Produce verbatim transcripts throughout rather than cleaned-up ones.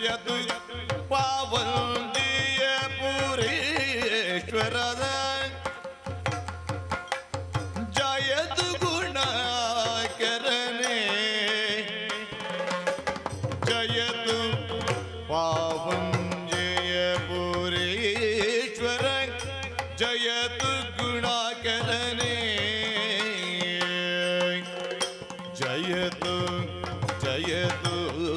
ಜಯತು ಪಾವಂಜಿಯ ಪುರೇಶ್ವರದ ಜಯತು ಗುಣಕರನೇ ಜಯತು ಪಾವಂಜಿಯ ಪುರೇಶ್ವರ ಜಯತು ಗುಣಕರನೇ ಜಯತು ಜಯತು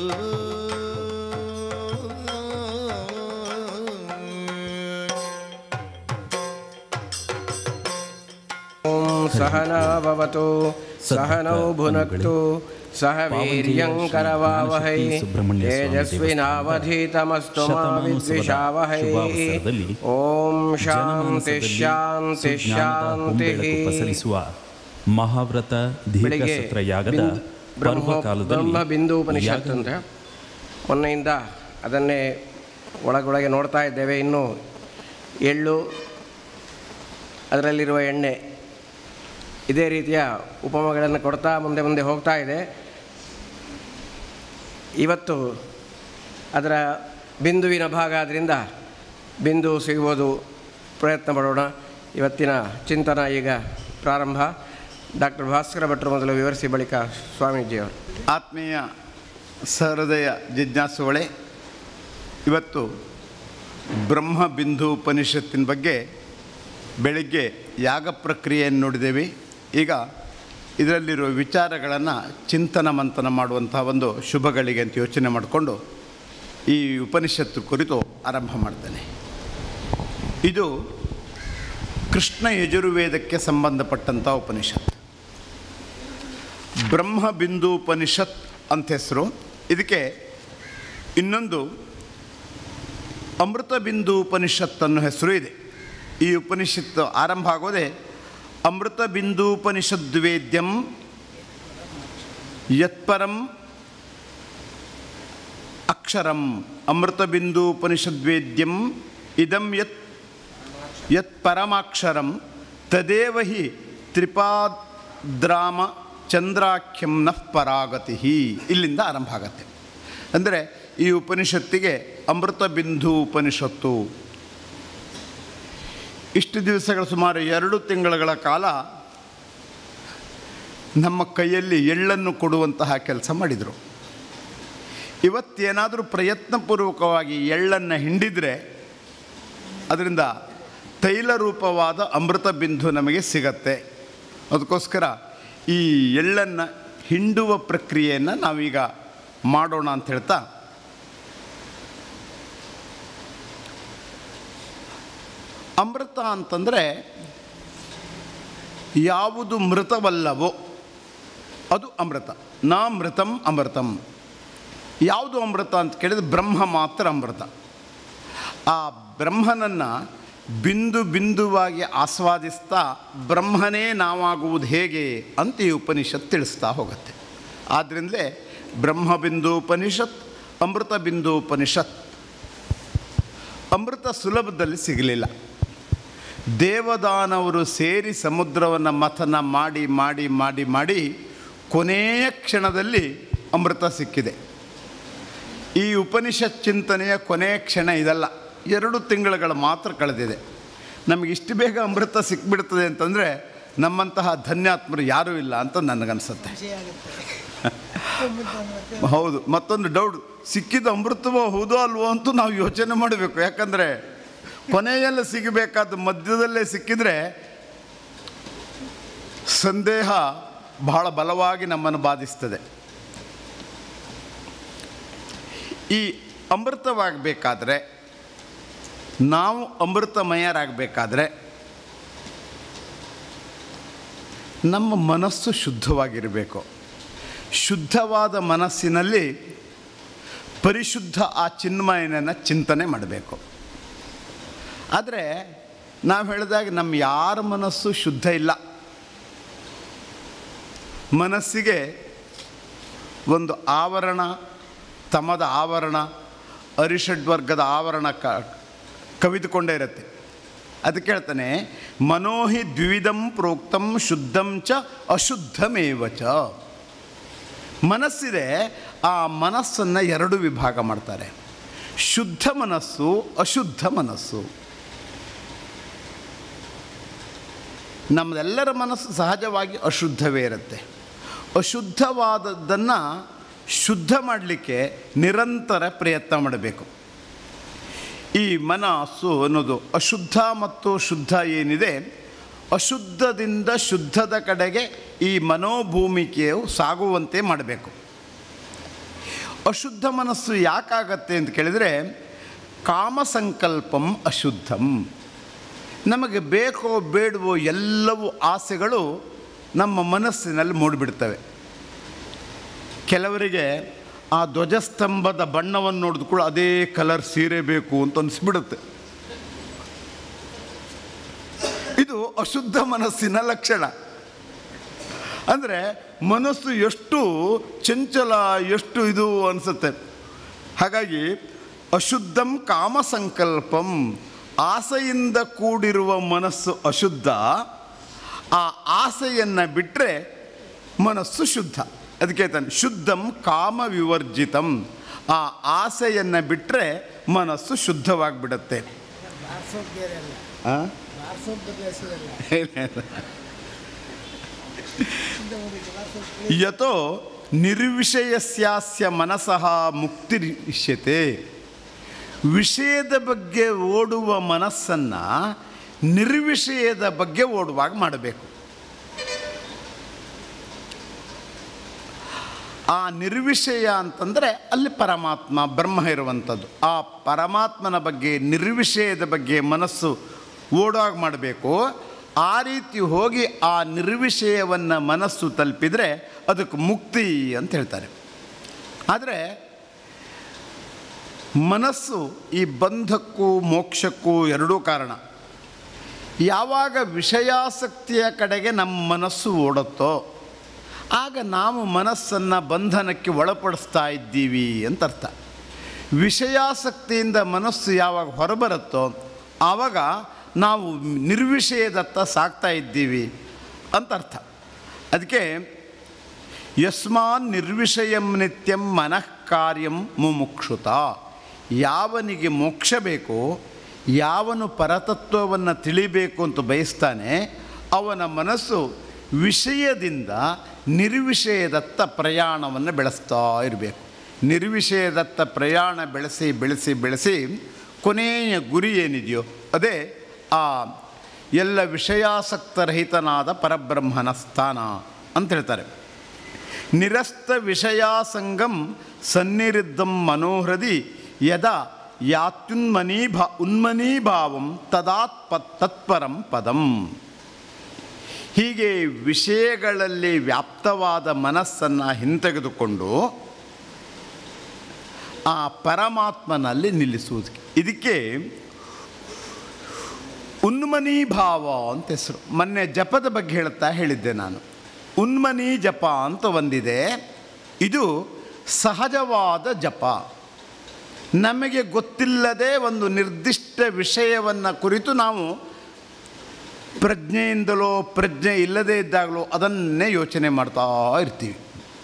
सहनाववतु सहनौ भुनक्तु सह वीर्यङ्करवावहै तेजस्विनावधीतमस्तु मा विद्विषावहै ओम शांति शांति शांति ಮಹಾವ್ರತ ದೀರ್ಘಸತ್ರ ಯಾಗದ ಪರ್ವಕಾಲದಲ್ಲಿ ಬ್ರಹ್ಮ ಬಿಂದು ಉಪನಿಷತ್ ಅಂತ ಮೊನ್ನೆಯಿಂದ ಅದನ್ನೇ ಒಳಗೊಳಗೆ ನೋಡ್ತಾ ಇದ್ದೇವೆ. ಇನ್ನು ಎಳ್ಳು ಅದರಲ್ಲಿರುವ ಎಣ್ಣೆ ಇದೇ ರೀತಿಯ ಉಪಮಗಳನ್ನು ಕೊಡ್ತಾ ಮುಂದೆ ಮುಂದೆ ಹೋಗ್ತಾ ಇದೆ. ಇವತ್ತು ಅದರ ಬಿಂದುವಿನ ಭಾಗ ಆದ್ದರಿಂದ ಬಿಂದು ಸಿಗುವುದು ಪ್ರಯತ್ನ ಪಡೋಣ. ಇವತ್ತಿನ ಚಿಂತನ ಈಗ ಪ್ರಾರಂಭ. ಡಾಕ್ಟರ್ ಭಾಸ್ಕರ ಭಟ್ರು ಮೊದಲು ವಿವರಿಸಿ, ಬಳಿಕ ಸ್ವಾಮೀಜಿಯವರು. ಆತ್ಮೀಯ ಸಹೃದಯ ಜಿಜ್ಞಾಸುಗಳೇ, ಇವತ್ತು ಬ್ರಹ್ಮ ಬಿಂದು ಉಪನಿಷತ್ತಿನ ಬಗ್ಗೆ ಬೆಳಗ್ಗೆ ಯಾಗ ಪ್ರಕ್ರಿಯೆಯನ್ನು ನೋಡಿದ್ದೇವೆ. ಈಗ ಇದರಲ್ಲಿರುವ ವಿಚಾರಗಳನ್ನು ಚಿಂತನ ಮಂಥನ ಮಾಡುವಂಥ ಒಂದು ಶುಭಗಳಿಗೆ ಅಂತ ಯೋಚನೆ ಮಾಡಿಕೊಂಡು ಈ ಉಪನಿಷತ್ತು ಕುರಿತು ಆರಂಭ ಮಾಡ್ತೇನೆ. ಇದು ಕೃಷ್ಣ ಯಜುರ್ವೇದಕ್ಕೆ ಸಂಬಂಧಪಟ್ಟಂಥ ಉಪನಿಷತ್. ಬ್ರಹ್ಮ ಬಿಂದು ಉಪನಿಷತ್ ಅಂತ ಹೆಸರು. ಇದಕ್ಕೆ ಇನ್ನೊಂದು ಅಮೃತ ಬಿಂದು ಉಪನಿಷತ್ ಅನ್ನೋ ಹೆಸರು ಇದೆ. ಈ ಉಪನಿಷತ್ತು ಆರಂಭ ಆಗೋದೇ ಅಮೃತ ಬಿಂದೂಪನಿಷದ್ವೇದ್ಯಂ ಯತ್ಪರಂ ಅಕ್ಷರಂ ಅಮೃತ ಬಿಂದೂಪನಿಷದ್ವೇದ್ಯಂ ಇದಂ ಯತ್ ಯತ್ ಪರಮಾಕ್ಷರಂ ತದೇವ ಹಿ ತ್ರಿಪಾದ್ರಾಮ ಚಂದ್ರಾಖ್ಯಂ ನಃ ಪರಾಗತಿ. ಇಲ್ಲಿಂದ ಆರಂಭ ಆಗತ್ತೆ. ಅಂದರೆ ಈ ಉಪನಿಷತ್ತಿಗೆ ಅಮೃತ ಬಿಂದು ಉಪನಿಷತ್ತು. ಇಷ್ಟು ದಿವಸಗಳ ಸುಮಾರು ಎರಡು ತಿಂಗಳುಗಳ ಕಾಲ ನಮ್ಮ ಕೈಯಲ್ಲಿ ಎಳ್ಳನ್ನು ಕೊಡುವಂತಹ ಕೆಲಸ ಮಾಡಿದರು. ಇವತ್ತೇನಾದರೂ ಪ್ರಯತ್ನಪೂರ್ವಕವಾಗಿ ಎಳ್ಳನ್ನು ಹಿಂಡಿದರೆ ಅದರಿಂದ ತೈಲ ರೂಪವಾದ ಅಮೃತ ಬಿಂದು ನಮಗೆ ಸಿಗತ್ತೆ. ಅದಕ್ಕೋಸ್ಕರ ಈ ಎಳ್ಳನ್ನು ಹಿಂಡುವ ಪ್ರಕ್ರಿಯೆಯನ್ನು ನಾವೀಗ ಮಾಡೋಣ ಅಂತ ಹೇಳ್ತಾ, ಅಮೃತ ಅಂತಂದರೆ ಯಾವುದು ಮೃತವಲ್ಲವೋ ಅದು ಅಮೃತ. ನ ಮೃತಂ ಅಮೃತಂ. ಯಾವುದು ಅಮೃತ ಅಂತ ಕೇಳಿದರೆ ಬ್ರಹ್ಮ ಮಾತ್ರ ಅಮೃತ. ಆ ಬ್ರಹ್ಮನನ್ನು ಬಿಂದು ಬಿಂದುವಾಗಿ ಆಸ್ವಾದಿಸ್ತಾ ಬ್ರಹ್ಮನೇ ನಾವಾಗುವುದು ಹೇಗೆ ಅಂತ ಈ ಉಪನಿಷತ್ ತಿಳಿಸ್ತಾ ಹೋಗುತ್ತೆ. ಆದ್ದರಿಂದಲೇ ಬ್ರಹ್ಮ ಬಿಂದು ಉಪನಿಷತ್, ಅಮೃತ ಬಿಂದು ಉಪನಿಷತ್. ಅಮೃತ ಸುಲಭದಲ್ಲಿ ಸಿಗಲಿಲ್ಲ. ದೇವದಾನವರು ಸೇರಿ ಸಮುದ್ರವನ್ನು ಮಥನ ಮಾಡಿ ಮಾಡಿ ಮಾಡಿ ಮಾಡಿ ಕೊನೆಯ ಕ್ಷಣದಲ್ಲಿ ಅಮೃತ ಸಿಕ್ಕಿದೆ. ಈ ಉಪನಿಷತ್ ಚಿಂತನೆಯ ಕೊನೆಯ ಕ್ಷಣ ಇದಲ್ಲ, ಎರಡು ತಿಂಗಳುಗಳು ಮಾತ್ರ ಕಳೆದಿದೆ. ನಮಗೆ ಇಷ್ಟು ಬೇಗ ಅಮೃತ ಸಿಕ್ಬಿಡ್ತದೆ ಅಂತಂದರೆ ನಮ್ಮಂತಹ ಧನ್ಯಾತ್ಮರು ಯಾರೂ ಇಲ್ಲ ಅಂತ ನನಗನ್ಸುತ್ತೆ. ಹೌದು. ಮತ್ತೊಂದು ಡೌಟ್, ಸಿಕ್ಕಿದ ಅಮೃತವೋ ಹೌದೋ ಅಲ್ವೋ ಅಂತೂ ನಾವು ಯೋಚನೆ ಮಾಡಬೇಕು. ಯಾಕಂದರೆ ಕೊನೆಯಲ್ಲೇ ಸಿಗಬೇಕಾದ ಮಧ್ಯದಲ್ಲೇ ಸಿಕ್ಕಿದರೆ ಸಂದೇಹ ಬಹಳ ಬಲವಾಗಿ ನಮ್ಮನ್ನು ಬಾಧಿಸ್ತದೆ. ಈ ಅಮೃತವಾಗಬೇಕಾದ್ರೆ, ನಾವು ಅಮೃತಮಯರಾಗಬೇಕಾದ್ರೆ ನಮ್ಮ ಮನಸ್ಸು ಶುದ್ಧವಾಗಿರಬೇಕು. ಶುದ್ಧವಾದ ಮನಸ್ಸಿನಲ್ಲಿ ಪರಿಶುದ್ಧ ಆ ಚಿನ್ಮಯನನ್ನು ಚಿಂತನೆ ಮಾಡಬೇಕು. ಆದರೆ ನಾವು ಹೇಳಿದಾಗ ನಮ್ಮ ಯಾರ ಮನಸ್ಸು ಶುದ್ಧ ಇಲ್ಲ. ಮನಸ್ಸಿಗೆ ಒಂದು ಆವರಣ, ತಮದ ಆವರಣ, ಅರಿಷಡ್ವರ್ಗದ ಆವರಣ ಕ ಕವಿದುಕೊಂಡೇ ಇರುತ್ತೆ. ಅದಕ್ಕೆ ಹೇಳ್ತಾನೆ, ಮನೋಹಿ ದ್ವಿಧಂ ಪ್ರೋಕ್ತಂ ಶುದ್ಧಂ ಚ ಅಶುದ್ಧಮೇವ ಚ. ಮನಸ್ಸಿದೆ, ಆ ಮನಸ್ಸನ್ನು ಎರಡು ವಿಭಾಗ ಮಾಡ್ತಾರೆ. ಶುದ್ಧ ಮನಸ್ಸು, ಅಶುದ್ಧ ಮನಸ್ಸು. ನಮ್ಮದೆಲ್ಲರ ಮನಸ್ಸು ಸಹಜವಾಗಿ ಅಶುದ್ಧವೇ ಇರುತ್ತೆ. ಅಶುದ್ಧವಾದದ್ದನ್ನು ಶುದ್ಧ ಮಾಡಲಿಕ್ಕೆ ನಿರಂತರ ಪ್ರಯತ್ನ ಮಾಡಬೇಕು. ಈ ಮನಸ್ಸು ಅನ್ನೋದು ಅಶುದ್ಧ ಮತ್ತು ಶುದ್ಧ ಏನಿದೆ, ಅಶುದ್ಧದಿಂದ ಶುದ್ಧದ ಕಡೆಗೆ ಈ ಮನೋಭೂಮಿಕೆಯು ಸಾಗುವಂತೆ ಮಾಡಬೇಕು. ಅಶುದ್ಧ ಮನಸ್ಸು ಯಾಕಾಗತ್ತೆ ಅಂತ ಕೇಳಿದರೆ, ಕಾಮಸಂಕಲ್ಪಂ ಅಶುದ್ಧಂ. ನಮಗೆ ಬೇಕೋ ಬೇಡವೋ ಎಲ್ಲವೂ ಆಸೆಗಳು ನಮ್ಮ ಮನಸ್ಸಿನಲ್ಲಿ ಮೂಡಿಬಿಡ್ತವೆ. ಕೆಲವರಿಗೆ ಆ ಧ್ವಜಸ್ತಂಭದ ಬಣ್ಣವನ್ನು ನೋಡಿದ ಕೂಡ ಅದೇ ಕಲರ್ ಸೀರೆ ಬೇಕು ಅಂತ ಅನಿಸ್ಬಿಡುತ್ತೆ. ಇದು ಅಶುದ್ಧ ಮನಸ್ಸಿನ ಲಕ್ಷಣ. ಅಂದರೆ ಮನಸ್ಸು ಎಷ್ಟು ಚಂಚಲ, ಎಷ್ಟು ಇದು ಅನಿಸುತ್ತೆ. ಹಾಗಾಗಿ ಅಶುದ್ಧಂ ಕಾಮಸಂಕಲ್ಪಂ, ಆಸೆಯಿಂದ ಕೂಡಿರುವ ಮನಸ್ಸು ಅಶುದ್ಧ. ಆ ಆಸೆಯನ್ನು ಬಿಟ್ಟರೆ ಮನಸ್ಸು ಶುದ್ಧ. ಅದಕ್ಕೆ ತಾನೆ ಶುದ್ಧಂ ಕಾಮ ವಿವರ್ಜಿತಂ. ಆ ಆಸೆಯನ್ನು ಬಿಟ್ಟರೆ ಮನಸ್ಸು ಶುದ್ಧವಾಗಿಬಿಡುತ್ತೆ. ಯತೋ ನಿರ್ವಿಷಯಸ್ಯಾಸ್ಯ ಮನಸಃ ಮುಕ್ತಿರಿಷ್ಯತೆ. ವಿಷಯದ ಬಗ್ಗೆ ಓಡುವ ಮನಸ್ಸನ್ನು ನಿರ್ವಿಷಯದ ಬಗ್ಗೆ ಓಡುವಾಗ ಮಾಡಬೇಕು. ಆ ನಿರ್ವಿಷಯ ಅಂತಂದರೆ ಅಲ್ಲಿ ಪರಮಾತ್ಮ ಬ್ರಹ್ಮ ಇರುವಂಥದ್ದು. ಆ ಪರಮಾತ್ಮನ ಬಗ್ಗೆ, ನಿರ್ವಿಷಯದ ಬಗ್ಗೆ ಮನಸ್ಸು ಓಡುವಾಗ ಮಾಡಬೇಕು. ಆ ರೀತಿ ಹೋಗಿ ಆ ನಿರ್ವಿಷಯವನ್ನು ಮನಸ್ಸು ತಲುಪಿದರೆ ಅದಕ್ಕೆ ಮುಕ್ತಿ ಅಂತ ಹೇಳ್ತಾರೆ. ಆದರೆ ಮನಸ್ಸು ಈ ಬಂಧಕ್ಕೂ ಮೋಕ್ಷಕ್ಕೂ ಎರಡೂ ಕಾರಣ. ಯಾವಾಗ ವಿಷಯಾಸಕ್ತಿಯ ಕಡೆಗೆ ನಮ್ಮ ಮನಸ್ಸು ಓಡುತ್ತೋ ಆಗ ನಾವು ಮನಸ್ಸನ್ನು ಬಂಧನಕ್ಕೆ ಒಳಪಡಿಸ್ತಾ ಇದ್ದೀವಿ ಅಂತ ಅರ್ಥ. ವಿಷಯಾಸಕ್ತಿಯಿಂದ ಮನಸ್ಸು ಯಾವಾಗ ಹೊರಬರುತ್ತೋ ಆವಾಗ ನಾವು ನಿರ್ವಿಷಯದತ್ತ ಸಾಗ್ತಾ ಇದ್ದೀವಿ ಅಂತ ಅರ್ಥ. ಅದಕ್ಕೆ ಯಸ್ಮಾನ್ ನಿರ್ವಿಷಯಂ ನಿತ್ಯಂ ಮನಃ ಕಾರ್ಯಂ ಮುಮುಕ್ಷುತ. ಯಾವನಿಗೆ ಮೋಕ್ಷ ಬೇಕೋ, ಯಾವನು ಪರತತ್ವವನ್ನು ತಿಳಿಬೇಕು ಅಂತ ಬಯಸ್ತಾನೆ, ಅವನ ಮನಸ್ಸು ವಿಷಯದಿಂದ ನಿರ್ವಿಷಯದತ್ತ ಪ್ರಯಾಣವನ್ನು ಬೆಳೆಸ್ತಾ ಇರಬೇಕು. ನಿರ್ವಿಷಯದತ್ತ ಪ್ರಯಾಣ ಬೆಳೆಸಿ ಬೆಳೆಸಿ ಬೆಳೆಸಿ ಕೊನೆಯ ಗುರಿ ಏನಿದೆಯೋ ಅದೇ ಆ ಎಲ್ಲ ವಿಷಯಾಸಕ್ತರಹಿತನಾದ ಪರಬ್ರಹ್ಮನ ಸ್ಥಾನ ಅಂತ ಹೇಳ್ತಾರೆ. ನಿರಸ್ತ ವಿಷಯಾಸಂಗಂ ಸನ್ನಿರುದ್ಧಂ ಮನೋಹೃದಿ ಯದಾ ಯಾತ್ಯುನ್ಮನೀಭಾ ಉನ್ಮನೀಭಾವಂ ತದಾತ್ಪ ತತ್ಪರಂ ಪದಂ. ಹೀಗೆ ವಿಷಯಗಳಲ್ಲಿ ವ್ಯಾಪ್ತವಾದ ಮನಸ್ಸನ್ನು ಹಿಂತೆಗೆದುಕೊಂಡು ಆ ಪರಮಾತ್ಮನಲ್ಲಿ ನಿಲ್ಲಿಸುವುದು. ಇದಕ್ಕೆ ಉನ್ಮನೀಭಾವ ಅಂತ ಹೆಸರು. ಮೊನ್ನೆ ಜಪದ ಬಗ್ಗೆ ಹೇಳ್ತಾ ಹೇಳಿದ್ದೆ ನಾನು. ಉನ್ಮನಿ ಜಪ ಅಂತ ಒಂದಿದೆ. ಇದು ಸಹಜವಾದ ಜಪ. ನಮಗೆ ಗೊತ್ತಿಲ್ಲದೆ ಒಂದು ನಿರ್ದಿಷ್ಟ ವಿಷಯವನ್ನು ಕುರಿತು ನಾವು ಪ್ರಜ್ಞೆಯಿಂದಲೋ ಪ್ರಜ್ಞೆ ಇಲ್ಲದೇ ಇದ್ದಾಗಲೋ ಅದನ್ನೇ ಯೋಚನೆ ಮಾಡ್ತಾ ಇರ್ತೀವಿ.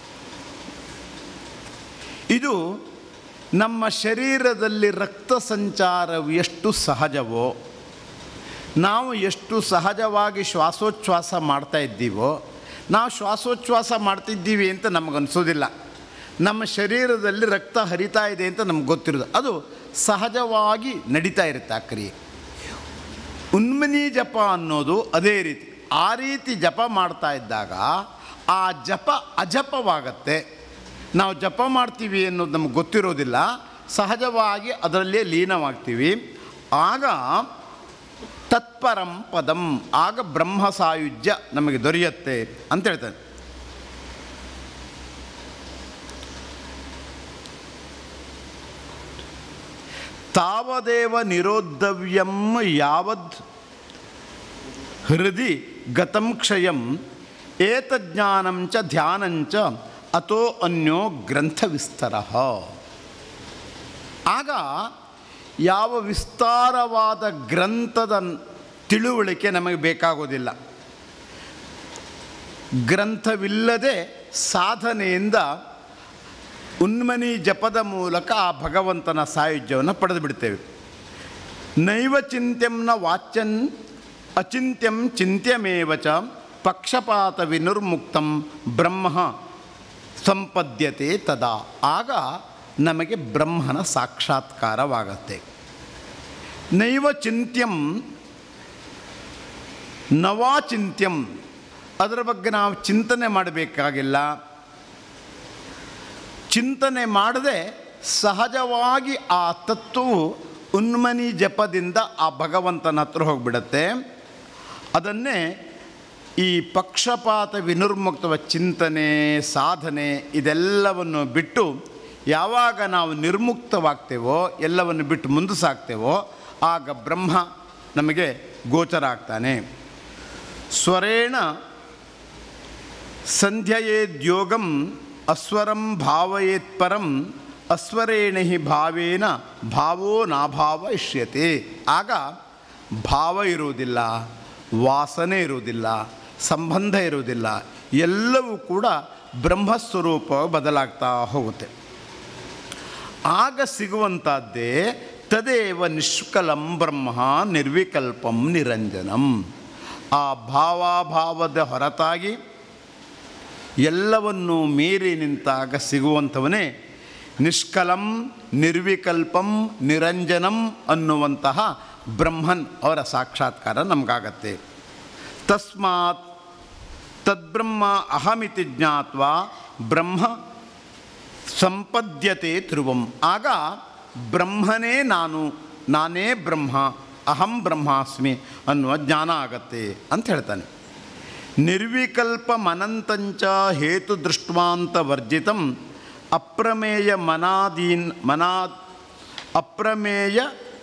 ಇದು ನಮ್ಮ ಶರೀರದಲ್ಲಿ ರಕ್ತ ಸಂಚಾರವು ಎಷ್ಟು ಸಹಜವೋ, ನಾವು ಎಷ್ಟು ಸಹಜವಾಗಿ ಶ್ವಾಸೋಚ್ಛ್ವಾಸ ಮಾಡ್ತಾ ಇದ್ದೀವೋ, ನಾವು ಶ್ವಾಸೋಚ್ಛ್ವಾಸ ಮಾಡ್ತಿದ್ದೀವಿ ಅಂತ ನಮಗನ್ಸೋದಿಲ್ಲ. ನಮ್ಮ ಶರೀರದಲ್ಲಿ ರಕ್ತ ಹರಿತಾ ಇದೆ ಅಂತ ನಮ್ಗೆ ಗೊತ್ತಿರೋದು, ಅದು ಸಹಜವಾಗಿ ನಡೀತಾ ಇರುತ್ತೆ ಆ ಕ್ರಿಯೆ. ಉನ್ಮನಿ ಜಪ ಅನ್ನೋದು ಅದೇ ರೀತಿ. ಆ ರೀತಿ ಜಪ ಮಾಡ್ತಾ ಇದ್ದಾಗ ಆ ಜಪ ಅಜಪವಾಗತ್ತೆ. ನಾವು ಜಪ ಮಾಡ್ತೀವಿ ಅನ್ನೋದು ನಮ್ಗೆ ಗೊತ್ತಿರೋದಿಲ್ಲ, ಸಹಜವಾಗಿ ಅದರಲ್ಲೇ ಲೀನವಾಗ್ತೀವಿ. ಆಗ ತತ್ಪರಂ ಪದಂ, ಆಗ ಬ್ರಹ್ಮ ಸಾಯುಜ್ಯ ನಮಗೆ ದೊರೆಯುತ್ತೆ ಅಂತ ಹೇಳ್ತಾನೆ. ತಾವದೇವ ನಿರೋಧವ್ಯಂ ಯಾವದ್ ಹೃದಿ ಗತಂ ಕ್ಷಯಂ ಏತಜ್ಞಾನಂ ಚ ಧ್ಯಾನಂಚ ಅಥೋ ಅನ್ಯೋ ಗ್ರಂಥ ವಿಸ್ತರ. ಆಗ ಯಾವ ವಿಸ್ತಾರವಾದ ಗ್ರಂಥದ ತಿಳುವಳಿಕೆ ನಮಗೆ ಬೇಕಾಗೋದಿಲ್ಲ. ಗ್ರಂಥವಿಲ್ಲದೆ ಸಾಧನೆಯಿಂದ ಉನ್ಮನಿ ಜಪದ ಮೂಲಕ ಆ ಭಗವಂತನ ಸಾಯುಜ್ಯವನ್ನು ಪಡೆದು ಬಿಡ್ತೇವೆ. ನೈವ ಚಿಂತ್ಯಂನ ವಾಚ್ಯನ್ ಅಚಿಂತ್ಯಂ ಚಿಂತ್ಯಮೇವ ಚ ಪಕ್ಷಪಾತ ವಿನಿರ್ಮುಕ್ತಂ ಬ್ರಹ್ಮ ಸಂಪದ್ಯತೆ ತದಾ. ಆಗ ನಮಗೆ ಬ್ರಹ್ಮನ ಸಾಕ್ಷಾತ್ಕಾರವಾಗತ್ತೆ. ನೈವ ಚಿಂತ್ಯಂ ನವಾಚಿಂತ್ಯಂ, ಅದರ ಬಗ್ಗೆ ನಾವು ಚಿಂತನೆ ಮಾಡಬೇಕಾಗಿಲ್ಲ. ಚಿಂತನೆ ಮಾಡದೆ ಸಹಜವಾಗಿ ಆ ತತ್ವವು ಉನ್ಮನಿ ಜಪದಿಂದ ಆ ಭಗವಂತನ ಹತ್ರ ಹೋಗಿಬಿಡತ್ತೆ. ಅದನ್ನೇ ಈ ಪಕ್ಷಪಾತ ವಿನಿರ್ಮುಕ್ತವ ಚಿಂತನೆ, ಸಾಧನೆ ಇದೆಲ್ಲವನ್ನು ಬಿಟ್ಟು ಯಾವಾಗ ನಾವು ನಿರ್ಮುಕ್ತವಾಗ್ತೇವೋ, ಎಲ್ಲವನ್ನು ಬಿಟ್ಟು ಮುಂದೆ ಸಾಗ್ತೇವೋ, ಆಗ ಬ್ರಹ್ಮ ನಮಗೆ ಗೋಚರ ಆಗ್ತಾನೆ. ಸ್ವರೇಣ ಸಂಧ್ಯಯೇದ್ಯೋಗಂ ಅಸ್ವರಂ ಭಾವಯೇತ್ ಪರಂ ಅಸ್ವರೇಣ ಹಿ ಭಾವೇನ ಭಾವೋ ನಾಭಾವ ಇಷ್ಯತೆ. ಆಗ ಭಾವ ಇರುವುದಿಲ್ಲ, ವಾಸನೆ ಇರುವುದಿಲ್ಲ, ಸಂಬಂಧ ಇರುವುದಿಲ್ಲ, ಎಲ್ಲವೂ ಕೂಡ ಬ್ರಹ್ಮಸ್ವರೂಪ ಬದಲಾಗ್ತಾ ಹೋಗುತ್ತೆ. ಆಗ ಸಿಗುವಂಥದ್ದೇ ತದೇವ ನಿಷ್ಕಲಂ ಬ್ರಹ್ಮ ನಿರ್ವಿಕಲ್ಪಂ ನಿರಂಜನಂ. ಆ ಭಾವಾಭಾವದ ಹೊರತಾಗಿ ಎಲ್ಲವನ್ನೂ ಮೀರಿ ನಿಂತಾಗ ಸಿಗುವಂಥವನೇ ನಿಷ್ಕಲಂ ನಿರ್ವಿಕಲ್ಪಂ ನಿರಂಜನಂ ಅನ್ನುವಂತಹ ಬ್ರಹ್ಮನ್ ಅವರ ಸಾಕ್ಷಾತ್ಕಾರ ನಮಗಾಗತ್ತೆ. ತಸ್ಮಾತ್ ತದ್ಬ್ರಹ್ಮ ಅಹಮಿತಿ ಜ್ಞಾತ್ವಾ ಬ್ರಹ್ಮ ಸಂಪದ್ಯತೆ ಧ್ರುವಂ. ಆಗ ಬ್ರಹ್ಮನೇ ನಾನು, ನಾನೇ ಬ್ರಹ್ಮ, ಅಹಂ ಬ್ರಹ್ಮಾಸ್ಮಿ ಅನ್ನುವ ಜ್ಞಾನ ಆಗತ್ತೆ ಅಂತ ಹೇಳ್ತಾನೆ. ನಿರ್ವಿಕಲ್ಪ ಮನಂತಂಚ ಹೇತು ದೃಷ್ಟಾಂತ ವರ್ಜಿತಂ ಅಪ್ರಮೇಯ ಮನಾದೀನ್ ಮನಾ ಅಪ್ರಮೇಯ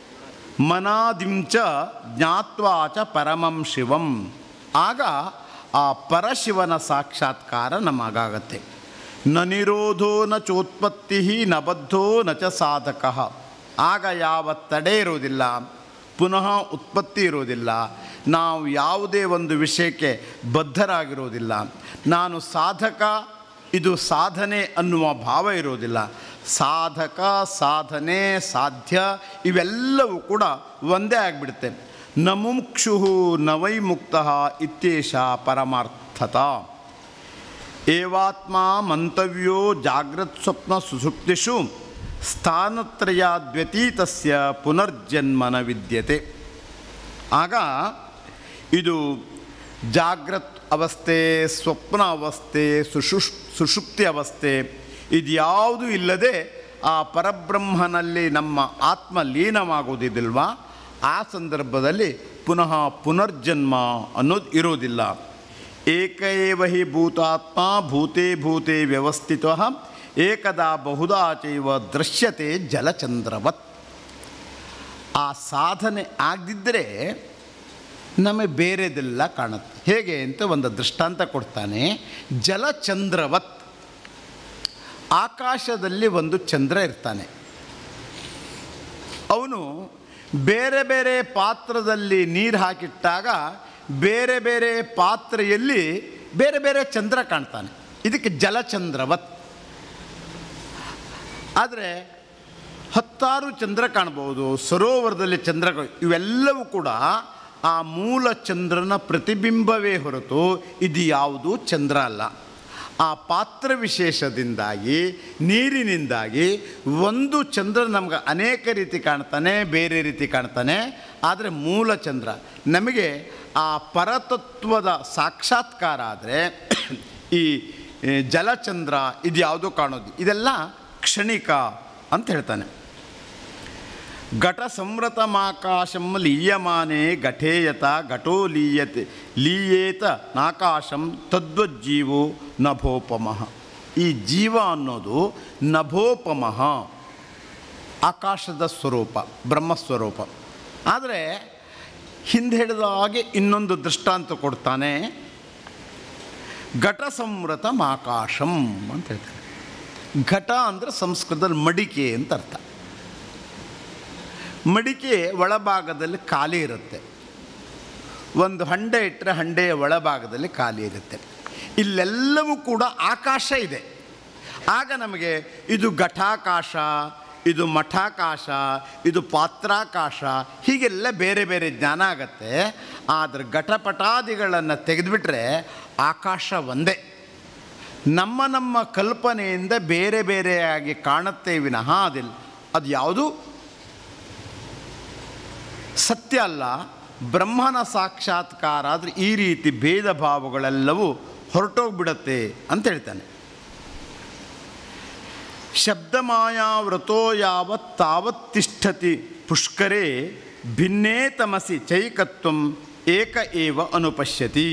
ಮನಾದಿಂಚ ಜ್ಞಾತ್ವಾಚ ಪರಮಂ ಶಿವಂ. ಆಗ ಆ ಪರಶಿವನ ಸಾಕ್ಷಾತ್ಕಾರ ನಮಗಾಗತ್ತೆ. ನ ನಿರೋಧೋ ನ ಚೋತ್ಪತ್ತಿ ನ ಬದ್ಧೋ ನ ಚ ಸಾಧಕ. ಆಗ ಯಾವ ತಡೆ ಇರುವುದಿಲ್ಲ, ಪುನಃ ಉತ್ಪತ್ತಿ ಇರುವುದಿಲ್ಲ, ನಾವು ಯಾವುದೇ ಒಂದು ವಿಷಯಕ್ಕೆ ಬದ್ಧರಾಗಿರುವುದಿಲ್ಲ, ನಾನು ಸಾಧಕ ಇದು ಸಾಧನೆ ಅನ್ನುವ ಭಾವ ಇರುವುದಿಲ್ಲ. ಸಾಧಕ ಸಾಧನೆ ಸಾಧ್ಯ ಇವೆಲ್ಲವೂ ಕೂಡ ಒಂದೇ ಆಗಿಬಿಡುತ್ತೆ. ನ ಮುಮುಕ್ಷು ನ ವೈ ಮುಕ್ತ ಇತ್ಯೇಷ ಪರಮಾರ್ಥತ. ಏವಾತ್ಮ ಮಂತವ್ಯೋ ಜಾಗ್ರತ್ ಸ್ವಪ್ನ ಸುಷುಪ್ತಿಷು ಸ್ಥಾನತ್ರಯಾದ್ವ್ಯತೀತಸ್ಯ ಪುನರ್ಜನ್ಮನ ವಿದ್ಯತೆ. ಆಗ ಇದು ಜಾಗ್ರತ್ ಅವಸ್ಥೆ, ಸ್ವಪ್ನ ಅವಸ್ಥೆ, ಸುಷುಷ್ ಸುಷುಪ್ತಿ ಅವಸ್ಥೆ ಇದ್ಯಾವುದೂ ಇಲ್ಲದೆ ಆ ಪರಬ್ರಹ್ಮನಲ್ಲಿ ನಮ್ಮ ಆತ್ಮ ಲೀನವಾಗುವುದಿಲ್ವಾ, ಆ ಸಂದರ್ಭದಲ್ಲಿ ಪುನಃ ಪುನರ್ಜನ್ಮ ಅನ್ನೋದು ಇರುವುದಿಲ್ಲ. ಏಕಏವ ಹಿ ಭೂತಾತ್ಮ ಭೂತೆ ಭೂತೆ ವ್ಯವಸ್ಥಿತಃ ಏಕದಾ ಬಹುಧಾ ಚೈವ ದೃಶ್ಯತೆ ಜಲಚಂದ್ರವತ್. ಆ ಸಾಧನೆ ಆಗದಿದ್ದರೆ ನಮಗೆ ಬೇರೆದೆಲ್ಲ ಕಾಣುತ್ತೆ. ಹೇಗೆ ಅಂತ ಒಂದು ದೃಷ್ಟಾಂತ ಕೊಡ್ತಾನೆ. ಜಲಚಂದ್ರವತ್, ಆಕಾಶದಲ್ಲಿ ಒಂದು ಚಂದ್ರ ಇರ್ತಾನೆ. ಅವನು ಬೇರೆ ಬೇರೆ ಪಾತ್ರದಲ್ಲಿ ನೀರು ಹಾಕಿಟ್ಟಾಗ ಬೇರೆ ಬೇರೆ ಪಾತ್ರೆಯಲ್ಲಿ ಬೇರೆ ಬೇರೆ ಚಂದ್ರ ಕಾಣ್ತಾನೆ. ಇದಕ್ಕೆ ಜಲಚಂದ್ರವತ್. ಆದರೆ ಹತ್ತಾರು ಚಂದ್ರ ಕಾಣ್ಬೋದು, ಸರೋವರದಲ್ಲಿ ಚಂದ್ರ, ಇವೆಲ್ಲವೂ ಕೂಡ ಆ ಮೂಲ ಚಂದ್ರನ ಪ್ರತಿಬಿಂಬವೇ ಹೊರತು ಇದು ಯಾವುದೂ ಚಂದ್ರ ಅಲ್ಲ. ಆ ಪಾತ್ರ ವಿಶೇಷದಿಂದಾಗಿ, ನೀರಿನಿಂದಾಗಿ ಒಂದು ಚಂದ್ರ ನಮ್ಗೆ ಅನೇಕ ರೀತಿ ಕಾಣ್ತಾನೆ, ಬೇರೆ ರೀತಿ ಕಾಣ್ತಾನೆ. ಆದರೆ ಮೂಲ ಚಂದ್ರ ನಮಗೆ ಆ ಪರತತ್ವದ ಸಾಕ್ಷಾತ್ಕಾರ ಆದರೆ ಈ ಜಲಚಂದ್ರ ಇದು ಯಾವುದೂ ಕಾಣೋದು, ಇದೆಲ್ಲ ಕ್ಷಣಿಕ ಅಂತ ಹೇಳ್ತಾನೆ. ಘಟ ಸಂವೃತಮಾಕಾಶಂ ಲೀಯಮಾನೆ ಘಟೇಯತ ಘಟೋ ಲೀಯತೆ ಲೀಯೇತ ನಾಕಾಶಂ ತದ್ವಜ್ಜೀವೋ ನಭೋಪಮಃ. ಈ ಜೀವ ಅನ್ನೋದು ನಭೋಪಮಃ, ಆಕಾಶದ ಸ್ವರೂಪ, ಬ್ರಹ್ಮಸ್ವರೂಪ. ಆದರೆ ಹಿಂದೆ ಹೇಳಿದ ಹಾಗೆ ಇನ್ನೊಂದು ದೃಷ್ಟಾಂತ ಕೊಡ್ತಾನೆ. ಘಟ ಸಂವೃತಮಾಕಾಶಂ ಅಂತ ಹೇಳ್ತಾನೆ. ಘಟ ಅಂದರೆ ಸಂಸ್ಕೃತದಲ್ಲಿ ಮಡಿಕೆ ಅಂತ ಅರ್ಥ. ಮಡಿಕೆ ಒಳಭಾಗದಲ್ಲಿ ಖಾಲಿ ಇರುತ್ತೆ. ಒಂದು ಹಂಡೆ ಇಟ್ಟರೆ ಹಂಡೆಯ ಒಳಭಾಗದಲ್ಲಿ ಖಾಲಿ ಇರುತ್ತೆ. ಇಲ್ಲೆಲ್ಲವೂ ಕೂಡ ಆಕಾಶ ಇದೆ. ಆಗ ನಮಗೆ ಇದು ಘಟಾಕಾಶ, ಇದು ಮಠಾಕಾಶ, ಇದು ಪಾತ್ರಾಕಾಶ, ಹೀಗೆಲ್ಲ ಬೇರೆ ಬೇರೆ ಜ್ಞಾನ ಆಗತ್ತೆ. ಆದರೆ ಘಟಪಟಾದಿಗಳನ್ನು ತೆಗೆದುಬಿಟ್ರೆ ಆಕಾಶ ಒಂದೇ. ನಮ್ಮ ನಮ್ಮ ಕಲ್ಪನೆಯಿಂದ ಬೇರೆ ಬೇರೆಯಾಗಿ ಕಾಣುತ್ತೆ ವಿನಃ ಅದಿಲ್ಲ. ಅದು ಯಾವುದು ಸತ್ಯ ಅಲ್ಲ. ಬ್ರಹ್ಮನ ಸಾಕ್ಷಾತ್ಕಾರ ಆದರೆ ಈ ರೀತಿ ಭೇದ ಭಾವಗಳೆಲ್ಲವೂ ಹೊರಟೋಗ್ಬಿಡತ್ತೆ ಅಂತ ಹೇಳ್ತಾನೆ. ಶಬ್ದಮಾಯಾವೃತೋ ಯಾವತ್ ತಾವತ್ ತಿಷ್ಠತಿ ಪುಷ್ಕರೇ ಭಿನ್ನೇ ತಮಸಿ ಚೈಕತ್ವಂ ಏಕ ಏವ ಅನುಪಶ್ಯತಿ.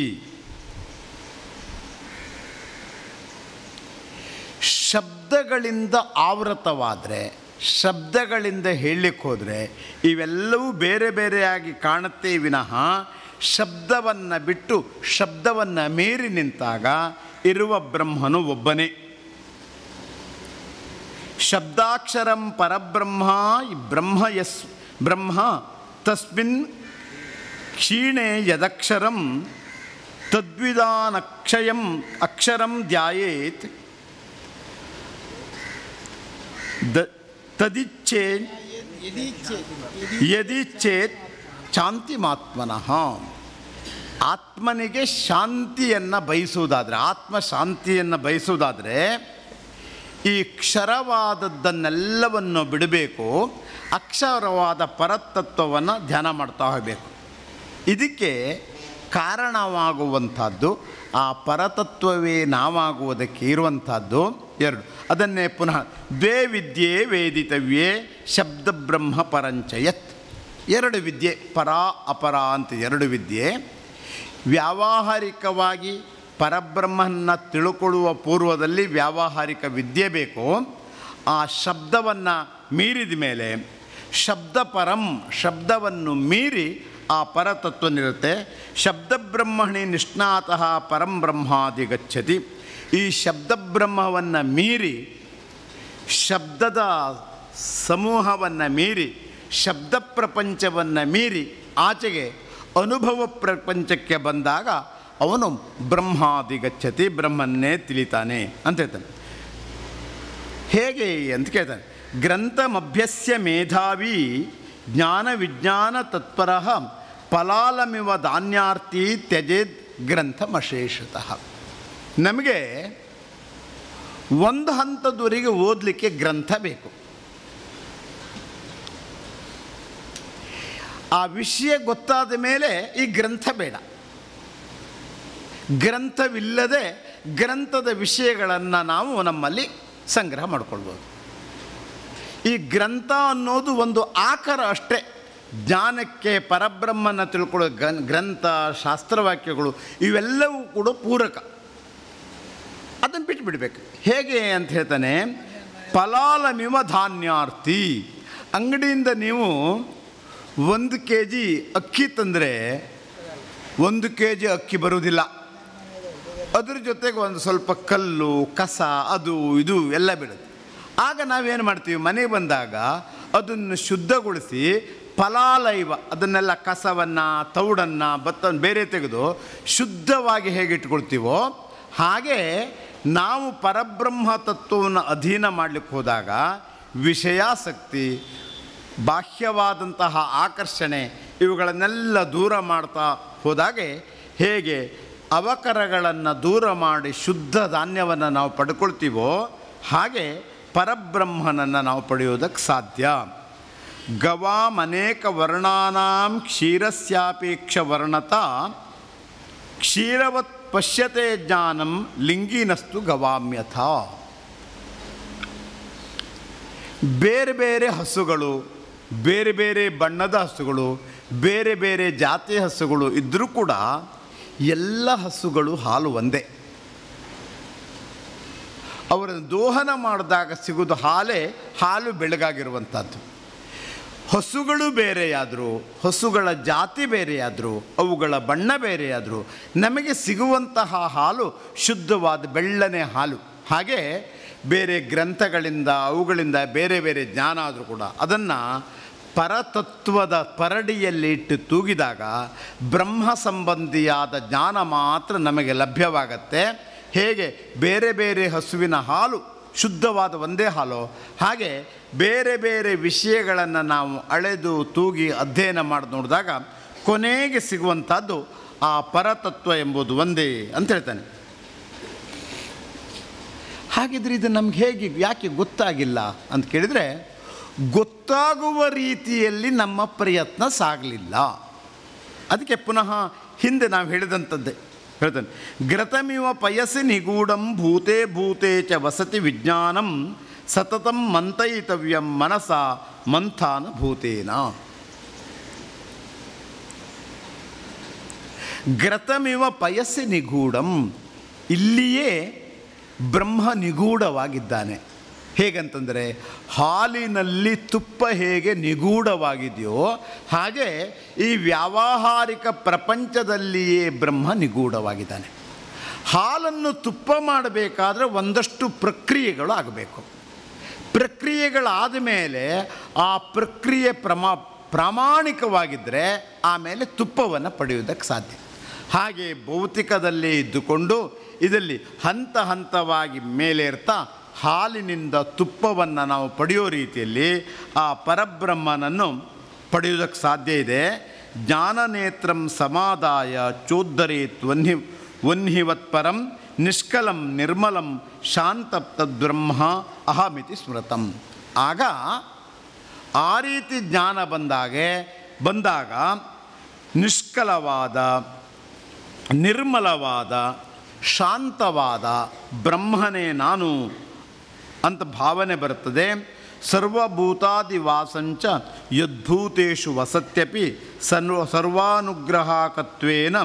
ಶಬ್ದಗಳಿಂದ ಆವೃತವಾದರೆ, ಶಬ್ದಗಳಿಂದ ಹೇಳಲಿಕ್ಕೆ ಹೋದರೆ ಇವೆಲ್ಲವೂ ಬೇರೆ ಬೇರೆಯಾಗಿ ಕಾಣುತ್ತೆ ವಿನಃ ಶಬ್ದವನ್ನು ಬಿಟ್ಟು ಶಬ್ದವನ್ನು ಮೀರಿ ನಿಂತಾಗ ಇರುವ ಬ್ರಹ್ಮನು ಒಬ್ಬನೇ. ಶಬ್ದಾಕ್ಷರಂ ಪರಬ್ರಹ್ಮ ಬ್ರಹ್ಮ ಯಸ್ ಬ್ರಹ್ಮ ತಸ್ಮಿನ್ ಕ್ಷೀಣೆ ಯದಕ್ಷರಂ ತದ್ವಿದಾನಕ್ಷಯಂ ಅಕ್ಷರಂ ಧ್ಯಾಯೇತ್ ದ ತದಿಚ್ಛೇತ್ ಯದಿಚ್ಛೇತ್ ಶಾಂತಿಮಾತ್ಮನಃ. ಆತ್ಮನಿಗೆ ಶಾಂತಿಯನ್ನು ಬಯಸುವುದಾದರೆ, ಆತ್ಮ ಶಾಂತಿಯನ್ನು ಬಯಸುವುದಾದರೆ ಈ ಕ್ಷರವಾದದ್ದನ್ನೆಲ್ಲವನ್ನು ಬಿಡಬೇಕು, ಅಕ್ಷರವಾದ ಪರತತ್ವವನ್ನು ಧ್ಯಾನ ಮಾಡ್ತಾ ಹೋಗಬೇಕು. ಇದಕ್ಕೆ ಕಾರಣವಾಗುವಂಥದ್ದು ಆ ಪರತತ್ವವೇ ನಾವಾಗುವುದಕ್ಕೆ ಇರುವಂಥದ್ದು ಎರಡು. ಅದನ್ನೇ ಪುನಃ ದ್ವೇ ವಿದ್ಯೆ ವೇದಿತವ್ಯೇ ಶಬ್ದ ಬ್ರಹ್ಮ ಪರಂಚಯತ್. ಎರಡು ವಿದ್ಯೆ, ಪರ ಅಪರ ಅಂತ ಎರಡು ವಿದ್ಯೆ. ವ್ಯಾವಹಾರಿಕವಾಗಿ ಪರಬ್ರಹ್ಮನ ತಿಳ್ಕೊಳ್ಳುವ ಪೂರ್ವದಲ್ಲಿ ವ್ಯಾವಹಾರಿಕ ವಿದ್ಯೆ ಬೇಕು. ಆ ಶಬ್ದವನ್ನು ಮೀರಿದ ಮೇಲೆ ಶಬ್ದ ಪರಂ, ಶಬ್ದವನ್ನು ಮೀರಿ ಆ ಪರತತ್ವನಿರುತ್ತೆ. ಶಬ್ದಬ್ರಹ್ಮಣಿ ನಿಷ್ಣಾತಃ ಪರಂ ಬ್ರಹ್ಮಾದಿ ಗಚ್ಚತಿ. ಈ ಶಬ್ದಬ್ರಹ್ಮವನ್ನು ಮೀರಿ, ಶಬ್ದದ ಸಮೂಹವನ್ನು ಮೀರಿ, ಶಬ್ದ ಪ್ರಪಂಚವನ್ನು ಮೀರಿ ಆಚೆಗೆ ಅನುಭವ ಪ್ರಪಂಚಕ್ಕೆ ಬಂದಾಗ ಅವನು ಬ್ರಹ್ಮಾದಿ ಗಚ್ಚತಿ, ಬ್ರಹ್ಮನ್ನೇ ತಿಳಿತಾನೆ ಅಂತ ಹೇಳ್ತಾನೆ. ಹೇಗೆ ಅಂತ ಕೇಳ್ತಾನೆ. ಗ್ರಂಥಮಭ್ಯಸ್ಯ ಮೇಧಾವಿ ಜ್ಞಾನ ವಿಜ್ಞಾನ ತತ್ಪರ ಫಲಾಲಮಿವ ಧಾನ್ಯಾರ್ಥಿ ತ್ಯಜೇದ್ ಗ್ರಂಥಮಶೇಷತಃ. ನಮಗೆ ಒಂದು ಹಂತದವರೆಗೆ ಓದಲಿಕ್ಕೆ ಗ್ರಂಥ ಬೇಕು. ಆ ವಿಷಯ ಗೊತ್ತಾದ ಮೇಲೆ ಈ ಗ್ರಂಥ ಬೇಡ. ಗ್ರಂಥವಿಲ್ಲದೆ ಗ್ರಂಥದ ವಿಷಯಗಳನ್ನು ನಾವು ನಮ್ಮಲ್ಲಿ ಸಂಗ್ರಹ ಮಾಡಿಕೊಳ್ಬೋದು. ಈ ಗ್ರಂಥ ಅನ್ನೋದು ಒಂದು ಆಕಾರ ಅಷ್ಟೇ. ಜ್ಞಾನಕ್ಕೆ, ಪರಬ್ರಹ್ಮನ ತಿಳ್ಕೊಳ್ಳೋ ಗ್ರಂಥ, ಶಾಸ್ತ್ರವಾಕ್ಯಗಳು ಇವೆಲ್ಲವೂ ಕೂಡ ಪೂರಕ. ಅದನ್ನು ಬಿಟ್ಟುಬಿಡ್ಬೇಕು. ಹೇಗೆ ಅಂತ ಹೇಳ್ತಾನೆ. ಫಲಾಲಮಿವ ಧಾನ್ಯಾರ್ಥಿ. ಅಂಗಡಿಯಿಂದ ನೀವು ಒಂದು ಕೆ ಜಿ ಅಕ್ಕಿ ತಂದರೆ ಒಂದು ಕೆ ಜಿ ಅಕ್ಕಿ ಬರುವುದಿಲ್ಲ. ಅದ್ರ ಜೊತೆಗೆ ಒಂದು ಸ್ವಲ್ಪ ಕಲ್ಲು, ಕಸ, ಅದು ಇದು ಎಲ್ಲ ಬೀಳುತ್ತೆ. ಆಗ ನಾವೇನು ಮಾಡ್ತೀವಿ, ಮನೆಗೆ ಬಂದಾಗ ಅದನ್ನು ಶುದ್ಧಗೊಳಿಸಿ ಫಲಾಲೈವ, ಅದನ್ನೆಲ್ಲ ಕಸವನ್ನು, ತೌಡನ್ನು, ಭತ್ತವನ್ನು ಬೇರೆ ತೆಗೆದು ಶುದ್ಧವಾಗಿ ಹೇಗೆ ಇಟ್ಕೊಳ್ತೀವೋ ಹಾಗೆ ನಾವು ಪರಬ್ರಹ್ಮ ತತ್ವವನ್ನು ಅಧೀನ ಮಾಡಲಿಕ್ಕೆ ಹೋದಾಗ ವಿಷಯಾಸಕ್ತಿ, ಬಾಹ್ಯವಾದಂತಹ ಆಕರ್ಷಣೆ ಇವುಗಳನ್ನೆಲ್ಲ ದೂರ ಮಾಡ್ತಾ ಹೋದಾಗೆ ಹೇಗೆ ಅವಕರಗಳನ್ನು ದೂರ ಮಾಡಿ ಶುದ್ಧ ಧಾನ್ಯವನ್ನು ನಾವು ಪಡ್ಕೊಳ್ತೀವೋ ಹಾಗೆ ಪರಬ್ರಹ್ಮನನ್ನು ನಾವು ಪಡೆಯೋದಕ್ಕೆ ಸಾಧ್ಯ. ಗವಾಂ ಅನೇಕ ವರ್ಣಾನಾಂ ಕ್ಷೀರಸ್ಯಾಪೇಕ್ಷ ವರ್ಣತ ಕ್ಷೀರವತ್ ಪಶ್ಯತೆ ಜ್ಞಾನಂ ಲಿಂಗಿನಸ್ತು ಗವಾಮ್ಯಥ. ಬೇರೆ ಬೇರೆ ಹಸುಗಳು, ಬೇರೆ ಬೇರೆ ಬಣ್ಣದ ಹಸುಗಳು, ಬೇರೆ ಬೇರೆ ಜಾತಿಯ ಹಸುಗಳು ಇದ್ದರೂ ಕೂಡ ಎಲ್ಲ ಹಸುಗಳು ಹಾಲು ಒಂದೇ. ಅವರನ್ನು ದೋಹನ ಮಾಡಿದಾಗ ಸಿಗೋದು ಹಾಲೇ, ಹಾಲು ಬೆಳಗಾಗಿರುವಂಥದ್ದು. ಹಸುಗಳು ಬೇರೆಯಾದರೂ, ಹಸುಗಳ ಜಾತಿ ಬೇರೆಯಾದರೂ, ಅವುಗಳ ಬಣ್ಣ ಬೇರೆಯಾದರೂ ನಮಗೆ ಸಿಗುವಂತಹ ಹಾಲು ಶುದ್ಧವಾದ ಬೆಳ್ಳನೆ ಹಾಲು. ಹಾಗೆ ಬೇರೆ ಗ್ರಂಥಗಳಿಂದ, ಅವುಗಳಿಂದ ಬೇರೆ ಬೇರೆ ಜ್ಞಾನ ಆದರೂ ಕೂಡ ಅದನ್ನು ಪರತತ್ವದ ಪರಡಿಯಲ್ಲಿ ಇಟ್ಟು ತೂಗಿದಾಗ ಬ್ರಹ್ಮ ಸಂಬಂಧಿಯಾದ ಜ್ಞಾನ ಮಾತ್ರ ನಮಗೆ ಲಭ್ಯವಾಗತ್ತೆ. ಹೇಗೆ ಬೇರೆ ಬೇರೆ ಹಸುವಿನ ಹಾಲು ಶುದ್ಧವಾದ ಒಂದೇ ಹಾಲು. ಹಾಗೆ ಬೇರೆ ಬೇರೆ ವಿಷಯಗಳನ್ನು ನಾವು ಅಳೆದು ತೂಗಿ ಅಧ್ಯಯನ ಮಾಡಿ ನೋಡಿದಾಗ ಕೊನೆಗೆ ಸಿಗುವಂಥದ್ದು ಆ ಪರತತ್ವ ಎಂಬುದು ಒಂದೇ ಅಂತ ಹೇಳ್ತಾನೆ. ಹಾಗಿದ್ರೆ ಇದು ನಮ್ಗೆ ಹೇಗೆ ಯಾಕೆ ಗೊತ್ತಾಗಿಲ್ಲ ಅಂತ ಕೇಳಿದರೆ, ಗೊತ್ತಾಗುವ ರೀತಿಯಲ್ಲಿ ನಮ್ಮ ಪ್ರಯತ್ನ ಸಾಗಲಿಲ್ಲ. ಅದಕ್ಕೆ ಪುನಃ ಹಿಂದೆ ನಾವು ಹೇಳಿದಂಥದ್ದೇ ಹೇಳ್ತಾನೆ. ಗ್ರತಮಿವ ಪಯಸಿ ನಿಗೂಢಂ ಭೂತೆ ಭೂತೆ ಚ ವಸತಿ ವಿಜ್ಞಾನಂ ಸತತಂ ಮಂಥಯಿತವ್ಯಂ ಮನಸ ಮಂಥಾನ ಭೂತೇನ. ಗ್ರತಮಿವ ಪಯಸಿ ನಿಗೂಢಂ, ಇಲ್ಲಿಯೇ ಬ್ರಹ್ಮ ನಿಗೂಢವಾಗಿದ್ದಾನೆ. ಹೇಗಂತಂದರೆ, ಹಾಲಿನಲ್ಲಿ ತುಪ್ಪ ಹೇಗೆ ನಿಗೂಢವಾಗಿದೆಯೋ ಹಾಗೆ ಈ ವ್ಯಾವಹಾರಿಕ ಪ್ರಪಂಚದಲ್ಲಿಯೇ ಬ್ರಹ್ಮ ನಿಗೂಢವಾಗಿದ್ದಾನೆ. ಹಾಲನ್ನು ತುಪ್ಪ ಮಾಡಬೇಕಾದ್ರೆ ಒಂದಷ್ಟು ಪ್ರಕ್ರಿಯೆಗಳು ಆಗಬೇಕು. ಪ್ರಕ್ರಿಯೆಗಳಾದ ಮೇಲೆ ಆ ಪ್ರಕ್ರಿಯೆ ಪ್ರಮಾ ಪ್ರಾಮಾಣಿಕವಾಗಿದ್ದರೆ ಆಮೇಲೆ ತುಪ್ಪವನ್ನು ಪಡೆಯುವುದಕ್ಕೆ ಸಾಧ್ಯ. ಹಾಗೆ ಭೌತಿಕದಲ್ಲೇ ಇದ್ದುಕೊಂಡು ಇದರಲ್ಲಿ ಹಂತ ಹಂತವಾಗಿ ಮೇಲೇರ್ತಾ ಹಾಲಿನಿಂದ ತುಪ್ಪವನ್ನು ನಾವು ಪಡೆಯೋ ರೀತಿಯಲ್ಲಿ ಆ ಪರಬ್ರಹ್ಮನನ್ನು ಪಡೆಯುವುದಕ್ಕೆ ಸಾಧ್ಯ ಇದೆ. ಜ್ಞಾನನೇತ್ರಂ ಸಮಾದಾಯ ಚೋದ್ದರೇತ್ ವನ್ಹಿ ವನ್ಹಿವತ್ಪರಂ ನಿಷ್ಕಲಂ ನಿರ್ಮಲಂ ಶಾಂತ ತದ್ಬ್ರಹ್ಮ ಅಹಮಿತಿ ಸ್ಮೃತಂ. ಆಗ ಆ ರೀತಿ ಜ್ಞಾನ ಬಂದಾಗೆ ಬಂದಾಗ ನಿಷ್ಕಲವಾದ ನಿರ್ಮಲವಾದ ಶಾಂತವಾದ ಬ್ರಹ್ಮನೇ ನಾನು ಅಂತ ಭಾವನೆ ಬರುತ್ತದೆ. ಸರ್ವಭೂತಾದಿವಾಸಂಚ ಯದ್ಭೂತೇಷು ವಸತ್ಯಪಿ ಸರ್ವ ಸರ್ವಾನುಗ್ರಹಕತ್ವೇನ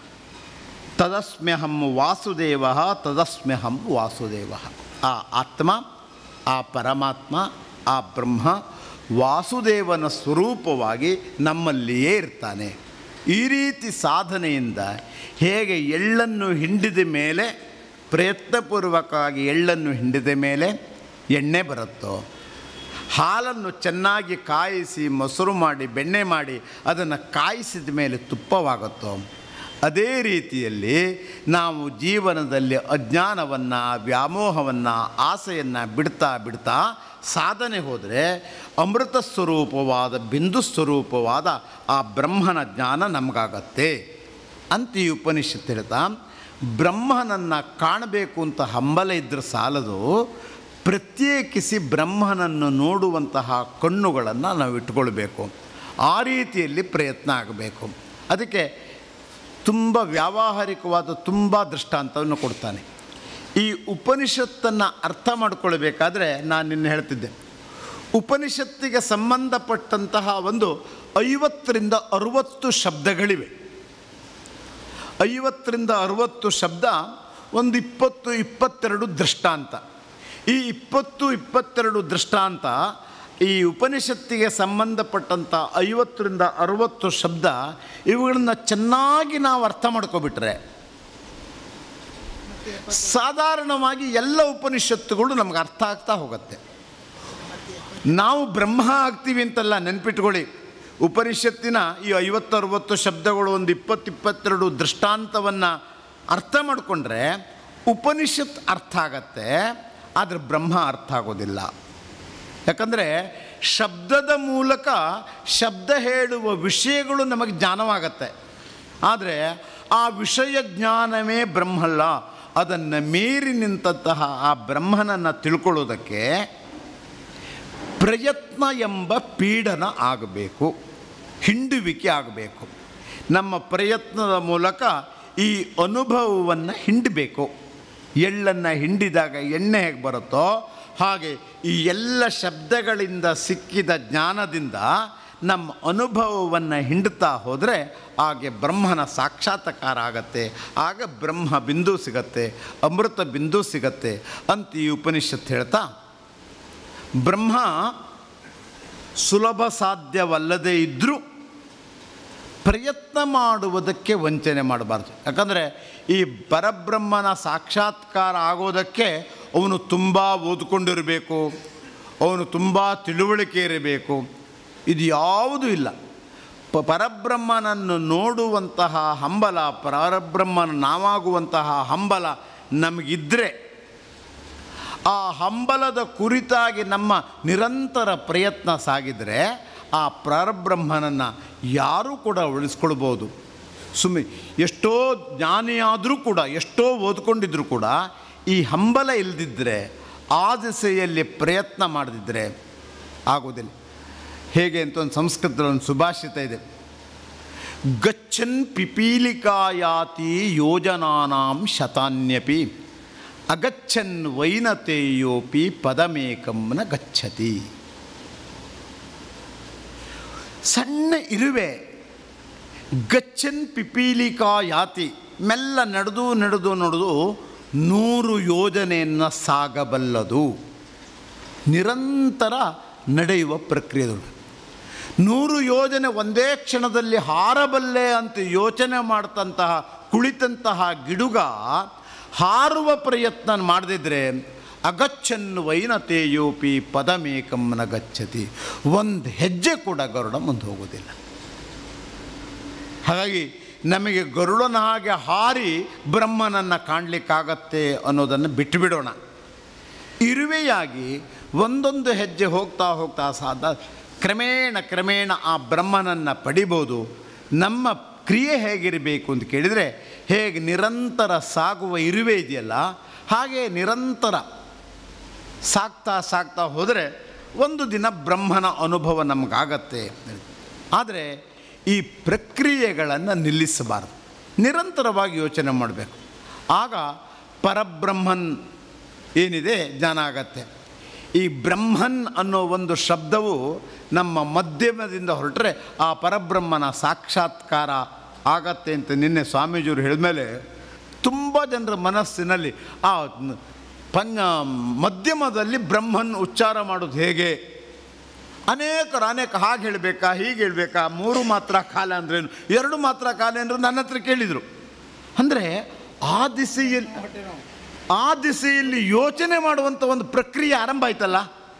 ತದಸ್ಮ್ಯಹಂ ವಾಸುದೇವ ತದಸ್ಮ್ಯಹಂ ವಾಸುದೇವ. ಆ ಆತ್ಮ, ಆ ಪರಮಾತ್ಮ, ಆ ಬ್ರಹ್ಮ ವಾಸುದೇವನ ಸ್ವರೂಪವಾಗಿ ನಮ್ಮಲ್ಲಿಯೇ ಇರ್ತಾನೆ. ಈ ರೀತಿ ಸಾಧನೆಯಿಂದ ಹೇಗೆ ಎಳ್ಳನ್ನು ಹಿಂಡಿದ ಮೇಲೆ ಪ್ರಯತ್ನಪೂರ್ವಕವಾಗಿ ಎಳ್ಳನ್ನು ಹಿಂಡಿದ ಮೇಲೆ ಎಣ್ಣೆ ಬರುತ್ತೋ, ಹಾಲನ್ನು ಚೆನ್ನಾಗಿ ಕಾಯಿಸಿ ಮೊಸರು ಮಾಡಿ ಬೆಣ್ಣೆ ಮಾಡಿ ಅದನ್ನು ಕಾಯಿಸಿದ ಮೇಲೆ ತುಪ್ಪವಾಗುತ್ತೋ, ಅದೇ ರೀತಿಯಲ್ಲಿ ನಾವು ಜೀವನದಲ್ಲಿ ಅಜ್ಞಾನವನ್ನು, ವ್ಯಾಮೋಹವನ್ನು, ಆಸೆಯನ್ನು ಬಿಡ್ತಾ ಬಿಡ್ತಾ ಸಾಧನೆ ಹೋದರೆ ಅಮೃತ ಸ್ವರೂಪವಾದ ಬಿಂದು ಸ್ವರೂಪವಾದ ಆ ಬ್ರಹ್ಮನ ಜ್ಞಾನ ನಮಗಾಗತ್ತೆ ಅಂತ ಈ ಉಪನಿಷತ್ತು ಹೇಳ್ತಾ, ಬ್ರಹ್ಮನನ್ನು ಕಾಣಬೇಕು ಅಂತ ಹಂಬಲ ಇದ್ದರೆ ಸಾಲದು, ಪ್ರತ್ಯೇಕಿಸಿ ಬ್ರಹ್ಮನನ್ನು ನೋಡುವಂತಹ ಕಣ್ಣುಗಳನ್ನು ನಾವು ಇಟ್ಕೊಳ್ಬೇಕು. ಆ ರೀತಿಯಲ್ಲಿ ಪ್ರಯತ್ನ ಆಗಬೇಕು. ಅದಕ್ಕೆ ತುಂಬ ವ್ಯಾವಹಾರಿಕವಾದ ತುಂಬ ದೃಷ್ಟಾಂತವನ್ನು ಕೊಡ್ತಾನೆ. ಈ ಉಪನಿಷತ್ತನ್ನು ಅರ್ಥ ಮಾಡಿಕೊಳ್ಬೇಕಾದ್ರೆ ನಾನು ನಿನ್ನೆ ಹೇಳ್ತಿದ್ದೆ, ಉಪನಿಷತ್ತಿಗೆ ಸಂಬಂಧಪಟ್ಟಂತಹ ಒಂದು ಐವತ್ತರಿಂದ ಅರುವತ್ತು ಶಬ್ದಗಳಿವೆ. ಐವತ್ತರಿಂದ ಅರುವತ್ತು ಶಬ್ದ, ಒಂದು ಇಪ್ಪತ್ತು ಇಪ್ಪತ್ತೆರಡು ದೃಷ್ಟಾಂತ. ಈ ಇಪ್ಪತ್ತು ಇಪ್ಪತ್ತೆರಡು ದೃಷ್ಟಾಂತ ಈ ಉಪನಿಷತ್ತಿಗೆ ಸಂಬಂಧಪಟ್ಟಂಥ ಐವತ್ತರಿಂದ ಅರುವತ್ತು ಶಬ್ದ, ಇವುಗಳನ್ನು ಚೆನ್ನಾಗಿ ನಾವು ಅರ್ಥ ಮಾಡ್ಕೊಬಿಟ್ರೆ ಸಾಧಾರಣವಾಗಿ ಎಲ್ಲ ಉಪನಿಷತ್ತುಗಳು ನಮ್ಗೆ ಅರ್ಥ ಆಗ್ತಾ ಹೋಗುತ್ತೆ. ನಾವು ಬ್ರಹ್ಮ ಆಗ್ತೀವಿ ಅಂತಲ್ಲ, ನೆನ್ಪಿಟ್ಕೊಳ್ಳಿ. ಉಪನಿಷತ್ತಿನ ಈ ಐವತ್ತು ಅರುವತ್ತು ಶಬ್ದಗಳು, ಒಂದು ಇಪ್ಪತ್ತು ಇಪ್ಪತ್ತೆರಡು ದೃಷ್ಟಾಂತವನ್ನು ಅರ್ಥ ಮಾಡಿಕೊಂಡ್ರೆ ಉಪನಿಷತ್ ಅರ್ಥ ಆಗತ್ತೆ, ಆದರೆ ಬ್ರಹ್ಮ ಅರ್ಥ ಆಗೋದಿಲ್ಲ. ಯಾಕಂದರೆ ಶಬ್ದದ ಮೂಲಕ ಶಬ್ದ ಹೇಳುವ ವಿಷಯಗಳು ನಮಗೆ ಜ್ಞಾನವಾಗತ್ತೆ, ಆದರೆ ಆ ವಿಷಯ ಜ್ಞಾನವೇ ಬ್ರಹ್ಮಲ್ಲ. ಅದನ್ನು ಮೀರಿ ನಿಂತಹ ಆ ಬ್ರಹ್ಮನನ್ನು ತಿಳ್ಕೊಳ್ಳೋದಕ್ಕೆ ಪ್ರಯತ್ನ ಎಂಬ ಪೀಡನ ಆಗಬೇಕು, ಹಿಂಡುವಿಕೆ ಆಗಬೇಕು. ನಮ್ಮ ಪ್ರಯತ್ನದ ಮೂಲಕ ಈ ಅನುಭವವನ್ನು ಹಿಂಡಬೇಕು. ಎಳ್ಳನ್ನು ಹಿಂಡಿದಾಗ ಎಣ್ಣೆ ಹೇಗೆ ಬರುತ್ತೋ ಹಾಗೆ ಈ ಎಲ್ಲ ಶಬ್ದಗಳಿಂದ ಸಿಕ್ಕಿದ ಜ್ಞಾನದಿಂದ ನಮ್ಮ ಅನುಭವವನ್ನು ಹಿಂಡ್ತಾ ಹೋದರೆ ಹಾಗೆ ಬ್ರಹ್ಮನ ಸಾಕ್ಷಾತ್ಕಾರ ಆಗತ್ತೆ. ಆಗ ಬ್ರಹ್ಮ ಬಿಂದು ಸಿಗತ್ತೆ, ಅಮೃತ ಬಿಂದು ಸಿಗತ್ತೆ ಅಂತ ಈ ಉಪನಿಷತ್ತು ಹೇಳ್ತಾ, ಬ್ರಹ್ಮ ಸುಲಭ ಸಾಧ್ಯವಲ್ಲದೇ ಇದ್ದರೂ ಪ್ರಯತ್ನ ಮಾಡುವುದಕ್ಕೆ ವಂಚನೆ ಮಾಡಬಾರ್ದು. ಯಾಕಂದರೆ ಈ ಪರಬ್ರಹ್ಮನ ಸಾಕ್ಷಾತ್ಕಾರ ಆಗೋದಕ್ಕೆ ಅವನು ತುಂಬ ಓದ್ಕೊಂಡಿರಬೇಕು, ಅವನು ತುಂಬ ತಿಳುವಳಿಕೆ ಇರಬೇಕು, ಇದು ಯಾವುದೂ ಇಲ್ಲ. ಪ ಪರಬ್ರಹ್ಮನನ್ನು ನೋಡುವಂತಹ ಹಂಬಲ, ಪರಬ್ರಹ್ಮನ ನಾವಾಗುವಂತಹ ಹಂಬಲ ನಮಗಿದ್ದರೆ ಆ ಹಂಬಲದ ಕುರಿತಾಗಿ ನಮ್ಮ ನಿರಂತರ ಪ್ರಯತ್ನ ಸಾಗಿದರೆ ಆ ಪರಬ್ರಹ್ಮನನ್ನು ಯಾರೂ ಕೂಡ ಉಳಿಸ್ಕೊಳ್ಬೋದು. ಸುಮ್ಮನೆ ಎಷ್ಟೋ ಜ್ಞಾನಿಯಾದರೂ ಕೂಡ, ಎಷ್ಟೋ ಓದ್ಕೊಂಡಿದ್ದರೂ ಕೂಡ ಈ ಹಂಬಲ ಇಲ್ಲದಿದ್ದರೆ, ಆ ದಿಸೆಯಲ್ಲಿ ಪ್ರಯತ್ನ ಮಾಡದಿದ್ದರೆ ಆಗೋದಿಲ್ಲ. ಹೇಗೆ ಅಂತ ಒಂದು ಸಂಸ್ಕೃತದಲ್ಲಿ ಒಂದು ಸುಭಾಷಿತ ಇದೆ, ಗಚ್ಚನ್ ಪಿಪೀಲಿಕಾಯಾತಿ ಯೋಜನಾನಾಂ ಶತಾನ್ಯಪಿ ಅಗಚ್ಚನ್ ವೈನತೇಯೋಪಿ ಪದಮೇಕಂ ನ ಗಚ್ಚತಿ. ಸಣ್ಣ ಇರುವೆ ಗಚ್ಚನ್ ಪಿಪೀಲಿಕಾಯಾತಿ, ಮೆಲ್ಲ ನಡೆದು ನಡೆದು ನಡೆದು ನೂರು ಯೋಜನೆಯನ್ನು ಸಾಗಬಲ್ಲದು. ನಿರಂತರ ನಡೆಯುವ ಪ್ರಕ್ರಿಯೆದು. ನೂರು ಯೋಜನೆ ಒಂದೇ ಕ್ಷಣದಲ್ಲಿ ಹಾರಬಲ್ಲೆ ಅಂತ ಯೋಚನೆ ಮಾಡ್ತಂತಹ ಕುಳಿತಂತಹ ಗಿಡುಗ ಹಾರುವ ಪ್ರಯತ್ನ ಮಾಡದಿದ್ದರೆ ಅಗಚ್ಚನ್ ವೈನತೇಯೋಪಿ ಪದಮೇಕಂನ ಗಚ್ಚತಿ, ಒಂದು ಹೆಜ್ಜೆ ಕೂಡ ಗರುಡ ಮುಂದೆ ಹೋಗೋದಿಲ್ಲ. ಹಾಗಾಗಿ ನಮಗೆ ಗರುಡನ ಹಾಗೆ ಹಾರಿ ಬ್ರಹ್ಮನನ್ನು ಕಾಣಲಿಕ್ಕಾಗತ್ತೆ ಅನ್ನೋದನ್ನು ಬಿಟ್ಟುಬಿಡೋಣ. ಇರುವೆಯಾಗಿ ಒಂದೊಂದು ಹೆಜ್ಜೆ ಹೋಗ್ತಾ ಹೋಗ್ತಾ ಸಾಧ ಕ್ರಮೇಣ ಕ್ರಮೇಣ ಆ ಬ್ರಹ್ಮನನ್ನು ಪಡಿಬೋದು. ನಮ್ಮ ಕ್ರಿಯೆ ಹೇಗಿರಬೇಕು ಅಂತ ಕೇಳಿದರೆ, ಹೇಗೆ ನಿರಂತರ ಸಾಗುವ ಇರುವೆ ಇದೆಯಲ್ಲ, ಹಾಗೆ ನಿರಂತರ ಸಾಗ್ತಾ ಸಾಗ್ತಾ ಹೋದರೆ ಒಂದು ದಿನ ಬ್ರಹ್ಮನ ಅನುಭವ ನಮಗಾಗತ್ತೆ. ಆದರೆ ಈ ಪ್ರಕ್ರಿಯೆಗಳನ್ನು ನಿಲ್ಲಿಸಬಾರದು, ನಿರಂತರವಾಗಿ ಯೋಚನೆ ಮಾಡಬೇಕು. ಆಗ ಪರಬ್ರಹ್ಮನ್ ಏನಿದೆ ಜ್ಞಾನ ಆಗತ್ತೆ. ಈ ಬ್ರಹ್ಮನ್ ಅನ್ನೋ ಒಂದು ಶಬ್ದವು ನಮ್ಮ ಮಧ್ಯಮದಿಂದ ಹೊರಟ್ರೆ ಆ ಪರಬ್ರಹ್ಮನ ಸಾಕ್ಷಾತ್ಕಾರ ಆಗತ್ತೆ ಅಂತ ನಿನ್ನೆ ಸ್ವಾಮೀಜಿಯವರು ಹೇಳಿದ್ಮೇಲೆ ತುಂಬ ಜನರ ಮನಸ್ಸಿನಲ್ಲಿ ಆ ಪಂಚ ಮಧ್ಯಮದಲ್ಲಿ ಬ್ರಹ್ಮನ್ ಉಚ್ಚಾರ ಮಾಡೋದು ಹೇಗೆ, ಅನೇಕರು ಅನೇಕ ಹಾಗೆ ಹೇಳಬೇಕಾ ಹೀಗೆ ಹೇಳಬೇಕಾ, ಮೂರು ಮಾತ್ರ ಕಾಲ ಅಂದ್ರೇನು, ಎರಡು ಮಾತ್ರ ಕಾಲ ಅಂದರು ನನ್ನ ಹತ್ರ ಕೇಳಿದರು. ಅಂದರೆ ಆ ದಿಸೆಯಲ್ಲಿ ಆ ದಿಸೆಯಲ್ಲಿ ಯೋಚನೆ ಮಾಡುವಂಥ ಒಂದು ಪ್ರಕ್ರಿಯೆ ಆರಂಭ ಆಯ್ತಲ್ಲ.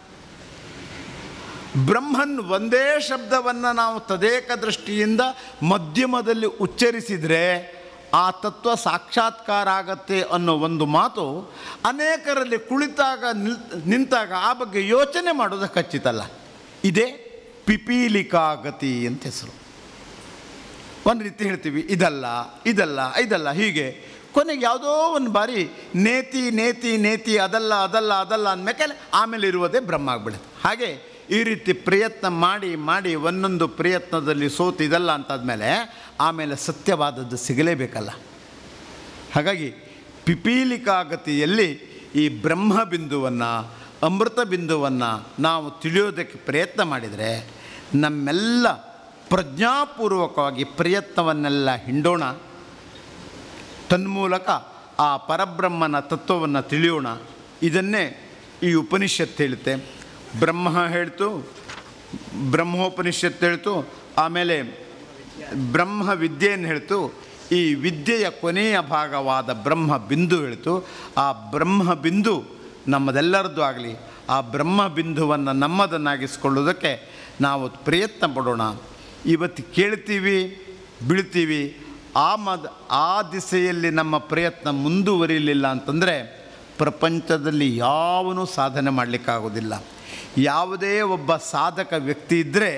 ಬ್ರಹ್ಮನ್ ಒಂದೇ ಶಬ್ದವನ್ನು ನಾವು ತದೇಕ ದೃಷ್ಟಿಯಿಂದ ಮಧ್ಯಮದಲ್ಲಿ ಉಚ್ಚರಿಸಿದರೆ ಆ ತತ್ವ ಸಾಕ್ಷಾತ್ಕಾರ ಆಗತ್ತೆ ಅನ್ನೋ ಒಂದು ಮಾತು ಅನೇಕರಲ್ಲಿ ಕುಳಿತಾಗ ನಿಲ್ ನಿಂತಾಗ ಆ ಬಗ್ಗೆ ಯೋಚನೆ ಮಾಡೋದು ಖಚಿತಲ್ಲ. ಇದೇ ಪಿಪೀಲಿಕಾಗತಿ ಅಂತ ಹೆಸರು. ಒಂದು ರೀತಿ ಹೇಳ್ತೀವಿ ಇದಲ್ಲ ಇದಲ್ಲ ಇದಲ್ಲ ಹೀಗೆ, ಕೊನೆಗೆ ಯಾವುದೋ ಒಂದು ಬಾರಿ ನೇತಿ ನೇತಿ ನೇತಿ ಅದಲ್ಲ ಅದಲ್ಲ ಅದಲ್ಲ ಅಂದಮೇಲೆ ಆಮೇಲೆ ಇರುವುದೇ ಬ್ರಹ್ಮ ಆಗ್ಬಿಡುತ್ತೆ. ಹಾಗೆ ಈ ರೀತಿ ಪ್ರಯತ್ನ ಮಾಡಿ ಮಾಡಿ ಒಂದೊಂದು ಪ್ರಯತ್ನದಲ್ಲಿ ಸೋತು ಇದಲ್ಲ ಅಂತಾದ್ಮೇಲೆ ಆಮೇಲೆ ಸತ್ಯವಾದದ್ದು ಸಿಗಲೇಬೇಕಲ್ಲ. ಹಾಗಾಗಿ ಪಿಪೀಲಿಕಾಗತಿಯಲ್ಲಿ ಈ ಬ್ರಹ್ಮ ಬಿಂದುವನ್ನು, ಅಮೃತ ಬಿಂದುವನ್ನು ನಾವು ತಿಳಿಯೋದಕ್ಕೆ ಪ್ರಯತ್ನ ಮಾಡಿದರೆ ನಮ್ಮೆಲ್ಲ ಪ್ರಜ್ಞಾಪೂರ್ವಕವಾಗಿ ಪ್ರಯತ್ನವನ್ನೆಲ್ಲ ಹಿಂಡೋಣ. ತನ್ಮೂಲಕ ಆ ಪರಬ್ರಹ್ಮನ ತತ್ವವನ್ನು ತಿಳಿಯೋಣ. ಇದನ್ನೇ ಈ ಉಪನಿಷತ್ತು ಹೇಳುತ್ತೆ. ಬ್ರಹ್ಮ ಹೇಳ್ತು, ಬ್ರಹ್ಮೋಪನಿಷತ್ತು ಹೇಳ್ತು, ಆಮೇಲೆ ಬ್ರಹ್ಮ ವಿದ್ಯೆಯನ್ನು ಹೇಳ್ತು. ಈ ವಿದ್ಯೆಯ ಕೊನೆಯ ಭಾಗವಾದ ಬ್ರಹ್ಮ ಬಿಂದು ಹೇಳ್ತು. ಆ ಬ್ರಹ್ಮ ಬಿಂದು ನಮ್ಮದೆಲ್ಲರದ್ದು ಆಗಲಿ. ಆ ಬ್ರಹ್ಮ ಬಿಂದುವನ್ನು ನಮ್ಮದನ್ನಾಗಿಸ್ಕೊಳ್ಳೋದಕ್ಕೆ ನಾವು ಪ್ರಯತ್ನ ಪಡೋಣ. ಇವತ್ತು ಕೇಳ್ತೀವಿ, ಬೀಳ್ತೀವಿ. ಆ ಮದ ಆ ದಿಸೆಯಲ್ಲಿ ನಮ್ಮ ಪ್ರಯತ್ನ ಮುಂದುವರಿಲಿಲ್ಲ ಅಂತಂದರೆ ಪ್ರಪಂಚದಲ್ಲಿ ಯಾವನೂ ಸಾಧನೆ ಮಾಡಲಿಕ್ಕಾಗೋದಿಲ್ಲ. ಯಾವುದೇ ಒಬ್ಬ ಸಾಧಕ ವ್ಯಕ್ತಿ ಇದ್ದರೆ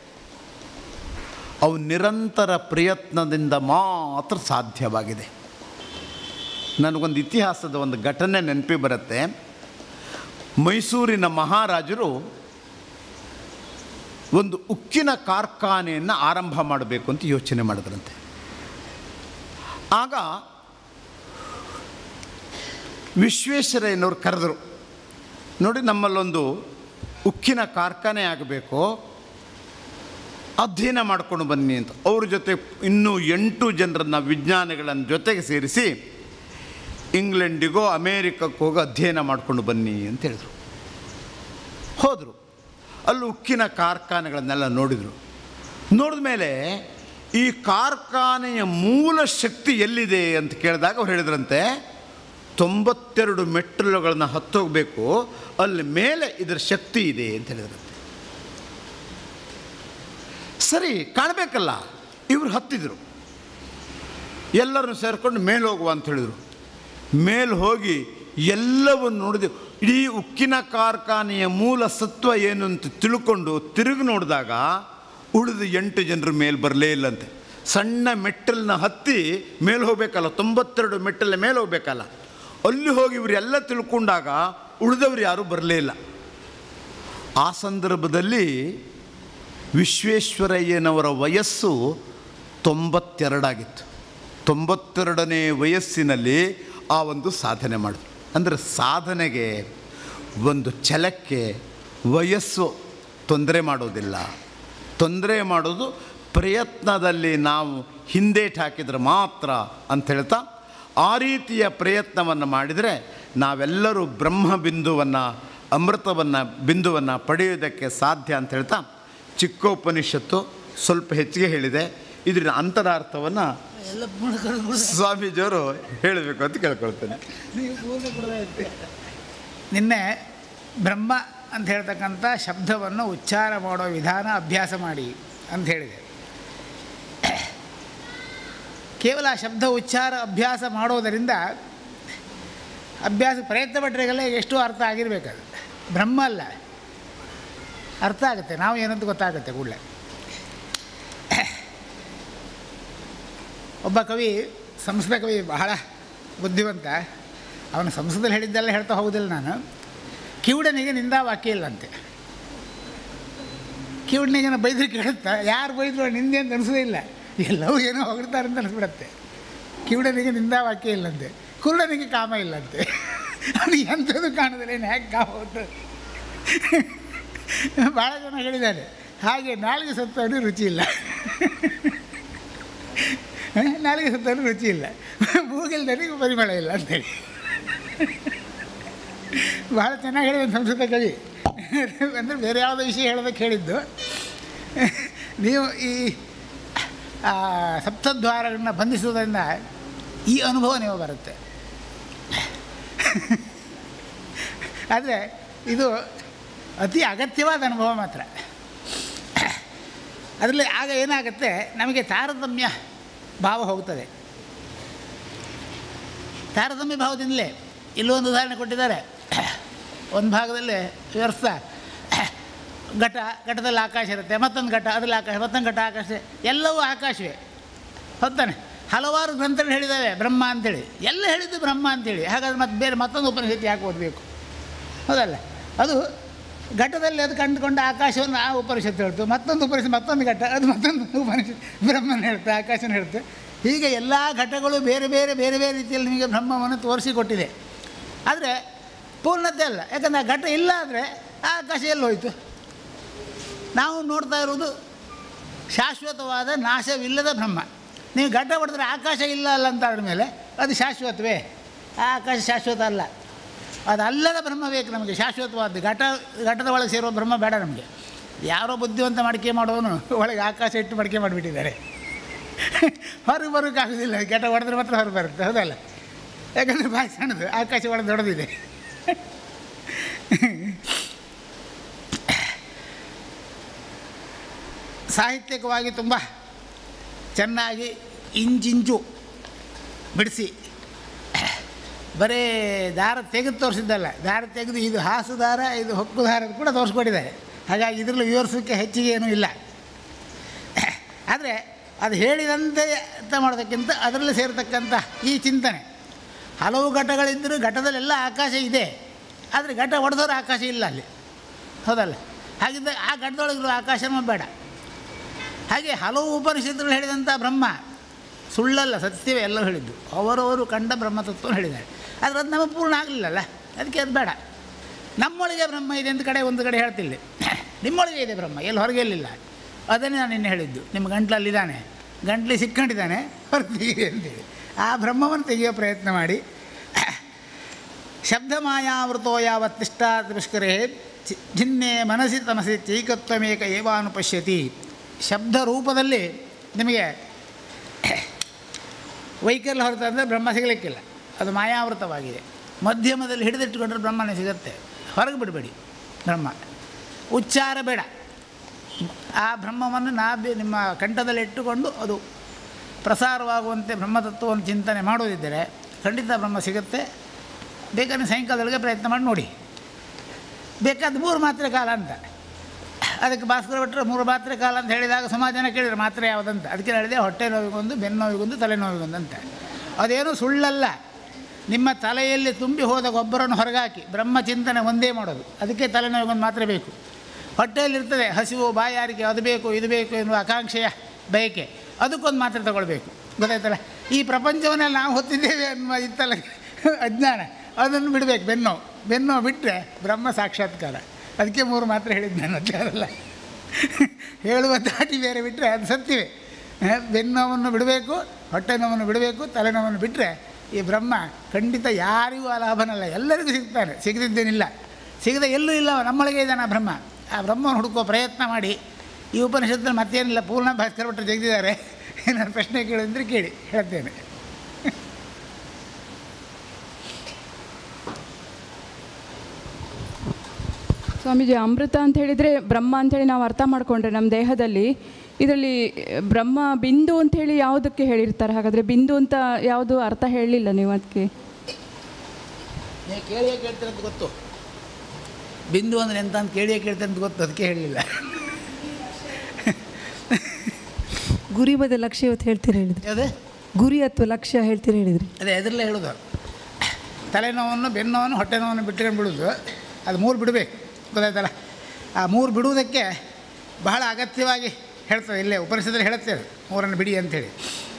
ಅವು ನಿರಂತರ ಪ್ರಯತ್ನದಿಂದ ಮಾತ್ರ ಸಾಧ್ಯವಾಗಿದೆ. ನನಗೊಂದು ಇತಿಹಾಸದ ಒಂದು ಘಟನೆ ನೆನಪಿ ಬರುತ್ತೆ. ಮೈಸೂರಿನ ಮಹಾರಾಜರು ಒಂದು ಉಕ್ಕಿನ ಕಾರ್ಖಾನೆಯನ್ನು ಆರಂಭ ಮಾಡಬೇಕು ಅಂತ ಯೋಚನೆ ಮಾಡಿದ್ರಂತೆ. ಆಗ ವಿಶ್ವೇಶ್ವರಯ್ಯನವ್ರು ಕರೆದರು, ನೋಡಿ ನಮ್ಮಲ್ಲೊಂದು ಉಕ್ಕಿನ ಕಾರ್ಖಾನೆ ಆಗಬೇಕು, ಅಧ್ಯಯನ ಮಾಡಿಕೊಂಡು ಬನ್ನಿ ಅಂತ. ಅವ್ರ ಜೊತೆ ಇನ್ನೂ ಎಂಟು ಜನರನ್ನು ವಿಜ್ಞಾನಿಗಳನ್ನು ಜೊತೆಗೆ ಸೇರಿಸಿ ಇಂಗ್ಲೆಂಡಿಗೋ ಅಮೇರಿಕಕ್ಕೆ ಹೋಗಿ ಅಧ್ಯಯನ ಮಾಡಿಕೊಂಡು ಬನ್ನಿ ಅಂತ ಹೇಳಿದರು. ಹೋದರು. ಅಲ್ಲಿ ಉಕ್ಕಿನ ಕಾರ್ಖಾನೆಗಳನ್ನೆಲ್ಲ ನೋಡಿದರು. ನೋಡಿದ ಮೇಲೆ ಈ ಕಾರ್ಖಾನೆಯ ಮೂಲ ಶಕ್ತಿ ಎಲ್ಲಿದೆ ಅಂತ ಕೇಳಿದಾಗ ಅವ್ರು ಹೇಳಿದ್ರಂತೆ, ತೊಂಬತ್ತೆರಡು ಮೆಟ್ಟಿಲುಗಳನ್ನು ಹತ್ತೋಗಬೇಕು, ಅಲ್ಲಿ ಮೇಲೆ ಇದರ ಶಕ್ತಿ ಇದೆ ಅಂತ ಹೇಳಿದ್ರಂತೆ. ಸರಿ, ಕಾಣಬೇಕಲ್ಲ. ಇವರು ಹತ್ತಿದ್ರು. ಎಲ್ಲರನ್ನು ಸೇರಿಕೊಂಡು ಮೇಲೆ ಹೋಗುವ ಅಂತ ಹೇಳಿದರು. ಮೇಲೆ ಹೋಗಿ ಎಲ್ಲವನ್ನು ನೋಡಿದೆವು. ಇಡೀ ಉಕ್ಕಿನ ಕಾರ್ಖಾನೆಯ ಮೂಲ ಸತ್ವ ಏನು ಅಂತ ತಿಳ್ಕೊಂಡು ತಿರುಗಿ ನೋಡಿದಾಗ ಉಳಿದು ಎಂಟು ಜನರು ಮೇಲೆ ಬರಲೇ ಇಲ್ಲಂತೆ. ಸಣ್ಣ ಮೆಟ್ಟಲನ್ನ ಹತ್ತಿ ಮೇಲೆ ಹೋಗಬೇಕಲ್ಲ, ತೊಂಬತ್ತೆರಡು ಮೆಟ್ಟಲ ಮೇಲೆ ಹೋಗಬೇಕಲ್ಲ, ಅಲ್ಲಿ ಹೋಗಿ ಇವರೆಲ್ಲ ತಿಳ್ಕೊಂಡಾಗ ಉಳಿದವರು ಯಾರೂ ಬರಲೇ ಇಲ್ಲ. ಆ ಸಂದರ್ಭದಲ್ಲಿ ವಿಶ್ವೇಶ್ವರಯ್ಯನವರ ವಯಸ್ಸು ತೊಂಬತ್ತೆರಡಾಗಿತ್ತು. ತೊಂಬತ್ತೆರಡನೇ ವಯಸ್ಸಿನಲ್ಲಿ ಆ ಒಂದು ಸಾಧನೆ ಮಾಡಿದ್ರು. ಅಂದರೆ ಸಾಧನೆಗೆ, ಒಂದು ಛಲಕ್ಕೆ ವಯಸ್ಸು ತೊಂದರೆ ಮಾಡೋದಿಲ್ಲ. ತೊಂದರೆ ಮಾಡೋದು ಪ್ರಯತ್ನದಲ್ಲಿ ನಾವು ಹಿಂದೇಟು ಹಾಕಿದರೆ ಮಾತ್ರ ಅಂತ ಹೇಳ್ತಾ, ಆ ರೀತಿಯ ಪ್ರಯತ್ನವನ್ನು ಮಾಡಿದರೆ ನಾವೆಲ್ಲರೂ ಬ್ರಹ್ಮ ಬಿಂದುವನ್ನು, ಅಮೃತವನ್ನು, ಬಿಂದುವನ್ನು ಪಡೆಯೋದಕ್ಕೆ ಸಾಧ್ಯ ಅಂತ ಹೇಳ್ತಾ ಚಿಕ್ಕೋಪನಿಷತ್ತು ಸ್ವಲ್ಪ ಹೆಚ್ಚಿಗೆ ಹೇಳಿದೆ. ಇದರ ಅಂತರಾರ್ಥವನ್ನು ಸ್ವಾಮೀಜಿಯವರು ಹೇಳಬೇಕು ಅಂತ ಕೇಳ್ಕೊಳ್ತೇನೆ. ನಿನ್ನೆ ಬ್ರಹ್ಮ ಅಂತ ಹೇಳ್ತಕ್ಕಂಥ ಶಬ್ದವನ್ನು ಉಚ್ಚಾರ ಮಾಡೋ ವಿಧಾನ ಅಭ್ಯಾಸ ಮಾಡಿ ಅಂತ ಹೇಳಿದೆ. ಕೇವಲ ಶಬ್ದ ಉಚ್ಚಾರ ಅಭ್ಯಾಸ ಮಾಡೋದರಿಂದ ಅಭ್ಯಾಸ ಪ್ರಯತ್ನ ಪಟ್ಟರೆಗೆಲ್ಲ ಎಷ್ಟು ಅರ್ಥ ಆಗಿರಬೇಕದು. ಬ್ರಹ್ಮ ಅಲ್ಲ, ಅರ್ಥ ಆಗುತ್ತೆ, ನಾವು ಏನಂತ ಗೊತ್ತಾಗುತ್ತೆ ಕೂಡಲೇ. ಒಬ್ಬ ಕವಿ, ಸಂಸ್ಕೃತ ಕವಿ, ಬಹಳ ಬುದ್ಧಿವಂತ. ಅವನು ಸಂಸ್ಕೃತದಲ್ಲಿ ಹೇಳಿದ್ದೆಲ್ಲ ಹೇಳ್ತಾ ಹೋಗೋದಿಲ್ಲ ನಾನು. ಕಿವುಡನಿಗೆ ನಿಂದಾ ವಾಕ್ಯ ಇಲ್ಲಂತೆ. ಕಿವುಡನಿಗೆ ಬೈದ್ರೆ ಕೇಳುತ್ತಾ, ಯಾರು ಬೈದ್ರು ನಿಂದೆ ಅಂತ ಅನಿಸೋದೇ ಇಲ್ಲ, ಎಲ್ಲವೂ ಏನೋ ಹೊಗಳ್ತಾರೆ ಅಂತ ಅನಿಸ್ಬಿಡತ್ತೆ. ಕಿವುಡನಿಗೆ ನಿಂದಾ ವಾಕ್ಯ ಇಲ್ಲಂತೆ, ಕುರುಡನಿಗೆ ಕಾಮ ಇಲ್ಲಂತೆ. ಅದು ಎಂಥದ್ದು ಕಾಣೋದಿಲ್ಲ, ಏನು ಹೇಗೆ ಕಾಮ ಹೋಗ್ತದೆ. ಭಾಳ ಜನ ಹೇಳಿದ್ದಾರೆ ಹಾಗೆ. ನಾಲಿಗೆ ಸತ್ತವನು ರುಚಿ ಇಲ್ಲ, ನಾಲಿಗೆ ಸತ್ತವನು ರುಚಿ ಇಲ್ಲ, ಮೂಗಿಲ್ದನಿಗೆ ಪರಿಮಳ ಇಲ್ಲ ಅಂತೇಳಿ ಭಾಳ ಚೆನ್ನಾಗಿ ಹೇಳಿದ ಸಂಸ್ಕೃತ ಕವಿ. ಅಂದರೆ ಬೇರೆ ಯಾವುದೋ ವಿಷಯ ಹೇಳೋದಕ್ಕೆ ಹೇಳಿದ್ದು. ನೀವು ಈ ಸಪ್ತದ್ವಾರಗಳನ್ನ ಬಂಧಿಸೋದ್ರಿಂದ ಈ ಅನುಭವ ನೀವು ಬರುತ್ತೆ. ಆದರೆ ಇದು ಅತಿ ಅಗತ್ಯವಾದ ಅನುಭವ ಮಾತ್ರ. ಅದರಲ್ಲಿ ಆಗ ಏನಾಗುತ್ತೆ, ನಮಗೆ ತಾರತಮ್ಯ ಭಾವ ಹೋಗ್ತದೆ. ತಾರತಮ್ಯ ಭಾವದಿಂದಲೇ ಇಲ್ಲೊಂದು ಉದಾಹರಣೆ ಕೊಟ್ಟಿದ್ದಾರೆ. ಒಂದು ಭಾಗದಲ್ಲಿ ವ್ಯವಸ್ಥೆ, ಘಟ, ಘಟದಲ್ಲಿ ಆಕಾಶ ಇರುತ್ತೆ, ಮತ್ತೊಂದು ಘಟ, ಅದರಲ್ಲಿ ಆಕಾಶ, ಮತ್ತೊಂದು ಘಟ, ಆಕಾಶ, ಎಲ್ಲವೂ ಆಕಾಶವೇ ಹೊತ್ತಾನೆ. ಹಲವಾರು ಗ್ರಂಥಗಳು ಹೇಳಿದ್ದಾವೆ ಬ್ರಹ್ಮ ಅಂಥೇಳಿ, ಎಲ್ಲ ಹೇಳಿದ್ದು ಬ್ರಹ್ಮ ಅಂಥೇಳಿ. ಹಾಗಾದ್ರೆ ಮತ್ತೆ ಬೇರೆ ಮತ್ತೊಂದು ಉಪನಿಷತ್ತು ಯಾಕೆ ಓದಬೇಕು? ಹೌದಲ್ಲ? ಅದು ಘಟದಲ್ಲಿ ಅದು ಕಂಡುಕೊಂಡ ಆಕಾಶವನ್ನು ಆ ಉಪನಿಷತ್ತು ಹೇಳ್ತು, ಮತ್ತೊಂದು ಉಪನಿಷತ್ತು ಮತ್ತೊಂದು ಘಟ, ಅದು ಮತ್ತೊಂದು ಉಪನಿಷತ್ತು ಬ್ರಹ್ಮನ ಹೇಳ್ತು, ಆಕಾಶನ ಹೇಳ್ತು. ಹೀಗೆ ಎಲ್ಲ ಘಟಗಳು ಬೇರೆ ಬೇರೆ ಬೇರೆ ಬೇರೆ ರೀತಿಯಲ್ಲಿ ನಿಮಗೆ ಬ್ರಹ್ಮವನ್ನು ತೋರಿಸಿಕೊಟ್ಟಿದೆ. ಆದರೆ ಪೂರ್ಣತೆ ಅಲ್ಲ. ಯಾಕಂದರೆ ಆ ಘಟ ಇಲ್ಲ ಅಂದರೆ ಆ ಆಕಾಶ ಎಲ್ಲಿ ಹೋಯಿತು? ನಾವು ನೋಡ್ತಾ ಇರೋದು ಶಾಶ್ವತವಾದ ನಾಶವಿಲ್ಲದ ಬ್ರಹ್ಮ. ನೀವು ಘಟ ಹೊಡೆದ್ರೆ ಆಕಾಶ ಇಲ್ಲ ಅಲ್ಲ ಅಂತ ಆದ ಮೇಲೆ ಅದು ಶಾಶ್ವತವೇ? ಆ ಆಕಾಶ ಶಾಶ್ವತ ಅಲ್ಲ. ಅದು ಅಲ್ಲದ ಬ್ರಹ್ಮ ಬೇಕು ನಮಗೆ, ಶಾಶ್ವತವಾದ. ಘಟ ಘಟದ ಒಳಗೆ ಸೇರೋ ಬ್ರಹ್ಮ ಬೇಡ ನಮಗೆ. ಯಾರೋ ಬುದ್ಧಿವಂತ ಮಡಿಕೆ ಮಾಡೋನು ಒಳಗೆ ಆಕಾಶ ಇಟ್ಟು ಮಡಿಕೆ ಮಾಡಿಬಿಟ್ಟಿದ್ದಾರೆ. ಹೊರಗೆ ಬರೋಕ್ಕಾಗೋದಿಲ್ಲ, ಘಟ ಹೊಡೆದ್ರೆ ಮಾತ್ರ ಹೊರಗೆ ಬರುತ್ತೆ. ಹೌದಲ್ಲ? ಯಾಕಂದರೆ ಬಾಯಿ ಸಣ್ಣದು, ಆಕಾಶ ಒಳಗೆ ದೊಡ್ಡದಿದೆ. ಸಾಹಿತ್ಯಿಕವಾಗಿ ತುಂಬ ಚೆನ್ನಾಗಿ ಇಂಚಿಂಚು ಬಿಡಿಸಿ, ಬರೀ ದಾರ ತೆಗೆದು ತೋರಿಸಿದ್ದಲ್ಲ, ದಾರ ತೆಗೆದು ಇದು ಹಾಸು ದಾರ, ಇದು ಹೊಕ್ಕು ದಾರ ಕೂಡ ತೋರಿಸ್ಕೊಟ್ಟಿದ್ದಾರೆ. ಹಾಗಾಗಿ ಇದರಲ್ಲಿ ವಿವರಿಸೋಕ್ಕೆ ಹೆಚ್ಚಿಗೆ ಏನೂ ಇಲ್ಲ. ಆದರೆ ಅದು ಹೇಳಿದಂತೆ ಅರ್ಥ ಮಾಡೋದಕ್ಕಿಂತ ಅದರಲ್ಲಿ ಸೇರತಕ್ಕಂಥ ಈ ಚಿಂತನೆ, ಹಲವು ಘಟಗಳಿದ್ದರೂ ಘಟದಲ್ಲೆಲ್ಲ ಆಕಾಶ ಇದೆ, ಆದರೆ ಘಟ ಹೊಡೆದವ್ರು ಆಕಾಶ ಇಲ್ಲ ಅಲ್ಲಿ. ಹೌದಲ್ಲ? ಹಾಗಿದ್ದ ಆ ಘಟದೊಳಗಿರೋ ಆಕಾಶನೂ ಬೇಡ. ಹಾಗೆ ಹಲವು ಉಪನಿಷತ್ತುಗಳು ಹೇಳಿದಂಥ ಬ್ರಹ್ಮ ಸುಳ್ಳಲ್ಲ, ಸತ್ಯವೇ ಎಲ್ಲವೂ ಹೇಳಿದ್ದು. ಅವರವರು ಕಂಡ ಬ್ರಹ್ಮತತ್ವವನ್ನು ಹೇಳಿದ್ದಾರೆ. ಆದರೆ ಅದು ನಮಗೆ ಪೂರ್ಣ ಆಗಲಿಲ್ಲಲ್ಲ, ಅದಕ್ಕೆ ಅದು ಬೇಡ. ನಮ್ಮೊಳಗೆ ಬ್ರಹ್ಮ ಇದೆ ಅಂತ ಕಡೆ ಒಂದು ಕಡೆ ಹೇಳ್ತಿಲ್ಲ, ನಿಮ್ಮೊಳಗೆ ಇದೆ ಬ್ರಹ್ಮ, ಎಲ್ಲಿ ಹೊರಗೆ ಎಲ್ಲಿಲ್ಲ. ಅದನ್ನೇ ನಾನು ನಿನ್ನೆ ಹೇಳಿದ್ದು. ನಿಮ್ಮ ಗಂಟ್ಲಲ್ಲಿದ್ದಾನೆ, ಗಂಟ್ಲಿ ಸಿಕ್ಕೊಂಡಿದ್ದಾನೆ, ಹೊರಗೆ ತೆಗೀರಿ ಅಂತೇಳಿ. ಆ ಬ್ರಹ್ಮವನ್ನು ತೆಗೆಯೋ ಪ್ರಯತ್ನ ಮಾಡಿ. ಶಬ್ದ ಮಾಯಾವೃತೋ ಯಾವತ್ತಿಷ್ಟ ತಿರಸ್ಕರೇ ಜಿನ್ನೆ ಮನಸ್ಸಿ ತಮಸಿ ಚೈಕತ್ವಮೇಕ ಏವಾನುಪಶ್ಯತಿ. ಶಬ್ದ ರೂಪದಲ್ಲಿ ನಿಮಗೆ ವೈಕಲ್ಯ ಹೊರತಂದರೆ ಬ್ರಹ್ಮ ಸಿಗಲಿಕ್ಕಿಲ್ಲ, ಅದು ಮಾಯಾವೃತವಾಗಿದೆ. ಮಧ್ಯಮದಲ್ಲಿ ಹಿಡಿದಿಟ್ಟುಕೊಂಡ್ರೆ ಬ್ರಹ್ಮನೇ ಸಿಗುತ್ತೆ. ಹೊರಗೆ ಬಿಡಬೇಡಿ ಬ್ರಹ್ಮ. ಉಚ್ಚಾರ ಬೇಡ. ಆ ಬ್ರಹ್ಮವನ್ನು ನಾಭಿ ನಿಮ್ಮ ಕಂಠದಲ್ಲಿ ಇಟ್ಟುಕೊಂಡು ಅದು ಪ್ರಸಾರವಾಗುವಂತೆ ಬ್ರಹ್ಮತತ್ವವನ್ನು ಚಿಂತನೆ ಮಾಡೋದಿದ್ದರೆ ಖಂಡಿತ ಬ್ರಹ್ಮ ಸಿಗುತ್ತೆ. ಬೇಕಾದ್ರೆ ಸಾಯಂಕಾಲದೊಳಗೆ ಪ್ರಯತ್ನ ಮಾಡಿ ನೋಡಿ. ಬೇಕಾದ ಮೂರು ಮಾತ್ರೆ ಕಾಲ ಅಂತ. ಅದಕ್ಕೆ ಭಾಸ್ಕರ ಭಟ್ರು ಮೂರು ಮಾತ್ರೆ ಕಾಲ ಅಂತ ಹೇಳಿದಾಗ ಸುಮಾರು ಜನ ಕೇಳಿದ್ರು ಮಾತ್ರೆ ಯಾವುದಂತ. ಅದಕ್ಕೆ ಹೇಳಿದೆ ಹೊಟ್ಟೆ ನೋವಿಗೊಂದು, ಬೆನ್ನು ನೋವಿಗೊಂದು, ತಲೆನೋವಿಗೊಂದು ಅಂತ. ಅದೇನು ಸುಳ್ಳಲ್ಲ. ನಿಮ್ಮ ತಲೆಯಲ್ಲಿ ತುಂಬಿ ಹೋದ ಗೊಬ್ಬರವನ್ನು ಹೊರಗಾಕಿ ಬ್ರಹ್ಮಚಿಂತನೆ ಒಂದೇ ಮಾಡೋದು. ಅದಕ್ಕೆ ತಲೆನೋವಿಗೊಂದು ಮಾತ್ರೆ ಬೇಕು. ಹೊಟ್ಟೆಯಲ್ಲಿರ್ತದೆ ಹಸಿವು, ಬಾಯಾರಿಕೆ, ಅದು ಬೇಕು ಇದು ಬೇಕು ಎನ್ನುವ ಆಕಾಂಕ್ಷೆಯ ಬಯಕೆ, ಅದಕ್ಕೊಂದು ಮಾತ್ರೆ ತಗೊಳ್ಬೇಕು. ಗೊತ್ತಾಯ್ತಲ್ಲ. ಈ ಪ್ರಪಂಚವನ್ನೆಲ್ಲ ನಾವು ಹೊತ್ತಿದ್ದೇವೆ ಅನ್ನುವ ಇತ್ತಲ್ಲ ಅಜ್ಞಾನ, ಅದನ್ನು ಬಿಡಬೇಕು. ಬೆನ್ನೋ ಬೆನ್ನೋ ಬಿಟ್ಟರೆ ಬ್ರಹ್ಮ ಸಾಕ್ಷಾತ್ಕಾರ. ಅದಕ್ಕೆ ಮೂರು ಮಾತ್ರೆ ಹೇಳಿದ್ದು ನಾನು. ಅದಲ್ಲ ಹೇಳುವ ದಾಟಿ ಬೇರೆ ಬಿಟ್ಟರೆ ಅದು ಸತ್ಯವೇ. ಬೆನ್ನೋವನ್ನು ಬಿಡಬೇಕು, ಹೊಟ್ಟೆ ನೋವನ್ನು ಬಿಡಬೇಕು, ತಲೆನೋವನ್ನು ಬಿಟ್ಟರೆ ಈ ಬ್ರಹ್ಮ ಖಂಡಿತ ಯಾರಿಗೂ ಆ ಲಾಭನಲ್ಲ, ಎಲ್ಲರಿಗೂ ಸಿಗ್ತಾನೆ. ಸಿಗದಿದ್ದೇನಿಲ್ಲ, ಸಿಗದೆ ಎಲ್ಲೂ ಇಲ್ಲ, ನಮ್ಮೊಳಗೆ ಇದ್ದಾನೆ ಆ ಬ್ರಹ್ಮ. ಆ ಬ್ರಹ್ಮವನ್ನು ಹುಡುಕುವ ಪ್ರಯತ್ನ ಮಾಡಿ. ಈ ಉಪನಿಷತ್ತಲ್ಲಿ ಮತ್ತೇನಿಲ್ಲ, ಪೂರ್ಣ ಭಾಸ್ಕರ ಭಟ್ರು ತೆಗೆದಿದ್ದಾರೆ. ಏನಾದ್ರು ಪ್ರಶ್ನೆ ಕೇಳಿದ್ರೆ ಕೇಳಿ, ಹೇಳ್ತೇನೆ. ಸ್ವಾಮೀಜಿ, ಅಮೃತ ಅಂತ ಹೇಳಿದರೆ ಬ್ರಹ್ಮ ಅಂಥೇಳಿ ನಾವು ಅರ್ಥ ಮಾಡಿಕೊಂಡ್ರೆ ನಮ್ಮ ದೇಹದಲ್ಲಿ ಇದರಲ್ಲಿ ಬ್ರಹ್ಮ ಬಿಂದು ಅಂಥೇಳಿ ಯಾವುದಕ್ಕೆ ಹೇಳಿರ್ತಾರೆ? ಹಾಗಾದರೆ ಬಿಂದು ಅಂತ ಯಾವುದು ಅರ್ಥ ಹೇಳಲಿಲ್ಲ ನೀವು. ಅದಕ್ಕೆ ಕೇಳಿಯೇ ಕೇಳ್ತೀರಂತ ಗೊತ್ತು. ಬಿಂದು ಅಂದರೆ ಎಂತ ಅಂತ ಕೇಳಿಯೇ ಕೇಳ್ತೀರಂತ ಗೊತ್ತು, ಅದಕ್ಕೆ ಹೇಳಲಿಲ್ಲ. ಗುರಿ ಬದ ಲಕ್ಷ್ಯ ಇವತ್ತು ಹೇಳ್ತೀರಿ ಹೇಳಿದ್ರಿ. ಅದೇ ಗುರಿ ಅಥವಾ ಲಕ್ಷ್ಯ ಹೇಳ್ತೀರಿ ಹೇಳಿದ್ರಿ. ಅದೇ ಎದುರಲ್ಲೇ ಹೇಳೋದು. ತಲೆನೋವನ್ನು, ಬೆನ್ನೋವನ್ನು, ಹೊಟ್ಟೆ ನೋವನ್ನು ಬಿಟ್ಕೊಂಡು ಬಿಡೋದು. ಅದು ಮೂರು ಬಿಡಬೇಕು. ಗೊತ್ತಾಯ್ತಲ್ಲ. ಆ ಮೂರು ಬಿಡುವುದಕ್ಕೆ ಬಹಳ ಅಗತ್ಯವಾಗಿ ಹೇಳ್ತದೆ. ಇಲ್ಲೇ ಉಪನಿಷತ್ತಲ್ಲಿ ಹೇಳುತ್ತೇವೆ ಮೂರನ್ನು ಬಿಡಿ ಅಂಥೇಳಿ.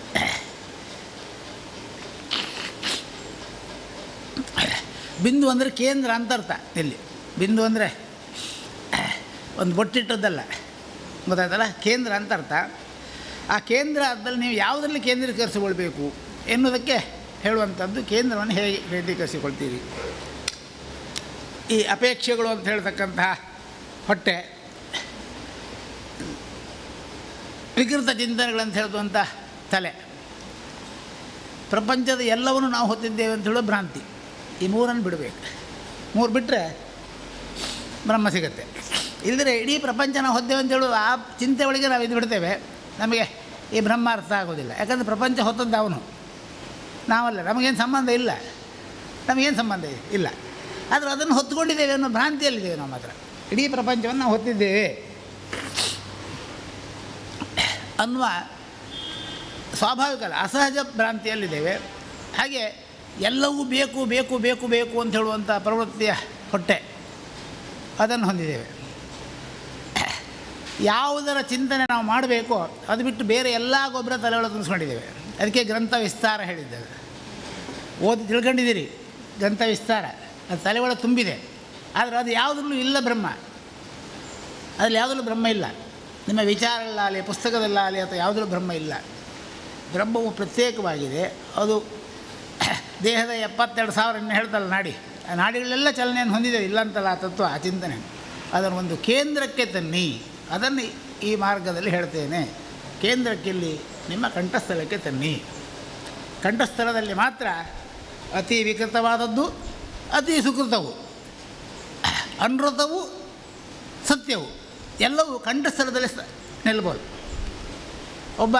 ಬಿಂದು ಅಂದರೆ ಕೇಂದ್ರ ಅಂತ ಅರ್ಥ. ಇಲ್ಲಿ ಬಿಂದು ಅಂದರೆ ಒಂದು ಬೊಟ್ಟಿಟ್ಟದ್ದಲ್ಲ. ಗೊತ್ತಾಯ್ತಲ್ಲ. ಕೇಂದ್ರ ಅಂತ ಅರ್ಥ. ಆ ಕೇಂದ್ರ ಅರ್ಥದಲ್ಲಿ ನೀವು ಯಾವುದರಲ್ಲಿ ಕೇಂದ್ರೀಕರಿಸಿಕೊಳ್ಬೇಕು ಎನ್ನುವುದಕ್ಕೆ ಹೇಳುವಂಥದ್ದು. ಕೇಂದ್ರವನ್ನು ಹೇಗೆ ಕೇಂದ್ರೀಕರಿಸಿಕೊಳ್ತೀರಿ? ಈ ಅಪೇಕ್ಷೆಗಳು ಅಂತ ಹೇಳ್ತಕ್ಕಂತಹ ಹೊಟ್ಟೆ, ವಿಕೃತ ಚಿಂತನೆಗಳಂತ ಹೇಳುವಂಥ ತಲೆ, ಪ್ರಪಂಚದ ಎಲ್ಲವನ್ನು ನಾವು ಹೊತ್ತಿದ್ದೇವೆ ಅಂತ ಹೇಳೋ ಭ್ರಾಂತಿ, ಈ ಮೂರನ್ನು ಬಿಡಬೇಕು. ಮೂರು ಬಿಟ್ಟರೆ ಬ್ರಹ್ಮ ಸಿಗುತ್ತೆ. ಇಲ್ಲದ್ರೆ ಇಡೀ ಪ್ರಪಂಚ ನಾವು ಹೊದ್ದೇವೆ ಅಂತ ಹೇಳೋದು ಆ ಚಿಂತೆ ಒಳಗೆ ನಾವು ಇದು ಬಿಡ್ತೇವೆ, ನಮಗೆ ಈ ಬ್ರಹ್ಮ ಅರ್ಥ ಆಗೋದಿಲ್ಲ. ಯಾಕಂದರೆ ಪ್ರಪಂಚ ಹೊತ್ತದ್ದು ಅವನು, ನಾವಲ್ಲ. ನಮಗೇನು ಸಂಬಂಧ ಇಲ್ಲ, ನಮಗೇನು ಸಂಬಂಧ ಇಲ್ಲ. ಆದರೆ ಅದನ್ನು ಹೊತ್ತುಕೊಂಡಿದ್ದೇವೆ ಅನ್ನೋ ಭ್ರಾಂತಿಯಲ್ಲಿದ್ದೇವೆ. ನಮ್ಮ ಹತ್ರ ಇಡೀ ಪ್ರಪಂಚವನ್ನು ನಾವು ಹೊತ್ತಿದ್ದೇವೆ ಅನ್ನುವ ಸ್ವಾಭಾವಿಕ ಅಲ್ಲ, ಅಸಹಜ ಭ್ರಾಂತಿಯಲ್ಲಿದ್ದೇವೆ. ಹಾಗೆ ಎಲ್ಲವೂ ಬೇಕು ಬೇಕು ಬೇಕು ಬೇಕು ಅಂತ ಹೇಳುವಂಥ ಪ್ರವೃತ್ತಿಯ ಹೊಟ್ಟೆ, ಅದನ್ನು ಹೊಂದಿದ್ದೇವೆ. ಯಾವುದರ ಚಿಂತನೆ ನಾವು ಮಾಡಬೇಕೋ ಅದು ಬಿಟ್ಟು ಬೇರೆ ಎಲ್ಲ ಗೊಬ್ಬರ ತಲೆಯೊಳಗೆ ತುಂಬಿಸ್ಕೊಂಡಿದ್ದೇವೆ. ಅದಕ್ಕೆ ಗ್ರಂಥ ವಿಸ್ತಾರ ಹೇಳಿದ್ದೇವೆ. ಓದಿ ತಿಳ್ಕೊಂಡಿದ್ದೀರಿ ಗ್ರಂಥ ವಿಸ್ತಾರ, ಅದು ತಲೆ ಒಳಗೆ ತುಂಬಿದೆ. ಆದರೆ ಅದು ಯಾವುದರಲ್ಲೂ ಇಲ್ಲ ಬ್ರಹ್ಮ. ಅದರಲ್ಲಿ ಯಾವುದರಲ್ಲೂ ಬ್ರಹ್ಮ ಇಲ್ಲ. ನಿಮ್ಮ ವಿಚಾರಗಳಾಗಲಿ, ಪುಸ್ತಕದಲ್ಲಾಗಲಿ ಅಥವಾ ಯಾವುದರಲ್ಲೂ ಬ್ರಹ್ಮ ಇಲ್ಲ. ಬ್ರಹ್ಮವು ಪ್ರತ್ಯೇಕವಾಗಿದೆ. ಅದು ದೇಹದ ಎಪ್ಪತ್ತೆರಡು ಸಾವಿರ ಇನ್ನು ಹೇಳ್ತಲ್ಲ ನಾಡಿ, ಆ ನಾಡಿಗಳೆಲ್ಲ ಚಲನೆಯನ್ನು ಹೊಂದಿದೆ, ಇಲ್ಲ ಅಂತಲ್ಲ ಆ ತತ್ವ, ಆ ಚಿಂತನೆ. ಅದನ್ನು ಒಂದು ಕೇಂದ್ರಕ್ಕೆ ತನ್ನಿ. ಅದನ್ನು ಈ ಮಾರ್ಗದಲ್ಲಿ ಹೇಳ್ತೇನೆ. ಕೇಂದ್ರಕ್ಕಿಲ್ಲಿ ನಿಮ್ಮ ಕಂಠಸ್ಥಳಕ್ಕೆ ತನ್ನಿ. ಕಂಠಸ್ಥಳದಲ್ಲಿ ಮಾತ್ರ ಅತಿ ವಿಕೃತವಾದದ್ದು, ಅತಿ ಸುಕೃತವು, ಅನೃತವು, ಸತ್ಯವು ಎಲ್ಲವೂ ಕಂಠಸ್ಥಳದಲ್ಲಿ ನಿಲ್ಬೋದು. ಒಬ್ಬ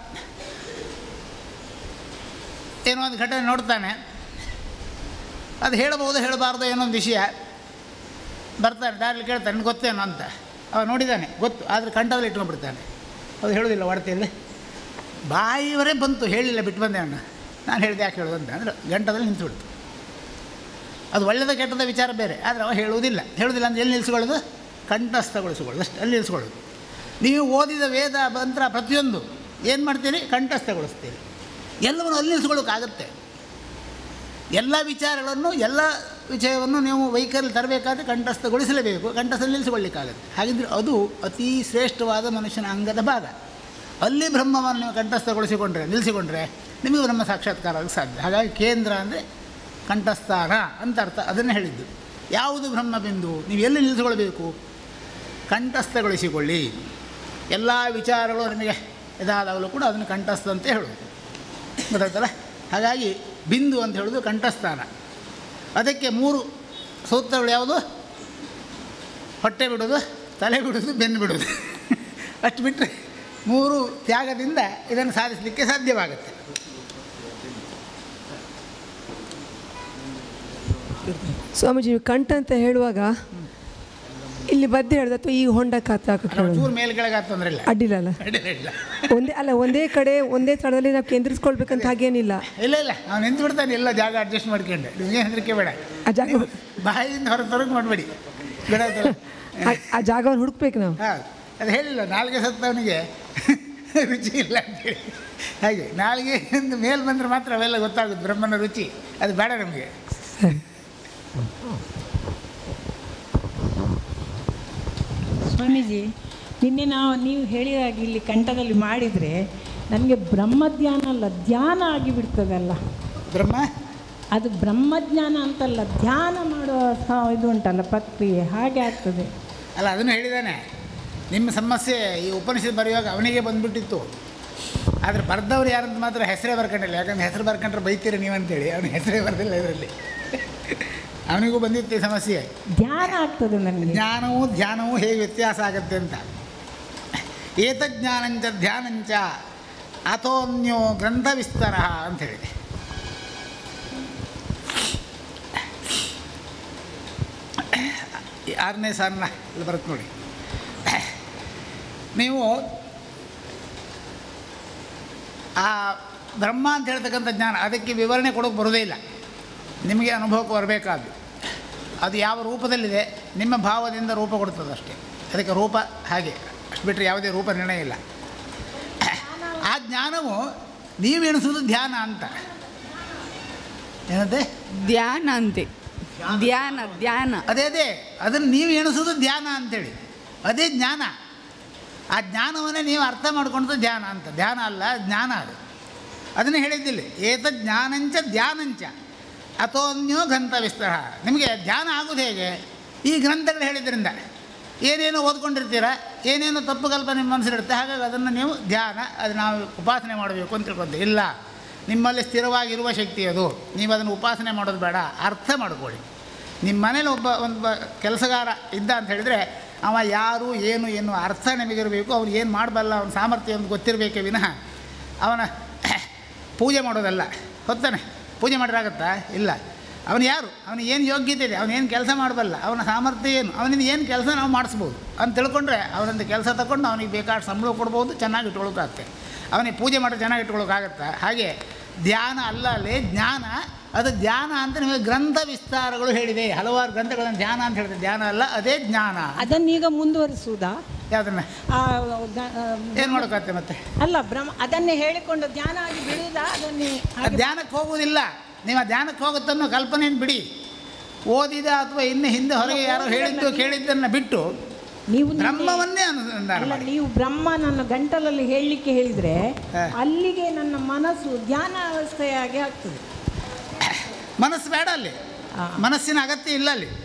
ಏನೋ ಒಂದು ಘಟನೆ ನೋಡ್ತಾನೆ, ಅದು ಹೇಳಬಹುದು ಹೇಳಬಾರ್ದು ಏನೋ ಒಂದು ವಿಷಯ. ಬರ್ತಾನೆ, ದಾರಿಲಿ ಕೇಳ್ತಾನೆ, ನನಗೆ ಗೊತ್ತೇನೋ ಅಂತ. ಅವ ನೋಡಿದ್ದಾನೆ, ಗೊತ್ತು, ಆದರೆ ಕಂಠದಲ್ಲಿ ಇಟ್ಕೊಂಡ್ಬಿಡ್ತಾನೆ. ಅದು ಹೇಳೋದಿಲ್ಲ ವಾರ್ತೆಯಲ್ಲಿ. ಬಾಯಿವರೇ ಬಂತು, ಹೇಳಿಲ್ಲ, ಬಿಟ್ಟು ಬಂದೆ ಅಣ್ಣ. ನಾನು ಹೇಳಿದೆ ಯಾಕೆ ಹೇಳೋದು ಅಂತ ಅಂದರೆ ಗಂಟದಲ್ಲಿ ನಿಂತುಬಿಡ್ತು. ಅದು ಒಳ್ಳೆಯದ ಕೆಟ್ಟದ ವಿಚಾರ ಬೇರೆ, ಆದರೆ ಅವ ಹೇಳುವುದಿಲ್ಲ. ಹೇಳೋದಿಲ್ಲ ಅಂದರೆ ಎಲ್ಲಿ ನಿಲ್ಲಿಸ್ಕೊಳ್ಳೋದು? ಕಂಠಸ್ಥಗೊಳಿಸ್ಕೊಳ್ಳೋದು, ಅಷ್ಟು ಅಲ್ಲಿ ನಿಲ್ಲಿಸ್ಕೊಳ್ಳೋದು. ನೀವು ಓದಿದ ವೇದ ಮಂತ್ರ ಪ್ರತಿಯೊಂದು ಏನು ಮಾಡ್ತೀರಿ? ಕಂಠಸ್ಥಗೊಳಿಸ್ತೀರಿ. ಎಲ್ಲವನ್ನು ಅಲ್ಲಿ ನಿಲ್ಲಿಸ್ಕೊಳ್ಳೋಕ್ಕಾಗತ್ತೆ. ಎಲ್ಲ ವಿಚಾರಗಳನ್ನು, ಎಲ್ಲ ವಿಷಯವನ್ನು ನೀವು ವೈಖರಿಯಲ್ಲಿ ತರಬೇಕಾದ್ರೆ ಕಂಠಸ್ಥಗೊಳಿಸಲೇಬೇಕು, ಕಂಠಸ್ಥದಲ್ಲಿ ನಿಲ್ಲಿಸಿಕೊಳ್ಳಿಕ್ಕಾಗತ್ತೆ. ಹಾಗಿದ್ರೆ ಅದು ಅತೀ ಶ್ರೇಷ್ಠವಾದ ಮನುಷ್ಯನ ಅಂಗದ ಭಾಗ. ಅಲ್ಲಿ ಬ್ರಹ್ಮವನ್ನು ನೀವು ಕಂಠಸ್ಥಗೊಳಿಸಿಕೊಂಡ್ರೆ, ನಿಲ್ಲಿಸಿಕೊಂಡ್ರೆ ನಿಮಗೆ ಬ್ರಹ್ಮ ಸಾಕ್ಷಾತ್ಕಾರ ಆಗಕ್ಕೆ ಸಾಧ್ಯ. ಹಾಗಾಗಿ ಕೇಂದ್ರ ಅಂದರೆ ಕಂಠಸ್ಥಾನ ಅಂತ ಅರ್ಥ. ಅದನ್ನೇ ಹೇಳಿದ್ದು. ಯಾವುದು ಬ್ರಹ್ಮಬಿಂದು? ನೀವು ಎಲ್ಲಿ ನಿಲ್ಲಿಸಿಕೊಳ್ಬೇಕು? ಕಂಠಸ್ಥಗೊಳಿಸಿಕೊಳ್ಳಿ. ಎಲ್ಲ ವಿಚಾರಗಳು ನಿಮಗೆ ಇದಾದಾಗಲೂ ಕೂಡ ಅದನ್ನು ಕಂಠಸ್ಥ ಅಂತ ಹೇಳೋದು. ಗೊತ್ತಾಯ್ತಲ್ಲ? ಹಾಗಾಗಿ ಬಿಂದು ಅಂತ ಹೇಳೋದು ಕಂಠಸ್ಥಾನ. ಅದಕ್ಕೆ ಮೂರು ಸೂತ್ರಗಳು ಯಾವುದು? ಹೊಟ್ಟೆ ಬಿಡೋದು, ತಲೆ ಬಿಡೋದು, ಬೆನ್ನು ಬಿಡೋದು. ಅಷ್ಟು ಬಿಟ್ಟರೆ ಮೂರು ತ್ಯಾಗದಿಂದ ಇದನ್ನು ಸಾಧಿಸಲಿಕ್ಕೆ ಸಾಧ್ಯವಾಗುತ್ತೆ. ಸ್ವಾಮೀಜಿ ಕಂಠ ಅಂತ ಹೇಳುವಾಗ ಇಲ್ಲಿ ಬದ್ದೆ ಹೇಳ್ದ ಅಥವಾ ಈ ಹೊಂಡ ಕಾತ ಚೂರು ಮೇಲೆ ಕೆಳಗೆ ತೊಂದರೆ ಇಲ್ಲ, ಅಡ್ಡಿಲ್ಲ. ಒಂದೇ ಅಲ್ಲ ಒಂದೇ ಕಡೆ ಒಂದೇ ಸ್ಥಳದಲ್ಲಿ ನಾವು ಕೇಂದ್ರಿಸ್ಕೊಳ್ಬೇಕಂತ ಹಾಗೇನಿಲ್ಲ. ಇಲ್ಲ ಇಲ್ಲ ಅವ್ನು ನಿಂತು ಬಿಡ್ತಾನೆ, ಎಲ್ಲ ಜಾಗ ಅಡ್ಜಸ್ಟ್ ಮಾಡ್ಕೊಂಡು. ನಿಮಗೆ ಹೆದರಿಕೆ ಬೇಡ, ಆ ಜಾಗ ಬಾಯಿಂದ ಹೊರ ತೊರಗು ಮಾಡಬೇಡಿ, ಬೇಡ. ಆ ಜಾಗವನ್ನು ಹುಡುಕ್ಬೇಕು ನಾವು. ಹಾಂ, ಅದು ಹೇಳಿಲ್ಲ ನಾಲ್ಗೆ ಸತ್ತವನಿಗೆ ರುಚಿ ಇಲ್ಲ ಅಂತೇಳಿ. ಹಾಗೆ ನಾಲ್ಗೆ ಮೇಲೆ ಬಂದರೆ ಮಾತ್ರ ಅವೆಲ್ಲ ಗೊತ್ತಾಗುತ್ತೆ ಬ್ರಹ್ಮನ ರುಚಿ. ಅದು ಬೇಡ ನಮಗೆ. ಸ್ವಾಮೀಜಿ, ನಿನ್ನೆ ನಾವು ನೀವು ಹೇಳಿದಾಗೆ ಇಲ್ಲಿ ಕಂಠದಲ್ಲಿ ಮಾಡಿದರೆ ನನಗೆ ಬ್ರಹ್ಮಜ್ಞಾನ ಅಲ್ಲ ಧ್ಯಾನ ಆಗಿಬಿಡ್ತದಲ್ಲ. ಬ್ರಹ್ಮ ಅದು ಬ್ರಹ್ಮಜ್ಞಾನ ಅಂತಲ್ಲ, ಧ್ಯಾನ ಮಾಡುವ ಇದು ಉಂಟಲ್ಲ ಪ್ರಕ್ರಿಯೆ, ಹಾಗೆ ಆಗ್ತದೆ. ಅಲ್ಲ, ಅದನ್ನು ಹೇಳಿದ್ದಾನೆ. ನಿಮ್ಮ ಸಮಸ್ಯೆ ಈ ಉಪನಿಷತ್ ಬರೆಯುವಾಗ ಅವನಿಗೆ ಬಂದುಬಿಟ್ಟಿತ್ತು. ಆದರೆ ಬರೆದವ್ರು ಯಾರಂತ ಮಾತ್ರ ಹೆಸರೇ ಬರ್ಕೊಂಡಿಲ್ಲ. ಯಾಕಂದ್ರೆ ಹೆಸರು ಬರ್ಕೊಂಡ್ರೆ ಬೈತೀರಿ ನೀವಂತೇಳಿ ಅವನಿಗೆ ಹೆಸರೇ ಬರೆದಿಲ್ಲ ಇದರಲ್ಲಿ. ಅವನಿಗೂ ಬಂದಿತ್ತು ಈ ಸಮಸ್ಯೆ. ಧ್ಯಾನ ಆಗ್ತದೆ ನನಗೆ. ಜ್ಞಾನವೂ ಧ್ಯಾನವೂ ಹೇಗೆ ವ್ಯತ್ಯಾಸ ಆಗುತ್ತೆ ಅಂತ. ಏತಜ್ಞಾನಂಚ ಧ್ಯಾನಂಚ ಅಥೋನ್ಯೋ ಗ್ರಂಥ ವಿಸ್ತಾರ ಅಂಥೇಳಿದೆ. ಆರನೇ ಸಾರನ ಇಲ್ಲಿ ಬರುತ್ತೆ ನೋಡಿ. ನೀವು ಆ ಬ್ರಹ್ಮ ಅಂತ ಹೇಳ್ತಕ್ಕಂಥ ಜ್ಞಾನ, ಅದಕ್ಕೆ ವಿವರಣೆ ಕೊಡೋಕ್ಕೆ ಬರೋದೇ ಇಲ್ಲ, ನಿಮಗೆ ಅನುಭವಕ್ಕೆ ಬರಬೇಕಾದ್ದು. ಅದು ಯಾವ ರೂಪದಲ್ಲಿದೆ ನಿಮ್ಮ ಭಾವದಿಂದ ರೂಪ ಕೊಡ್ತದೆ ಅಷ್ಟೇ. ಅದಕ್ಕೆ ರೂಪ ಹಾಗೆ ಅಷ್ಟು ಬಿಟ್ಟರೆ ಯಾವುದೇ ರೂಪ ನಿರ್ಣಯ ಇಲ್ಲ. ಆ ಜ್ಞಾನವು ನೀವು ಎಣಿಸೋದು ಧ್ಯಾನ ಅಂತ. ಏನಂತೆ? ಧ್ಯಾನ ಅಂತೆ. ಧ್ಯಾನ ಧ್ಯಾನ ಅದೇ ಅದೇ ಅದನ್ನು ನೀವು ಎಣಿಸೋದು ಧ್ಯಾನ ಅಂಥೇಳಿ, ಅದೇ ಜ್ಞಾನ. ಆ ಜ್ಞಾನವನ್ನೇ ನೀವು ಅರ್ಥ ಮಾಡ್ಕೊಂಡದ್ದು ಧ್ಯಾನ ಅಂತ. ಧ್ಯಾನ ಅಲ್ಲ, ಜ್ಞಾನ ಅದು. ಅದನ್ನೇ ಹೇಳಿದ್ದಿಲ್ಲ, ಏತ ಜ್ಞಾನಂಚ ಧ್ಯಾನಂಚ ಅಥೋನ್ಯೋ ಗ್ರಂಥ ವಿಸ್ತಾರ. ನಿಮಗೆ ಧ್ಯಾನ ಆಗೋದು ಹೇಗೆ? ಈ ಗ್ರಂಥಗಳು ಹೇಳಿದ್ರಿಂದ ಏನೇನೋ ಓದ್ಕೊಂಡಿರ್ತೀರ, ಏನೇನೋ ತಪ್ಪು ಕಲ್ಪನೆ ನಿಮ್ಮ ಮನಸ್ಸಿರುತ್ತೆ. ಹಾಗಾಗಿ ಅದನ್ನು ನೀವು ಧ್ಯಾನ, ಅದು ನಾವು ಉಪಾಸನೆ ಮಾಡಬೇಕು ಅಂತ ತಿಳ್ಕೊಂತೀವಿ. ಇಲ್ಲ, ನಿಮ್ಮಲ್ಲಿ ಸ್ಥಿರವಾಗಿರುವ ಶಕ್ತಿ ಅದು. ನೀವು ಅದನ್ನು ಉಪಾಸನೆ ಮಾಡೋದು ಬೇಡ, ಅರ್ಥ ಮಾಡ್ಕೊಳ್ಳಿ. ನಿಮ್ಮ ಮನೇಲಿ ಒಬ್ಬ ಒಂದು ಕೆಲಸಗಾರ ಇದ್ದ ಅಂತ ಹೇಳಿದರೆ ಅವ ಯಾರು ಏನು ಎನ್ನುವ ಅರ್ಥ ನಿಮಗಿರಬೇಕು. ಅವ್ನು ಏನು ಮಾಡಬಲ್ಲ, ಅವನ ಸಾಮರ್ಥ್ಯ ಒಂದು ಗೊತ್ತಿರಬೇಕೇ ವಿನಃ ಅವನ ಪೂಜೆ ಮಾಡೋದಲ್ಲ. ಹೊತ್ತಾನೆ ಪೂಜೆ ಮಾಡಿರಾಗತ್ತಾ? ಇಲ್ಲ. ಅವನು ಯಾರು, ಅವನು ಏನು ಯೋಗ್ಯತೆ ಇದೆ, ಅವನೇನು ಕೆಲಸ ಮಾಡಬಲ್ಲ, ಅವನ ಸಾಮರ್ಥ್ಯ ಏನು, ಅವನಿಂದ ಏನು ಕೆಲಸ ನಾವು ಮಾಡಿಸ್ಬೋದು ಅಂತ ತಿಳ್ಕೊಂಡ್ರೆ ಅವನಂದು ಕೆಲಸ ತಗೊಂಡು ಅವನಿಗೆ ಬೇಕಾದ ಸಂಬಳ ಕೊಡ್ಬೋದು, ಚೆನ್ನಾಗಿ ಇಟ್ಕೊಳ್ಳೋಕ್ಕಾಗತ್ತೆ. ಅವನಿಗೆ ಪೂಜೆ ಮಾಡಿ ಚೆನ್ನಾಗಿ ಇಟ್ಕೊಳ್ಳೋಕ್ಕಾಗತ್ತಾ? ಹಾಗೆ ಧ್ಯಾನ ಅಲ್ಲ, ಅಲ್ಲೇ ಜ್ಞಾನ. ಅದು ಧ್ಯಾನ ಅಂತ ನಿಮಗೆ ಗ್ರಂಥ ವಿಸ್ತಾರಗಳು ಹೇಳಿದೆ. ಹಲವಾರು ಗ್ರಂಥಗಳನ್ನು ಧ್ಯಾನ ಅಂತ ಹೇಳಿದೆ. ಧ್ಯಾನ ಅಲ್ಲ, ಅದೇ ಜ್ಞಾನ. ಅದನ್ನೀಗ ಮುಂದುವರಿಸುವುದಾ? ಯಾವುದನ್ನ ಏನು ಮಾಡೋಕ್ಕಾಗತ್ತೆ ಮತ್ತೆ? ಅಲ್ಲ, ಬ್ರಹ್ಮ ಅದನ್ನೇ ಹೇಳಿಕೊಂಡು ಧ್ಯಾನ ಆಗಿ ಬಿಡುವುದಾ? ಅದನ್ನೇ ಧ್ಯಾನಕ್ಕೆ ಹೋಗುವುದಿಲ್ಲ. ನೀವು ಆ ಧ್ಯಾನಕ್ಕೆ ಹೋಗುತ್ತನ್ನೋ ಕಲ್ಪನೆಯನ್ನು ಬಿಡಿ. ಓದಿದ ಅಥವಾ ಇನ್ನು ಹಿಂದೆ ಹೊರಗೆ ಯಾರೋ ಹೇಳಿದ್ದು ಕೇಳಿದ್ದನ್ನು ಬಿಟ್ಟು ನೀವು ಬ್ರಹ್ಮವನ್ನೇ ಅನುಸಂಧಾನ ಮಾಡಿ. ನೀವು ಬ್ರಹ್ಮ ನನ್ನ ಗಂಟಲಲ್ಲಿ ಹೇಳಲಿಕ್ಕೆ ಹೇಳಿದರೆ ಅಲ್ಲಿಗೆ ನನ್ನ ಮನಸ್ಸು ಧ್ಯಾನ ಅವಸ್ಥೆಯಾಗಿ ಆಗ್ತದೆ. ಮನಸ್ಸು ಬೇಡ ಅಲ್ಲಿ, ಮನಸ್ಸಿನ ಅಗತ್ಯ ಇಲ್ಲ ಅಲ್ಲಿ.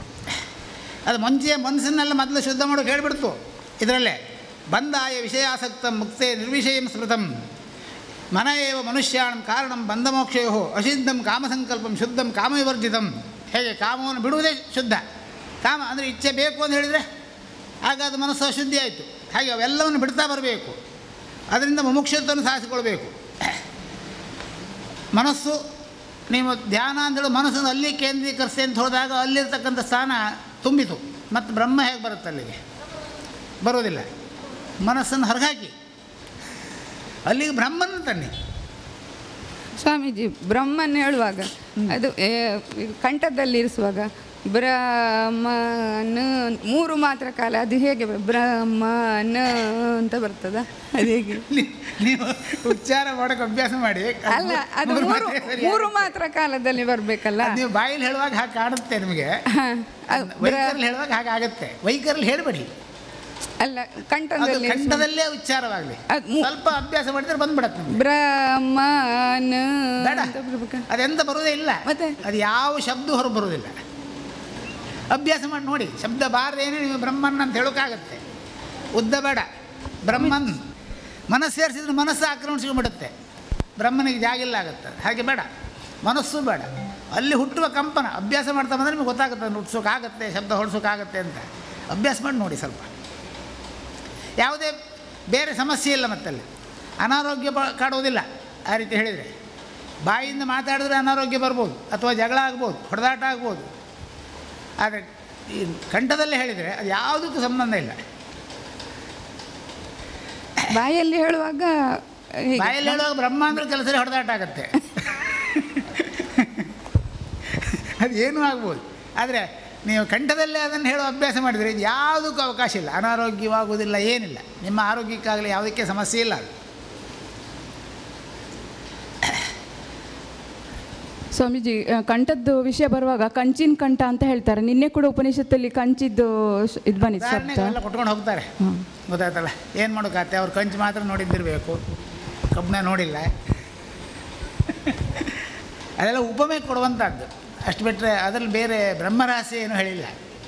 ಅದು ಮಂಚಿಯ ಮನಸ್ಸನ್ನೆಲ್ಲ ಮೊದಲು ಶುದ್ಧ ಮಾಡೋಕೆ ಹೇಳಿಬಿಡ್ತು. ಇದರಲ್ಲೇ ಬಂದಾಯ ವಿಷಯಾಸಕ್ತ ಮುಕ್ತೆ ನಿರ್ವಿಷಯಂ ಸ್ಮೃತಂ ಮನ ಏವ ಮನುಷ್ಯಾಣಂ ಕಾರಣಂ ಬಂಧಮೋಕ್ಷಯೋ ಅಶುದ್ಧಂ ಕಾಮಸಂಕಲ್ಪಂ ಶುದ್ಧಂ ಕಾಮವಿವರ್ಜಿತಂ. ಹೇಗೆ ಕಾಮವನ್ನು ಬಿಡುವುದೇ ಶುದ್ಧ. ಕಾಮ ಅಂದರೆ ಇಚ್ಛೆ ಬೇಕು ಅಂತ ಹೇಳಿದರೆ ಆಗ ಅದು ಮನಸ್ಸು ಅಶುದ್ಧಿ ಆಯಿತು. ಹಾಗೆ ಅವೆಲ್ಲವನ್ನು ಬಿಡ್ತಾ ಬರಬೇಕು. ಅದರಿಂದ ಮುಮುಕ್ಷತ್ವವನ್ನು ಸಾಧಿಸಿಕೊಳ್ಬೇಕು. ಮನಸ್ಸು ನೀವು ಧ್ಯಾನ ಅಂತೇಳಿ ಮನಸ್ಸನ್ನು ಅಲ್ಲಿ ಕೇಂದ್ರೀಕರಿಸಿ ಅಂತ ಹೋದಾಗ ಅಲ್ಲಿರ್ತಕ್ಕಂಥ ಸ್ಥಾನ ತುಂಬಿತು. ಮತ್ತು ಬ್ರಹ್ಮ ಹೇಗೆ ಬರುತ್ತೆ ಅಲ್ಲಿಗೆ? ಬರೋದಿಲ್ಲ. ಮನಸ್ಸನ್ನು ಹೊರಗಾಕಿ ಅಲ್ಲಿಗೆ ಬ್ರಹ್ಮನ ತನ್ನಿ. ಸ್ವಾಮೀಜಿ, ಬ್ರಹ್ಮನ್ ಹೇಳುವಾಗ ಅದು ಕಂಠದಲ್ಲಿರಿಸುವಾಗ ಬ್ರಹ್ಮನ ಮೂರು ಮಾತ್ರ ಕಾಲ ಅದು ಹೇಗೆ ಬ್ರಹ್ಮನ ಅಂತ ಬರ್ತದ? ಅದು ಹೇಗೆ? ನೀವು ಉಚ್ಚಾರ ಮಾಡೋಕೆ ಅಭ್ಯಾಸ ಮಾಡಿ. ಅಲ್ಲ, ಅದು ಮೂರು ಮೂರು ಮಾತ್ರ ಕಾಲದಲ್ಲಿ ಬರಬೇಕಲ್ಲ. ನೀವು ಬಾಯಲ್ಲಿ ಹೇಳುವಾಗ ಹಾಗೆ ಕಾಣುತ್ತೆ ನಿಮಗೆ, ವೈಖರಲ್ಲಿ ಹೇಳುವಾಗ ಹಾಗೆ ಆಗುತ್ತೆ. ವೈಖರಲ್ಲಿ ಹೇಳಬೇಡಿ. ಅಲ್ಲ, ಕಂಠದಲ್ಲಿ ಕಂಠದಲ್ಲೇ ಉಚ್ಚಾರವಾಗಲಿ. ಸ್ವಲ್ಪ ಅಭ್ಯಾಸ ಮಾಡಿದ್ರೆ ಬಂದ್ಬಿಡತ್ತೆ. ಬ್ರಹ್ಮನ ಬೇಡ, ಅದೆಂತ ಬರೋದೇ ಇಲ್ಲ. ಮತ್ತೆ ಅದು ಯಾವ ಶಬ್ದ ಹೊರಗೆ ಬರೋದಿಲ್ಲ. ಅಭ್ಯಾಸ ಮಾಡಿ ನೋಡಿ. ಶಬ್ದ ಬಾರದೇನೆ ನೀವು ಬ್ರಹ್ಮನ್ ಅಂತ ಹೇಳೋಕ್ಕಾಗತ್ತೆ. ಉದ್ದ ಬೇಡ. ಬ್ರಹ್ಮನ್ ಮನಸ್ಸು ಸೇರಿಸಿದ್ರೆ ಮನಸ್ಸು ಆಕ್ರಮಿಸ್ಕೊಂಡ್ಬಿಡುತ್ತೆ. ಬ್ರಹ್ಮನಿಗೆ ಜಾಗಿಲ್ಲ ಆಗುತ್ತೆ. ಹಾಗೆ ಬೇಡ, ಮನಸ್ಸು ಬೇಡ. ಅಲ್ಲಿ ಹುಟ್ಟುವ ಕಂಪನ ಅಭ್ಯಾಸ ಮಾಡ್ತಾ ಬಂದರೆ ನಿಮಗೆ ಗೊತ್ತಾಗುತ್ತೆ. ಅದನ್ನು ಹುಟ್ಟಿಸೋಕ್ಕಾಗತ್ತೆ, ಶಬ್ದ ಹೊಡಿಸೋಕ್ಕಾಗತ್ತೆ ಅಂತ ಅಭ್ಯಾಸ ಮಾಡಿ ನೋಡಿ. ಸ್ವಲ್ಪ ಯಾವುದೇ ಬೇರೆ ಸಮಸ್ಯೆ ಇಲ್ಲ. ಮತ್ತಲ್ಲಿ ಅನಾರೋಗ್ಯ ಕಾಡುವುದಿಲ್ಲ. ಆ ರೀತಿ ಹೇಳಿದರೆ ಬಾಯಿಂದ ಮಾತಾಡಿದ್ರೆ ಅನಾರೋಗ್ಯ ಬರ್ಬೋದು, ಅಥವಾ ಜಗಳ ಆಗ್ಬೋದು, ಹೊಡೆದಾಟ ಆಗ್ಬೋದು. ಆದರೆ ಈ ಕಂಠದಲ್ಲೇ ಹೇಳಿದರೆ ಅದು ಯಾವುದಕ್ಕೂ ಸಂಬಂಧ ಇಲ್ಲ. ಬಾಯಲ್ಲಿ ಹೇಳುವಾಗ ಬಾಯಲ್ಲಿ ಹೇಳುವಾಗ ಬ್ರಹ್ಮ ಅಂದರೆ ಕೆಲಸದಲ್ಲಿ ಹೊಡೆದಾಟ ಆಗುತ್ತೆ, ಅದು ಏನೂ ಆಗ್ಬೋದು. ಆದರೆ ನೀವು ಕಂಠದಲ್ಲೇ ಅದನ್ನು ಹೇಳೋ ಅಭ್ಯಾಸ ಮಾಡಿದರೆ ಇದು ಯಾವುದಕ್ಕೂ ಅವಕಾಶ ಇಲ್ಲ, ಅನಾರೋಗ್ಯವಾಗುವುದಿಲ್ಲ, ಏನಿಲ್ಲ. ನಿಮ್ಮ ಆರೋಗ್ಯಕ್ಕಾಗಲಿ ಯಾವುದಕ್ಕೆ ಸಮಸ್ಯೆ ಇಲ್ಲ. ಅದು ಸ್ವಾಮೀಜಿ, ಕಂಠದ್ದು ವಿಷಯ ಬರುವಾಗ ಕಂಚಿನ ಕಂಠ ಅಂತ ಹೇಳ್ತಾರೆ. ನಿನ್ನೆ ಕೂಡ ಉಪನಿಷತ್ತಲ್ಲಿ ಕಂಚಿದ್ದು ಇದು ಬಂದಿತ್ತು ಶಬ್ದ ಎಲ್ಲ ಕೊಟ್ಕೊಂಡು ಹೋಗ್ತಾರೆ. ಗೊತ್ತಾಯ್ತಲ್ಲ, ಏನು ಮಾಡೋಕ್ಕಾಗತ್ತೆ, ಅವ್ರು ಕಂಚು ಮಾತ್ರ ನೋಡಿದ್ದಿರಬೇಕು, ಕಬ್ಬನ್ನ ನೋಡಿಲ್ಲ. ಅದೆಲ್ಲ ಉಪಮೆ ಕೊಡುವಂಥದ್ದು, ಅಷ್ಟು ಬಿಟ್ಟರೆ ಅದರಲ್ಲಿ ಬೇರೆ ಬ್ರಹ್ಮರಹಸ್ಯ ಏನೂ ಹೇಳಿಲ್ಲ.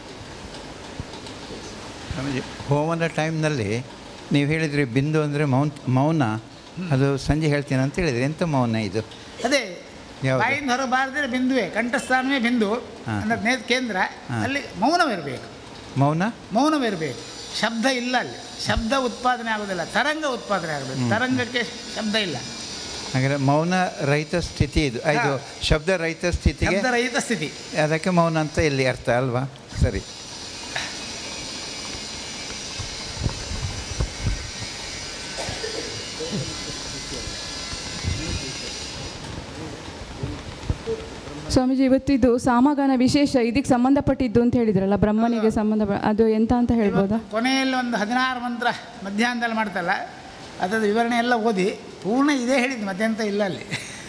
ಹೋಮದ ಟೈಮ್ನಲ್ಲಿ ನೀವು ಹೇಳಿದ್ರಿ ಬಿಂದು ಅಂದರೆ ಮೌನ್ ಮೌನ, ಅದು ಸಂಜೆ ಹೇಳ್ತೀನಿ ಅಂತ ಹೇಳಿದ್ರಿ. ಎಂಥ ಮೌನ ಇದು? ಅದೇ ಬಾಯಿಂದ ಹೊರ ಬಾರದಿದ್ರೆ ಬಿಂದುವೆ, ಕಂಠಸ್ಥಾನವೇ ಬಿಂದು ಅಂದರೆ ನೇತ್ ಕೇಂದ್ರ, ಅಲ್ಲಿ ಮೌನವಿರಬೇಕು. ಮೌನ ಮೌನವಿರಬೇಕು, ಶಬ್ದ ಇಲ್ಲ ಅಲ್ಲಿ, ಶಬ್ದ ಉತ್ಪಾದನೆ ಆಗೋದಿಲ್ಲ, ತರಂಗ ಉತ್ಪಾದನೆ ಆಗಬೇಕು. ತರಂಗಕ್ಕೆ ಶಬ್ದ ಇಲ್ಲ. ಹಾಗಾದರೆ ಮೌನ ರಹಿತ ಸ್ಥಿತಿ ಇದು, ಇದು ಶಬ್ದ ರಹಿತ ಸ್ಥಿತಿಗೆ, ಶಬ್ದ ರಹಿತ ಸ್ಥಿತಿ, ಅದಕ್ಕೆ ಮೌನ ಅಂತ ಇಲ್ಲಿ ಅರ್ಥ ಅಲ್ವಾ? ಸರಿ. ಸ್ವಾಮೀಜಿ, ಇವತ್ತಿದ್ದು ಸಾಮಗಾನ ವಿಶೇಷ ಇದಕ್ಕೆ ಸಂಬಂಧಪಟ್ಟಿದ್ದು ಅಂತ ಹೇಳಿದ್ರಲ್ಲ, ಬ್ರಹ್ಮನಿಗೆ ಸಂಬಂಧ, ಅದು ಎಂತ ಅಂತ ಹೇಳ್ಬೋದಾ? ಕೊನೆಯಲ್ಲಿ ಒಂದು ಹದಿನಾರು ಮಂತ್ರ ಮಧ್ಯಾಹ್ನದಲ್ಲಿ ಮಾಡ್ತಲ್ಲ, ಅದರದ್ದು ವಿವರಣೆ ಎಲ್ಲ ಓದಿ ಪೂರ್ಣ ಇದೇ ಹೇಳಿದ್ದು, ಮತ್ತೆಂತ ಇಲ್ಲ ಅಲ್ಲಿ.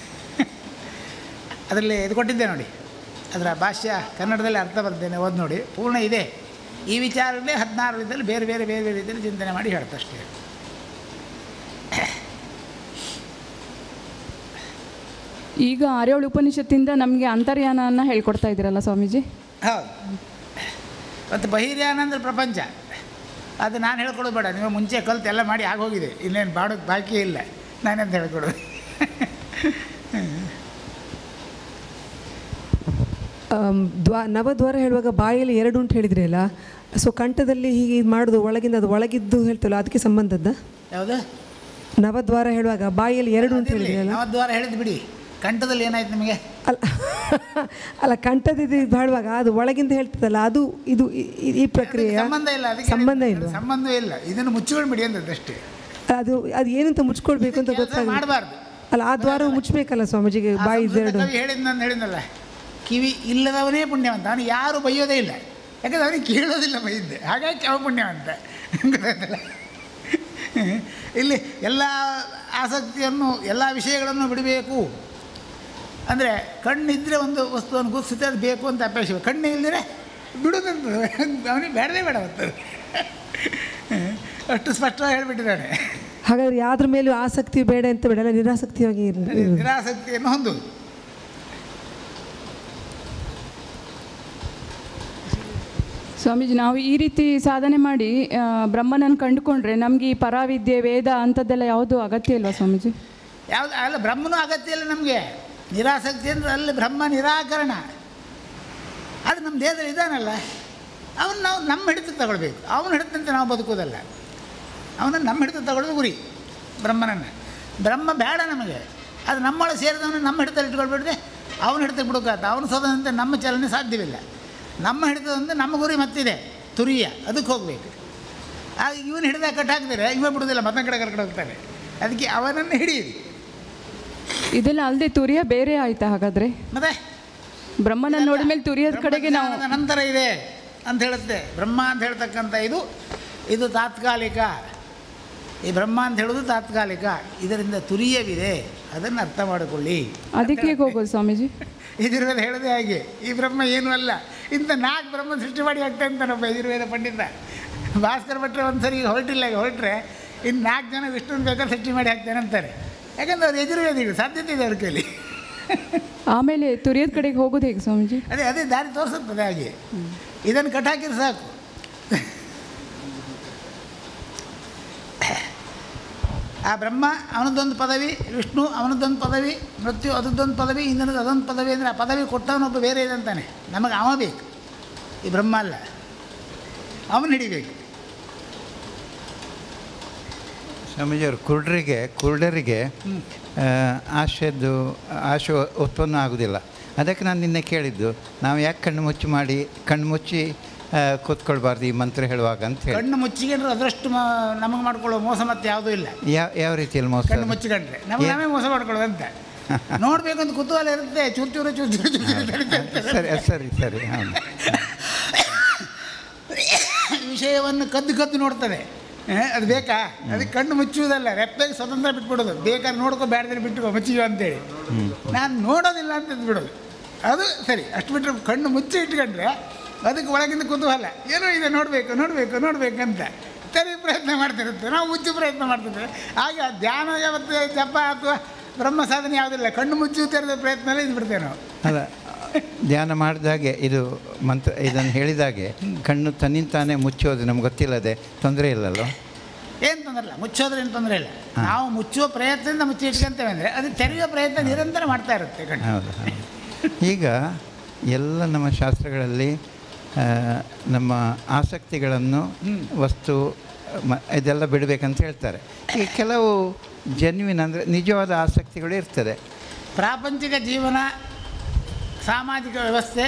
ಅದರಲ್ಲಿ ಇದು ಕೊಟ್ಟಿದ್ದೆ ನೋಡಿ, ಅದರ ಭಾಷ್ಯ ಕನ್ನಡದಲ್ಲಿ ಅರ್ಥ ಬರ್ತೇನೆ, ಓದಿ ನೋಡಿ, ಪೂರ್ಣ ಇದೆ. ಈ ವಿಚಾರಗಳೇ ಹದಿನಾರು ರೀತಿಯಲ್ಲಿ ಬೇರೆ ಬೇರೆ ಬೇರೆ ಬೇರೆ ರೀತಿಯಲ್ಲಿ ಚಿಂತನೆ ಮಾಡಿ ಹೇಳ್ತಷ್ಟೇ. ಈಗ ಆರ್ಯೋಳು ಉಪನಿಷತ್ತಿಂದ ನಮಗೆ ಅಂತರ್ಯಾನವನ್ನು ಹೇಳ್ಕೊಡ್ತಾ ಇದ್ದೀರಲ್ಲ ಸ್ವಾಮೀಜಿ? ಹೌದು. ಮತ್ತು ಬಹಿರ್ಯಾನ ಅಂದರೆ ಪ್ರಪಂಚ, ಅದು ನಾನು ಹೇಳ್ಕೊಡೋದು ಬೇಡ, ನೀವು ಮುಂಚೆ ಕಲ್ತು ಎಲ್ಲ ಮಾಡಿ ಆಗೋಗಿದೆ, ಇನ್ನೇನು ಬಾಡೋಕ್ಕೆ ಬಾಕಿ ಇಲ್ಲ, ನಾನೆಂತ ಹೇಳ್ಕೊಡೋದು. ದ್ವಾ ನವದ್ವಾರ ಹೇಳುವಾಗ ಬಾಯಲ್ಲಿ ಎರಡು ಉಂಟು ಹೇಳಿದ್ರಿ ಅಲ್ಲ, ಸೊ ಕಂಠದಲ್ಲಿ ಹೀಗೆ ಮಾಡೋದು ಒಳಗಿಂದ, ಅದು ಒಳಗಿದ್ದು ಹೇಳ್ತಲ್ಲ, ಅದಕ್ಕೆ ಸಂಬಂಧದ್ದ? ಯಾವುದು? ನವದ್ವಾರ ಹೇಳುವಾಗ ಬಾಯಲ್ಲಿ ಎರಡು ಉಂಟು ಹೇಳಿದ್ರಿ ಅಲ್ಲ? ನವದ್ವಾರ ಹೇಳಿದ್ದು ಬಿಡಿ, ಕಂಠದಲ್ಲಿ ಏನಾಯ್ತು ನಿಮಗೆ? ಅಲ್ಲ ಅಲ್ಲ ಕಂಠದಿದ್ದು ಹೇಳುವಾಗ ಅದು ಒಳಗಿಂದ ಹೇಳ್ತದಲ್ಲ, ಅದು ಇದು ಈ ಪ್ರಕ್ರಿಯೆ ಸಂಬಂಧ ಇಲ್ಲ, ಅದಕ್ಕೆ ಸಂಬಂಧ ಇಲ್ಲ, ಸಂಬಂಧ ಇಲ್ಲ. ಇದನ್ನು ಮುಚ್ಚಿಕೊಂಡು ಬಿಡಿ ಅಂತದಷ್ಟೇ. ಅದು ಅದು ಏನಂತ ಮುಚ್ಕೊಳ್ಬೇಕು ಅಂತ ಗೊತ್ತಾಗ ಮಾಡಬಾರ್ದು. ಅಲ್ಲ, ಆ ದ್ವಾರ ಮುಚ್ಚಬೇಕಲ್ಲ ಸ್ವಾಮೀಜಿಗೆ, ಬಾಯಿ ಎರಡು. ಹೇಳಿದ್ ನಾನು ಹೇಳಿದ್ನಲ್ಲ, ಕಿವಿ ಇಲ್ಲದವನೇ ಪುಣ್ಯವಂತ, ಅವನು ಯಾರು ಬೈಯೋದೇ ಇಲ್ಲ, ಯಾಕಂದ್ರೆ ಅವನಿಗೆ ಕೇಳೋದಿಲ್ಲ ಬೈದ್ದೆ, ಹಾಗಾಗಿ ಅವ ಪುಣ್ಯವಂತ. ಗೊತ್ತಾಯ್ತಲ್ಲ, ಇಲ್ಲಿ ಎಲ್ಲ ಆಸಕ್ತಿಯನ್ನು, ಎಲ್ಲ ವಿಷಯಗಳನ್ನು ಬಿಡಬೇಕು. ಅಂದರೆ ಕಣ್ಣಿದ್ದರೆ ಒಂದು ವಸ್ತುವನ್ನು ಗುರುತಿಸುತ್ತೆ, ಅದು ಬೇಕು ಅಂತ ಅಪೇಕ್ಷೆ, ಕಣ್ಣು ಇಲ್ಲದ್ರೆ ಬಿಡೋದಂತ ಅವನಿಗೆ ಬೇಡದೇ ಬೇಡ ಬರ್ತದೆ. ಅಷ್ಟು ಸ್ಪಷ್ಟವಾಗಿ ಹೇಳಿಬಿಟ್ಟಿದ್ದಾನೆ. ಹಾಗಾದರೆ ಯಾವ್ದ್ರ ಮೇಲೂ ಆಸಕ್ತಿ ಬೇಡ ಅಂತ ಬೇಡ, ನಿರಾಸಕ್ತಿಯಾಗಿ ನಿರಾಸಕ್ತಿಯನ್ನು ಹೊಂದು. ಸ್ವಾಮೀಜಿ, ನಾವು ಈ ರೀತಿ ಸಾಧನೆ ಮಾಡಿ ಬ್ರಹ್ಮನನ್ನು ಕಂಡುಕೊಂಡ್ರೆ ನಮಗೆ ಈ ಪರಾವಿದ್ಯೆ, ವೇದ ಅಂಥದ್ದೆಲ್ಲ ಯಾವುದು ಅಗತ್ಯ ಇಲ್ವಾ ಸ್ವಾಮೀಜಿ? ಯಾವುದು ಅಲ್ಲ, ಬ್ರಹ್ಮನೂ ಅಗತ್ಯ ಇಲ್ಲ ನಮಗೆ. ನಿರಾಸಕ್ತಿ ಅಂದರೆ ಅಲ್ಲಿ ಬ್ರಹ್ಮ ನಿರಾಕರಣ, ಅದು ನಮ್ಮ ದೇಹದಲ್ಲಿ ಇದ್ದಾನಲ್ಲ, ಅವನು ನಾವು ನಮ್ಮ ಹಿಡಿತ ತಗೊಳ್ಬೇಕು. ಅವನು ಹಿಡಿತಂತೆ ನಾವು ಬದುಕೋದಲ್ಲ, ಅವನನ್ನು ನಮ್ಮ ಹಿಡಿತ ತಗೊಳ್ಳೋದು ಗುರಿ, ಬ್ರಹ್ಮನನ್ನು. ಬ್ರಹ್ಮ ಬೇಡ ನಮಗೆ, ಅದು ನಮ್ಮೊಳಗೆ ಸೇರಿದವನು ನಮ್ಮ ಹಿಡಿತಲ್ಲಿ ಇಟ್ಕೊಳ್ಬೇಡ್ದೆ ಅವನು ಹಿಡಿತ ಬಿಡೋಕ್ಕಾಗ್ತದೆ. ಅವನು ಸೋದಂತೆ ನಮ್ಮ ಚಲನೆ ಸಾಧ್ಯವಿಲ್ಲ. ನಮ್ಮ ಹಿಡಿತದಂದರೆ ನಮ್ಮ ಗುರಿ ಮತ್ತಿದೆ, ತುರಿಯ, ಅದಕ್ಕೆ ಹೋಗಬೇಕು. ಆಗ ಇವನು ಹಿಡಿದ ಕಟ್ಟಾಕ್ತಾರೆ, ಇವ ಬಿಡೋದಿಲ್ಲ, ಮತ್ತೊಂದು ಕಡೆ ಕರ್ಕೊಂಡು ಹೋಗ್ತಾನೆ. ಅದಕ್ಕೆ ಅವನನ್ನು ಹಿಡಿಯಿರಿ. ಇದೆಲ್ಲ ಅಲ್ಲದೆ ತುರಿಯ ಬೇರೆ ಆಯಿತಾ ಹಾಗಾದರೆ? ಮತ್ತೆ ಬ್ರಹ್ಮನ ನೋಡಿದ ಮೇಲೆ ತುರಿಯೋದ ಕಡೆಗೆ ನಾವು ನಂತರ ಇದೆ ಅಂತ ಹೇಳುತ್ತೆ. ಬ್ರಹ್ಮ ಅಂತ ಹೇಳ್ತಕ್ಕಂಥ ಇದು ಇದು ತಾತ್ಕಾಲಿಕ. ಈ ಬ್ರಹ್ಮ ಅಂತ ಹೇಳೋದು ತಾತ್ಕಾಲಿಕ, ಇದರಿಂದ ತುರಿಯವಿದೆ, ಅದನ್ನು ಅರ್ಥ ಮಾಡಿಕೊಳ್ಳಿ. ಅದಕ್ಕೆ ಹೋಗೋದು ಸ್ವಾಮೀಜಿ? ಯಜುರ್ವೇದ ಹೇಳೋದೇ ಹಾಗೆ. ಈ ಬ್ರಹ್ಮ ಏನೂ ಅಲ್ಲ, ಇಂಥ ನಾಲ್ಕು ಬ್ರಹ್ಮ ಸೃಷ್ಟಿ ಮಾಡಿ ಆಗ್ತಾ ಅಂತಾನೊಬ್ಬ ಯಜುರ್ವೇದ ಪಂಡಿತ. ಭಾಸ್ಕರ ಭಟ್ರೆ ಒಂದು ಸರಿ ಹೊರಟಿಲ್ಲ, ಹೊರಟ್ರೆ ಇನ್ನು ನಾಲ್ಕು ಜನ ವಿಷ್ಣುನ ಬೇಕಾದ್ರೆ ಸೃಷ್ಟಿ ಮಾಡಿ ಹಾಕ್ತೇನೆ ಅಂತಾರೆ. ಯಾಕಂದ್ರೆ ಅವ್ರು ಯಜುರ್ವೇದಿಗಳು, ಸಾಧ್ಯತೆ ಇದೆ ಅವ್ರ ಕೈಲಿ. ಆಮೇಲೆ ತುರಿಯೋದ ಕಡೆಗೆ ಹೋಗೋದು ಹೇಗೆ ಸ್ವಾಮೀಜಿ? ಅದೇ ಅದೇ ದಾರಿ ತೋರಿಸುತ್ತದೆ. ಹಾಗೆ ಇದನ್ನು ಕಟ್ಟಾಕಿದ್ರೆ ಸಾಕು. ಆ ಬ್ರಹ್ಮ ಅವನದ್ದೊಂದು ಪದವಿ, ವಿಷ್ಣು ಅವನದ್ದೊಂದು ಪದವಿ, ಮೃತ್ಯು ಅದದ್ದೊಂದು ಪದವಿ, ಇನ್ನೊಂದು ಅದೊಂದು ಪದವಿ. ಅಂದರೆ ಆ ಪದವಿ ಕೊಟ್ಟವನೊಬ್ಬ ಬೇರೆ ಇದೆ ಅಂತಾನೆ. ನಮಗೆ ಅವ ಬೇಕು, ಈ ಬ್ರಹ್ಮ ಅಲ್ಲ, ಅವನು ಹಿಡಿಬೇಕು. ಸ್ವಾಮೀಜಿಯವರು ಕುರುಡರಿಗೆ ಕುರುಡರಿಗೆ ಆಶೆದ್ದು ಆಶೆ ಉತ್ಪನ್ನ ಆಗೋದಿಲ್ಲ. ಅದಕ್ಕೆ ನಾನು ನಿನ್ನೆ ಕೇಳಿದ್ದು, ನಾವು ಯಾಕೆ ಕಣ್ಣು ಮುಚ್ಚಿ ಮಾಡಿ ಕಣ್ಣು ಮುಚ್ಚಿ ಕೂತ್ಕೊಳ್ಬಾರ್ದು ಈ ಮಂತ್ರ ಹೇಳುವಾಗ ಅಂತ ಹೇಳಿ. ಕಣ್ಣು ಮುಚ್ಚಿಕೊಂಡ್ರೆ ಅದರಷ್ಟು ನಮಗೆ ಮಾಡ್ಕೊಳ್ಳೋ ಮೋಸ ಮತ್ತೆ ಯಾವುದೂ ಇಲ್ಲ. ಯಾವ ಯಾವ ರೀತಿಯಲ್ಲಿ ಮೋಸ? ಕಣ್ಣು ಮುಚ್ಚಿಕೊಂಡ್ರೆ ನಮಗೆ ನಾವೇ ಮೋಸ ಮಾಡ್ಕೊಳ್ಳೋದಂತ ನೋಡಬೇಕು ಅಂತ ಕುತೂಹಲ ಇರುತ್ತೆ. ಚೂರು ಚೂರು ಚೂರು ಚೂರು ಚೂರು ಸರಿ ಸರಿ ಸರಿ ಹಾಂ ವಿಷಯವನ್ನು ಕದ್ದು ಕದ್ದು ನೋಡ್ತದೆ. ಅದು ಬೇಕಾ? ಅದಕ್ಕೆ ಕಣ್ಣು ಮುಚ್ಚುವುದಲ್ಲ, ರೆಪ್ಪೆಗೆ ಸ್ವತಂತ್ರ ಬಿಟ್ಬಿಡೋದು. ಬೇಕಾದ್ರೆ ನೋಡ್ಕೊ, ಬೇಡದ್ರೆ ಬಿಟ್ಟುಕೋ, ಮುಚ್ಚಿಯೋ ಅಂತೇಳಿ. ನಾನು ನೋಡೋದಿಲ್ಲ ಅಂತ ಬಿಡೋದು. ಅದು ಸರಿ. ಅಷ್ಟು ಬಿಟ್ಟರೆ ಕಣ್ಣು ಮುಚ್ಚಿ ಇಟ್ಕೊಂಡ್ರೆ ಅದಕ್ಕೆ ಒಳಗಿಂದ ಕುತೂಹಲ ಏನೋ ಇದೆ, ನೋಡಬೇಕು ನೋಡಬೇಕು ನೋಡಬೇಕಂತ ಸರಿ ಪ್ರಯತ್ನ ಮಾಡ್ತಿರುತ್ತೆ. ನಾವು ಮುಚ್ಚು ಪ್ರಯತ್ನ ಮಾಡ್ತಿದ್ದೇವೆ. ಆಗ ಧ್ಯಾನ ಮತ್ತು ಜಪ ಅಥವಾ ಬ್ರಹ್ಮ ಸಾಧನೆ ಯಾವುದಿಲ್ಲ, ಕಣ್ಣು ಮುಚ್ಚು ತೆರೆದ ಪ್ರಯತ್ನ ಇದು ಬಿಡ್ತೇವೆ ನಾವು. ಅಲ್ಲ, ಧ್ಯಾನ ಮಾಡಿದಾಗೆ ಇದು ಮಂತ್ರ ಇದನ್ನು ಹೇಳಿದಾಗೆ ಕಣ್ಣು ತನ್ನಿಂತಾನೆ ಮುಚ್ಚೋದು ನಮ್ಗೆ ಗೊತ್ತಿಲ್ಲದೆ ತೊಂದರೆ ಇಲ್ಲಲ್ಲ? ಏನು ತೊಂದರೆ ಇಲ್ಲ, ಮುಚ್ಚೋದ್ರೆ ಏನು ತೊಂದರೆ ಇಲ್ಲ. ನಾವು ಮುಚ್ಚುವ ಪ್ರಯತ್ನದಿಂದ ಮುಚ್ಚಿ ಇಟ್ಕೊಂತೇವೆ ಅಂದರೆ ಅದು ತೆರೆಯುವ ಪ್ರಯತ್ನ ನಿರಂತರ ಮಾಡ್ತಾ ಇರುತ್ತೆ ಕಣ್ಣು. ಹೌದು. ಈಗ ಎಲ್ಲ ನಮ್ಮ ಶಾಸ್ತ್ರಗಳಲ್ಲಿ ನಮ್ಮ ಆಸಕ್ತಿಗಳನ್ನು ವಸ್ತು ಮ ಇದೆಲ್ಲ ಬಿಡಬೇಕಂತ ಹೇಳ್ತಾರೆ. ಈ ಕೆಲವು ಜೆನ್ವಿನ್ ಅಂದರೆ ನಿಜವಾದ ಆಸಕ್ತಿಗಳು ಇರ್ತದೆ. ಪ್ರಾಪಂಚಿಕ ಜೀವನ, ಸಾಮಾಜಿಕ ವ್ಯವಸ್ಥೆ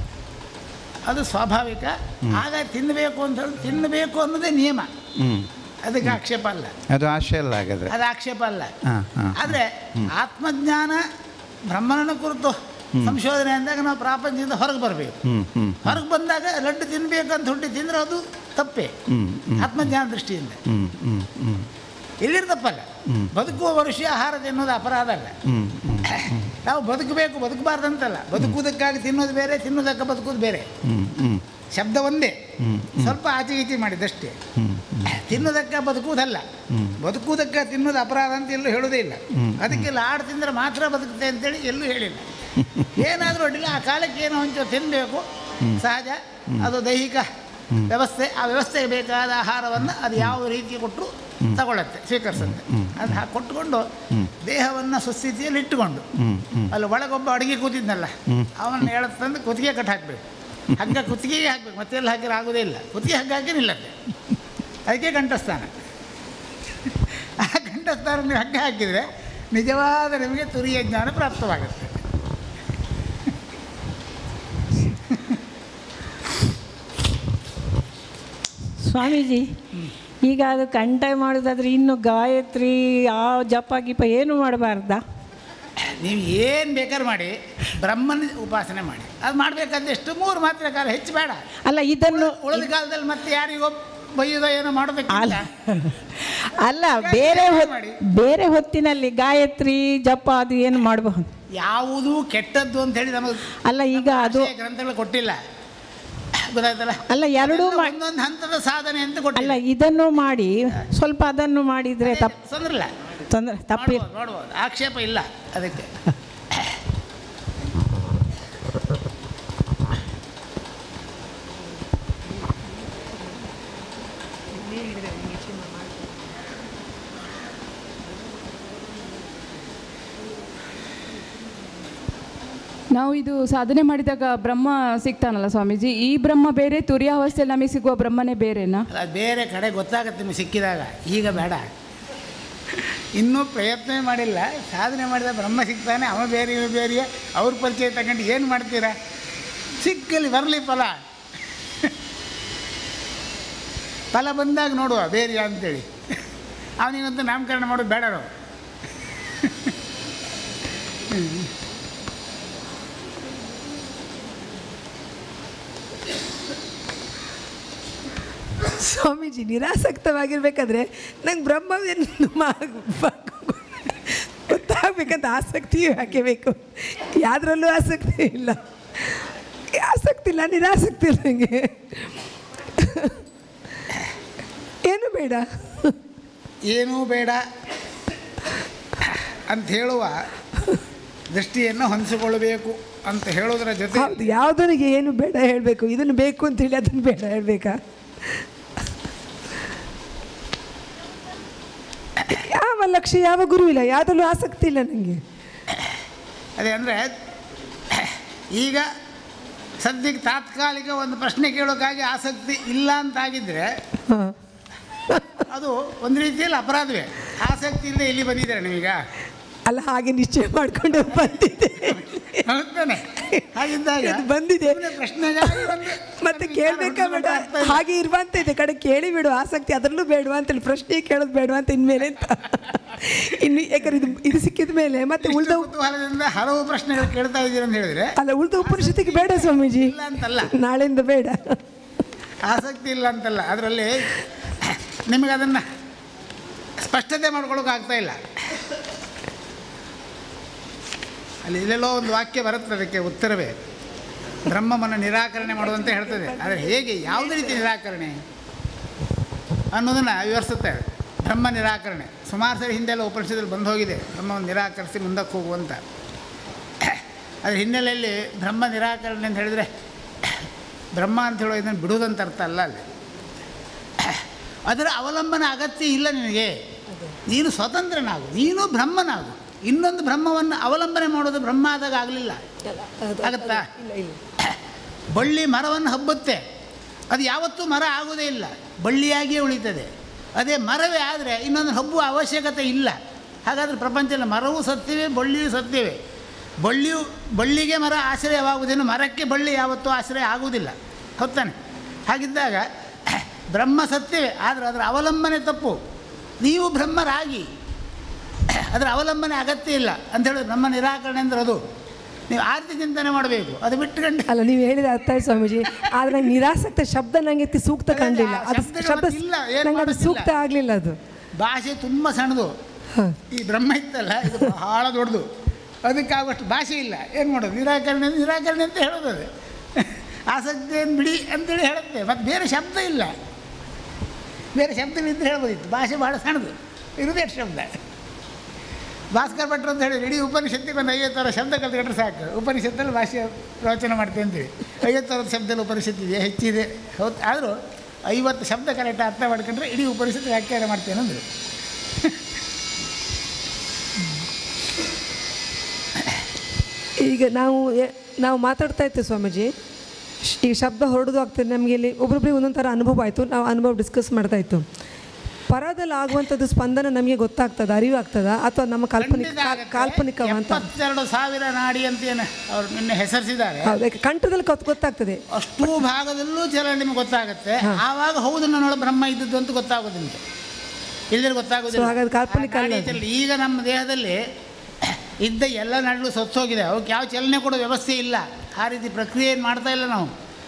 ಅದು ಸ್ವಾಭಾವಿಕ. ಆಗ ತಿನ್ನಬೇಕು ಅಂತ ಹೇಳಿ ತಿನ್ನಬೇಕು ಅನ್ನೋದೇ ನಿಯಮ. ಅದಕ್ಕೆ ಆಕ್ಷೇಪ ಅಲ್ಲ, ಅದು ಆಶೆ ಅಲ್ಲ. ಹಾಗಾದರೆ ಅದು ಆಕ್ಷೇಪ ಅಲ್ಲ. ಆದರೆ ಆತ್ಮಜ್ಞಾನ ಬ್ರಹ್ಮನ ಕುರಿತು ಸಂಶೋಧನೆ ಅಂದಾಗ ನಾವು ಪ್ರಾಪಂಚದಿಂದ ಹೊರಗೆ ಬರಬೇಕು. ಹೊರಗೆ ಬಂದಾಗ ಲಡ್ಡು ತಿನ್ನಬೇಕಂತ ಹುಟ್ಟಿ ತಿಂದರೆ ಅದು ತಪ್ಪೇ ಆತ್ಮಜ್ಞಾನ ದೃಷ್ಟಿಯಿಂದ. ಎಲ್ಲಿರು ತಪ್ಪಲ್ಲ. ಬದುಕುವ ಮನುಷ್ಯ ಆಹಾರ ತಿನ್ನೋದು ಅಪರಾಧ ಅಲ್ಲ. ನಾವು ಬದುಕಬೇಕು ಬದುಕಬಾರ್ದಂತಲ್ಲ. ಬದುಕುವುದಕ್ಕಾಗಿ ತಿನ್ನೋದು ಬೇರೆ, ತಿನ್ನೋದಕ್ಕೆ ಬದುಕೋದು ಬೇರೆ. ಶಬ್ದ ಒಂದೇ, ಸ್ವಲ್ಪ ಆಚೆ ಈಚೆ ಮಾಡಿದಷ್ಟೇ. ತಿನ್ನೋದಕ್ಕೆ ಬದುಕುವುದಲ್ಲ, ಬದುಕುವುದಕ್ಕೆ ತಿನ್ನೋದು ಅಪರಾಧ ಅಂತ ಎಲ್ಲೂ ಹೇಳೋದೇ ಇಲ್ಲ. ಅದಕ್ಕೆ ಲಾಡು ತಿಂದರೆ ಮಾತ್ರ ಬದುಕುತ್ತೆ ಅಂತೇಳಿ ಎಲ್ಲೂ ಹೇಳಿಲ್ಲ. ಏನಾದರೂ ಅಡ್ಡಿಲ್ಲ, ಆ ಕಾಲಕ್ಕೆ ಏನೋ ಒಂಚೂರು ತಿನ್ನಬೇಕು, ಸಹಜ. ಅದು ದೈಹಿಕ ವ್ಯವಸ್ಥೆ. ಆ ವ್ಯವಸ್ಥೆಗೆ ಬೇಕಾದ ಆಹಾರವನ್ನು ಅದು ಯಾವ ರೀತಿ ಕೊಟ್ಟರು ತಗೊಳ್ಳತ್ತೆ, ಸ್ವೀಕರಿಸುತ್ತೆ. ಅದು ಹಾಕಿ ಕೊಟ್ಟುಕೊಂಡು ದೇಹವನ್ನು ಸುಸ್ಥಿತಿಯಲ್ಲಿ ಇಟ್ಟುಕೊಂಡು, ಅಲ್ಲಿ ಒಳಗೊಬ್ಬ ಅಡುಗೆ ಕೂತಿದ್ನಲ್ಲ ಅವನ್ನ ಹೇಳತ್ತಂದು ಕುತ್ತಿಗೆ ಕಟ್ಟು ಹಾಕಬೇಕು. ಹಗ್ಗ ಕುತ್ತಿಗೆಗೆ ಹಾಕಬೇಕು, ಮತ್ತೆಲ್ಲ ಹಾಕಿದ್ರೆ ಆಗೋದೇ ಇಲ್ಲ. ಕುತ್ತಿಗೆ ಹಗ್ಗ ಹಾಕಿ ನಿಲ್ಲತ್ತೆ. ಅದಕ್ಕೆ ಕಂಠಸ್ಥಾನ. ಆ ಕಂಠಸ್ಥಾನ ನೀವು ಹಗ್ಗ ಹಾಕಿದರೆ ನಿಜವಾದ ನಿಮಗೆ ತುರಿಯ ಜ್ಞಾನ ಪ್ರಾಪ್ತವಾಗುತ್ತೆ. ಸ್ವಾಮೀಜಿ, ಈಗ ಅದು ಕಂಠ ಮಾಡೋದಾದ್ರೆ ಇನ್ನು ಗಾಯತ್ರಿ ಆ ಜಪ ಗಿಪ ಏನು ಮಾಡಬಾರ್ದಾ? ನೀವು ಏನು ಬೇಕಾದ್ರೆ ಮಾಡಿ, ಬ್ರಹ್ಮನ ಉಪಾಸನೆ ಮಾಡಿ. ಅದು ಮಾಡಬೇಕಂದ್ರೆ ಎಷ್ಟು ಮೂರು ಮಾತ್ರ ಕಾಲ, ಹೆಚ್ಚು ಬೇಡ. ಅಲ್ಲ, ಇದನ್ನು ಉಳಿದ ಕಾಲದಲ್ಲಿ ಮತ್ತೆ ಯಾರಿಗೋ ಬೈಯೋದೋ ಏನೋ ಮಾಡಬೇಕಲ್ಲ. ಅಲ್ಲ, ಬೇರೆ ಬೇರೆ ಹೊತ್ತಿನಲ್ಲಿ ಗಾಯತ್ರಿ ಜಪ ಅದು ಏನು ಮಾಡಬಹುದು? ಯಾವುದೂ ಕೆಟ್ಟದ್ದು ಅಂತ ಹೇಳಿ ನಮಗೆ ಅಲ್ಲ, ಈಗ ಅದು ಗ್ರಂಥಗಳು ಕೊಟ್ಟಿಲ್ಲ, ಗೊತ್ತಾಯ್ತಲ್ಲ? ಅಲ್ಲ, ಎರಡೂ ಒಂದೊಂದು ಹಂತದ ಸಾಧನೆ ಅಂತ ಕೊಟ್ಟಿಲ್ಲ. ಅಲ್ಲ, ಇದನ್ನು ಮಾಡಿ ಸ್ವಲ್ಪ ಅದನ್ನು ಮಾಡಿದರೆ ತಪ್ಪು ತೊಂದರೆ ಇಲ್ಲ, ತೊಂದರೆ ತಪ್ಪಿ ನೋಡ್ಬೋದು, ಆಕ್ಷೇಪ ಇಲ್ಲ ಅದಕ್ಕೆ. ನಾವು ಇದು ಸಾಧನೆ ಮಾಡಿದಾಗ ಬ್ರಹ್ಮ ಸಿಗ್ತಾನಲ್ಲ ಸ್ವಾಮೀಜಿ, ಈ ಬ್ರಹ್ಮ ಬೇರೆ, ತುರ್ಯಾವಸ್ಥೆಯಲ್ಲಿ ನಮಗೆ ಸಿಗುವ ಬ್ರಹ್ಮನೇ ಬೇರೆನಾ? ಅದು ಬೇರೆ ಕಡೆ ಗೊತ್ತಾಗುತ್ತೆ ನಿಮಗೆ ಸಿಕ್ಕಿದಾಗ. ಈಗ ಬೇಡ, ಇನ್ನೂ ಪ್ರಯತ್ನ ಮಾಡಿಲ್ಲ. ಸಾಧನೆ ಮಾಡಿದ ಬ್ರಹ್ಮ ಸಿಗ್ತಾನೆ, ಅವ ಬೇರೆ ಇವ ಬೇರೆ, ಅವ್ರ ಪರಿಚಯ ತಗೊಂಡು ಏನು ಮಾಡ್ತೀರಾ? ಸಿಕ್ಕಲ್ಲಿ ಬರಲಿ ಫಲ. ಫಲ ಬಂದಾಗ ನೋಡುವ ಬೇರೆ ಅಂತೇಳಿ. ಅವನಿಗಂತೂ ನಾಮಕರಣ ಮಾಡೋದು ಬೇಡ ನಾವು. ಸ್ವಾಮೀಜಿ, ನಿರಾಸಕ್ತವಾಗಿರ್ಬೇಕಾದ್ರೆ ನಂಗೆ ಬ್ರಹ್ಮವೇನು ಗೊತ್ತಾಗಬೇಕಂತ ಆಸಕ್ತಿಯೂ ಯಾಕೆ ಬೇಕು? ಯಾವುದ್ರಲ್ಲೂ ಆಸಕ್ತಿ ಇಲ್ಲ. ಆಸಕ್ತಿ ಇಲ್ಲ, ನಿರಾಸಕ್ತಿ ಇಲ್ಲ. ನನಗೆ ಏನು ಬೇಡ, ಏನೂ ಬೇಡ ಅಂತ ಹೇಳುವ ದೃಷ್ಟಿಯನ್ನು ಹೊಂದಿಸಿಕೊಳ್ಳಬೇಕು ಅಂತ ಹೇಳೋದ್ರ ಜೊತೆ ಯಾವುದನಿಗೆ ಏನು ಬೇಡ ಹೇಳಬೇಕು, ಇದನ್ನು ಬೇಕು ಅಂತೇಳಿ ಅದನ್ನು ಬೇಡ ಹೇಳಬೇಕಾ? ಯಾವ ಲಕ್ಷ್ಯ, ಯಾವ ಗುರು ಇಲ್ಲ, ಯಾವುದಲ್ಲೂ ಆಸಕ್ತಿ ಇಲ್ಲ ನನಗೆ. ಅದೇ ಅಂದರೆ ಈಗ ಸದ್ಯಕ್ಕೆ ತಾತ್ಕಾಲಿಕ ಒಂದು ಪ್ರಶ್ನೆ ಕೇಳೋಕ್ಕಾಗಿ ಆಸಕ್ತಿ ಇಲ್ಲ ಅಂತಾಗಿದ್ದರೆ ಅದು ಒಂದು ರೀತಿಯಲ್ಲಿ ಅಪರಾಧವೇ. ಆಸಕ್ತಿ ಇಲ್ಲದೆ ಇಲ್ಲಿ ಬಂದಿದ್ದಾರೆ ನೀವೀಗ. ಅಲ್ಲ, ಹಾಗೆ ನಿಶ್ಚಯ ಮಾಡಿಕೊಂಡು ಬಂದಿದೆ. ಹಾಗಿದ್ದಾಗ ಬಂದಿದೆ ಪ್ರಶ್ನೆಗಾಗಿ ಮತ್ತೆ ಕೇಳಬೇಕಾ ಬೇಡ, ಹಾಗೆ ಇರುವಂತ ಇದೆ ಕಡೆ ಕೇಳಿ ಬಿಡು, ಆಸಕ್ತಿ ಅದರಲ್ಲೂ ಬೇಡವಾ ಅಂತೇಳಿ ಪ್ರಶ್ನೆ ಕೇಳೋದು ಬೇಡವಾ ಅಂತ ಇನ್ಮೇಲೆ ಅಂತ. ಇನ್ನು ಯಾಕಂದ್ರೆ ಇದು ಇದು ಸಿಕ್ಕಿದ ಮೇಲೆ ಮತ್ತೆ ಉಳಿದ ಕುತೂಹಲದಿಂದ ಹಲವು ಪ್ರಶ್ನೆಗಳು ಕೇಳ್ತಾ ಇದ್ದೀರಿ ಅಂತ ಹೇಳಿದ್ರೆ ಅಲ್ಲ, ಉಳಿದ ಉಪನಿಷತ್ತಿಗೆ ಬೇಡ ಸ್ವಾಮೀಜಿ, ಇಲ್ಲ ಅಂತಲ್ಲ, ನಾಳೆಯಿಂದ ಬೇಡ. ಆಸಕ್ತಿ ಇಲ್ಲ ಅಂತಲ್ಲ, ಅದರಲ್ಲಿ ನಿಮಗೆ ಅದನ್ನು ಸ್ಪಷ್ಟತೆ ಮಾಡ್ಕೊಳ್ಳೋಕೆ ಆಗ್ತಾ ಇಲ್ಲ. ಅಲ್ಲಿ ಇಲ್ಲೆಲ್ಲೋ ಒಂದು ವಾಕ್ಯ ಬರುತ್ತೆ, ಅದಕ್ಕೆ ಉತ್ತರವೇ ಬ್ರಹ್ಮವನ್ನು ನಿರಾಕರಣೆ ಮಾಡುವಂತ ಹೇಳ್ತದೆ. ಆದರೆ ಹೇಗೆ, ಯಾವುದೇ ರೀತಿ ನಿರಾಕರಣೆ ಅನ್ನೋದನ್ನು ವಿವರಿಸುತ್ತೆ. ಬ್ರಹ್ಮ ನಿರಾಕರಣೆ ಸುಮಾರು ಸರಿ ಹಿಂದೆಲ್ಲ ಉಪನಿಷತ್ತಲ್ಲಿ ಬಂದು ಹೋಗಿದೆ, ಬ್ರಹ್ಮವನ್ನು ನಿರಾಕರಿಸಿ ಮುಂದಕ್ಕೆ ಹೋಗುವಂತ. ಅದರ ಹಿನ್ನೆಲೆಯಲ್ಲಿ ಬ್ರಹ್ಮ ನಿರಾಕರಣೆ ಅಂತ ಹೇಳಿದರೆ ಬ್ರಹ್ಮ ಅಂತ ಹೇಳೋ ಇದನ್ನು ಬಿಡುವುದಂತ ಅರ್ಥ ಅಲ್ಲ. ಅಲ್ಲಿ ಅದರ ಅವಲಂಬನೆ ಅಗತ್ಯ ಇಲ್ಲ ನಿನಗೆ, ನೀನು ಸ್ವತಂತ್ರನಾಗು, ನೀನು ಬ್ರಹ್ಮನಾಗು. ಇನ್ನೊಂದು ಬ್ರಹ್ಮವನ್ನು ಅವಲಂಬನೆ ಮಾಡೋದು ಬ್ರಹ್ಮ ಆದಾಗ ಆಗಲಿಲ್ಲ, ಆಗತ್ತಾ? ಬಳ್ಳಿ ಮರವನ್ನು ಹಬ್ಬುತ್ತೆ, ಅದು ಯಾವತ್ತೂ ಮರ ಆಗೋದೇ ಇಲ್ಲ, ಬಳ್ಳಿಯಾಗಿಯೇ ಉಳಿತದೆ. ಅದೇ ಮರವೇ ಆದರೆ ಇನ್ನೊಂದು ಹಬ್ಬುವ ಅವಶ್ಯಕತೆ ಇಲ್ಲ. ಹಾಗಾದರೆ ಪ್ರಪಂಚದಲ್ಲಿ ಮರವೂ ಸತ್ಯವೇ, ಬಳ್ಳಿಯೂ ಸತ್ಯವೇ. ಬಳ್ಳಿಯು ಬಳ್ಳಿಗೆ ಮರ ಆಶ್ರಯವಾಗುವುದೇನು, ಮರಕ್ಕೆ ಬಳ್ಳಿ ಯಾವತ್ತೂ ಆಶ್ರಯ ಆಗುವುದಿಲ್ಲ, ಹೊತ್ತಾನೆ? ಹಾಗಿದ್ದಾಗ ಬ್ರಹ್ಮ ಸತ್ಯವೇ, ಆದರೆ ಅದರ ಅವಲಂಬನೆ ತಪ್ಪು. ನೀವು ಬ್ರಹ್ಮರಾಗಿ, ಅದರ ಅವಲಂಬನೆ ಅಗತ್ಯ ಇಲ್ಲ ಅಂತ ಹೇಳಿದ್ರೆ ಬ್ರಹ್ಮ ನಿರಾಕರಣೆ ಅಂದ್ರೆ ಅದು. ನೀವು ಆ ರೀತಿ ಚಿಂತನೆ ಮಾಡಬೇಕು, ಅದು ಬಿಟ್ಟುಕೊಂಡು ಅಲ್ಲ. ನೀವು ಹೇಳಿದ ಅರ್ಥ ಆಯ್ತು ಸ್ವಾಮೀಜಿ, ಆದರೆ ನಂಗೆ ನಿರಾಸಕ್ತ ಶಬ್ದ ನನಗೆ ಸೂಕ್ತ ಕಾಣಲಿಲ್ಲ. ಅದು ಶಬ್ದ ನಂಗೆ ಅದು ಸೂಕ್ತ ಆಗಲಿಲ್ಲ. ಅದು ಭಾಷೆ ತುಂಬ ಸಣ್ಣದು, ಈ ಬ್ರಹ್ಮ ಇತ್ತಲ್ಲ ಇದು ಬಹಳ ದೊಡ್ಡದು, ಅದಕ್ಕಾಗುವಷ್ಟು ಭಾಷೆ ಇಲ್ಲ. ಏನು ಮಾಡೋದು? ನಿರಾಕರಣೆ ನಿರಾಕರಣೆ ಅಂತ ಹೇಳೋದು, ಅದು ಆಸಕ್ತಿಯನ್ನು ಬಿಡಿ ಅಂತೇಳಿ ಹೇಳುತ್ತೆ. ಮತ್ತು ಬೇರೆ ಶಬ್ದ ಇಲ್ಲ, ಬೇರೆ ಶಬ್ದಗಳಿದ್ದು ಹೇಳ್ಬೋದಿತ್ತು. ಭಾಷೆ ಭಾಳ ಸಣ್ಣದು, ಇರುವುದೇ ಶಬ್ದ. ಭಾಸ್ಕರ್ ಭಟ್ರು ಅಂತ ಹೇಳಿದ್ರೆ ಇಡೀ ಉಪನಿಷತ್ತಿಗೆ ಒಂದು ಐವತ್ತು ಸಾವಿರ ಶಬ್ದ ಕಲ್ತ್ಕೊಂಡ್ರೆ ಸಾಕು. ಉಪನಿಷತ್ತಲ್ಲಿ ಭಾಷೆ ಪ್ರವಚನ ಮಾಡ್ತೀವಿ ಅಂತೀವಿ, ಐವತ್ತು ಸಾವಿರದ ಶಬ್ದದಲ್ಲಿ ಉಪನಿಷತ್ತಿದೆ, ಹೆಚ್ಚಿದೆ. ಹೌದು, ಆದರೂ ಐವತ್ತು ಶಬ್ದ ಕರೆಕ್ಟ್ ಅರ್ಥ ಮಾಡ್ಕೊಂಡ್ರೆ ಇಡೀ ಉಪನಿಷತ್ತು ವ್ಯಾಖ್ಯಾನ ಮಾಡ್ತೇನೆ ಅಂದರು. ಈಗ ನಾವು ನಾವು ಮಾತಾಡ್ತಾ ಇರ್ತೇವೆ ಸ್ವಾಮೀಜಿ, ಈ ಶಬ್ದ ಹೊರಡೋದು ಆಗ್ತದೆ ನಮಗೆ. ಇಲ್ಲಿ ಒಬ್ಬೊಬ್ಬರಿಗೆ ಒಂದೊಂದು ಥರ ಅನುಭವ ಆಯಿತು, ನಾವು ಅನುಭವ ಡಿಸ್ಕಸ್ ಮಾಡ್ತಾಯಿತ್ತು. ಪರದಲ್ಲಿ ಆಗುವಂಥದ್ದು ಸ್ಪಂದನ ನಮಗೆ ಗೊತ್ತಾಗ್ತದೆ, ಅರಿವು ಆಗ್ತದ, ಅಥವಾ ನಮ್ಮ ಕಾಲ್ಪನಿಕ ಕಾಲ್ಪನಿಕವ ಅಂತ? ಎಪ್ಪತ್ತೆರಡು ಸಾವಿರ ನಾಡಿ ಅಂತ ಏನು ಅವ್ರು ನಿನ್ನೆ ಹೆಸರಿಸಿದ್ದಾರೆ. ಹೌದು, ಕಂಠದಲ್ಲಿ ಗೊತ್ತಾಗ್ತದೆ, ಅಷ್ಟೂ ಭಾಗದಲ್ಲೂ ಚಲನೆ ನಿಮ್ಗೆ ಗೊತ್ತಾಗುತ್ತೆ. ಆವಾಗ ಹೌದು ನನ್ನೊಳ ಬ್ರಹ್ಮ ಇದ್ದದ್ದು ಅಂತ ಗೊತ್ತಾಗೋದಿಲ್ಲ, ಇಲ್ಲದ್ರೆ ಗೊತ್ತಾಗೋದಿಲ್ಲ. ಹಾಗಾದ್ರೆ ಕಾಲ್ಪನಿಕ ಅಲ್ಲ. ಈಗ ನಮ್ಮ ದೇಹದಲ್ಲಿ ಇದ್ದ ಎಲ್ಲ ನಡಲು ಸತ್ತೋಗಿದೆ, ಅವಕ್ಕೆ ಯಾವ ಚಲನೆ ಕೊಡೋ ವ್ಯವಸ್ಥೆ ಇಲ್ಲ. ಆ ರೀತಿ ಪ್ರಕ್ರಿಯೆಯನ್ನು ಮಾಡ್ತಾ ಇಲ್ಲ ನಾವು,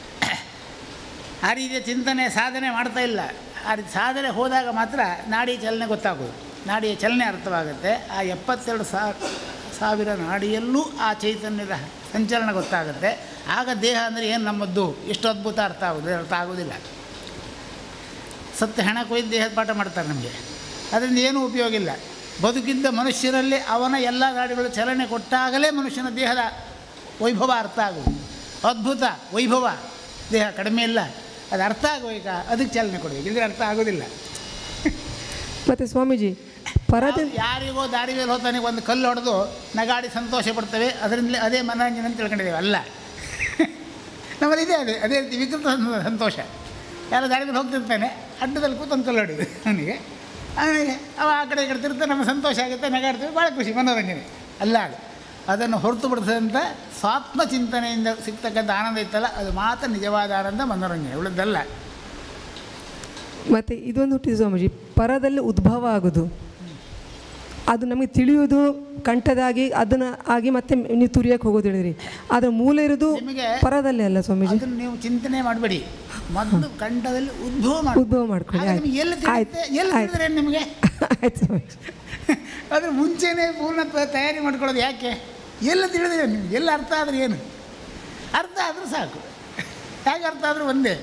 ಆ ರೀತಿಯ ಚಿಂತನೆ ಸಾಧನೆ ಮಾಡ್ತಾ ಇಲ್ಲ. ಆ ರೀತಿ ಸಾಧನೆ ಹೋದಾಗ ಮಾತ್ರ ನಾಡಿ ಚಲನೆ ಗೊತ್ತಾಗೋದು, ನಾಡಿಯ ಚಲನೆ ಅರ್ಥವಾಗುತ್ತೆ. ಆ ಎಪ್ಪತ್ತೆರಡು ಸಾವಿರ ನಾಡಿಯಲ್ಲೂ ಆ ಚೈತನ್ಯದ ಸಂಚಲನ ಗೊತ್ತಾಗುತ್ತೆ. ಆಗ ದೇಹ ಅಂದರೆ ಏನು ನಮ್ಮದ್ದು ಎಷ್ಟು ಅದ್ಭುತ ಅರ್ಥ ಆಗೋದು ಅರ್ಥ ಆಗೋದಿಲ್ಲ. ಸತ್ಯ ಹಣ ಕೊಯ್ದು ದೇಹದ ಪಾಠ ಮಾಡ್ತಾರೆ ನಮಗೆ, ಅದರಿಂದ ಏನೂ ಉಪಯೋಗ ಇಲ್ಲ. ಬದುಕಿದ್ದ ಮನುಷ್ಯರಲ್ಲಿ ಅವನ ಎಲ್ಲ ನಾಡಿಗಳು ಚಲನೆ ಕೊಟ್ಟಾಗಲೇ ಮನುಷ್ಯನ ದೇಹದ ವೈಭವ ಅರ್ಥ ಆಗೋದು. ಅದ್ಭುತ ವೈಭವ, ದೇಹ ಕಡಿಮೆ ಇಲ್ಲ, ಅದು ಅರ್ಥ ಆಗೋಈಗ ಅದಕ್ಕೆ ಚಾಲನೆ ಕೊಡಬೇಕು, ಇಲ್ಲದೆ ಅರ್ಥ ಆಗೋದಿಲ್ಲ. ಮತ್ತು ಸ್ವಾಮೀಜಿ ಪರದ ಯಾರಿಗೋ ದಾರಿ ಮೇಲೆ ಹೋಗ್ತಾನೆ ಒಂದು ಕಲ್ಲು ಹೊಡೆದು ನಗಾಡಿ ಸಂತೋಷ ಪಡ್ತೇವೆ, ಅದರಿಂದಲೇ ಅದೇ ಮನೋರಂಜನೆ ಅಂತ ತಿಳ್ಕೊಂಡಿದ್ದೇವೆ. ಅಲ್ಲ, ನಮ್ಮಲ್ಲಿ ಇದೆ ಅದೇ ಅದೇ ರೀತಿ ವಿಕೃತ ಸಂತೋಷ. ಯಾರೋ ದಾರಿ ಮೇಲೆ ಹೋಗ್ತಿರ್ತಾನೆ, ಅಡ್ಡದಲ್ಲಿ ಕೂತೊಂದು ಕಲ್ಲು ಹೊಡೆದು ಅವನಿಗೆ ಅವನಿಗೆ ಅವ ಆ ಕಡೆ ಈ ಕಡೆ ತಿರ್ತಾರೆ, ನಮ್ಮ ಸಂತೋಷ ಆಗುತ್ತೆ, ನಗಾಡ್ತೀವಿ, ಭಾಳ ಖುಷಿ, ಮನೋರಂಜನೆ. ಅಲ್ಲ, ಅದು ಅದನ್ನು ಹೊರತುಪಡಿಸಿದಂಥ ಸ್ವಾತ್ಮ ಚಿಂತನೆಯಿಂದ ಸಿಗ್ತಕ್ಕಂಥ ಆನಂದ ಇತ್ತಲ್ಲ, ಅದು ಮಾತ್ರ ನಿಜವಾದ ಆನಂದ, ಮನೋರಂಜನೆ, ಉಳಿದಲ್ಲ. ಮತ್ತು ಇದೊಂದು ಹುಟ್ಟಿದ ಸ್ವಾಮೀಜಿ, ಪರದಲ್ಲಿ ಉದ್ಭವ ಆಗೋದು, ಅದು ನಮಗೆ ತಿಳಿಯೋದು ಕಂಠದಾಗಿ ಅದನ್ನು ಆಗಿ ಮತ್ತೆ ನೀವು ತುರಿಯೋಕ್ಕೆ ಹೋಗೋದು ಹೇಳಿದ್ರಿ. ಅದರ ಮೂಲ ಇರೋದು ಪರದಲ್ಲೇ ಅಲ್ಲ ಸ್ವಾಮೀಜಿ? ಅದನ್ನು ನೀವು ಚಿಂತನೆ ಮಾಡಬೇಡಿ, ಮೊದಲು ಕಂಠದಲ್ಲಿ ಉದ್ಭವ ಮಾಡಿ ಉದ್ಭವ ಮಾಡ್ಕೊಳ್ಳಿ. ಎಲ್ಲಿ ತಿಳಿದ್ರೆ ನಿಮಗೆ ಆಯ್ತು ಸ್ವಾಮೀಜಿ. ಅದ್ರ ಮುಂಚೆನೇ ಪೂರ್ಣ ತಯಾರಿ ಮಾಡ್ಕೊಳ್ಳೋದು ಯಾಕೆ? ಎಲ್ಲ ತಿಳಿದ್ರೆ ನಿಮ್ಗೆ ಎಲ್ಲ ಅರ್ಥ ಆದರೆ ಏನು? ಅರ್ಥ ಆದರೂ ಸಾಕು, ಹೇಗೆ ಅರ್ಥ ಆದರೂ ಒಂದೇ.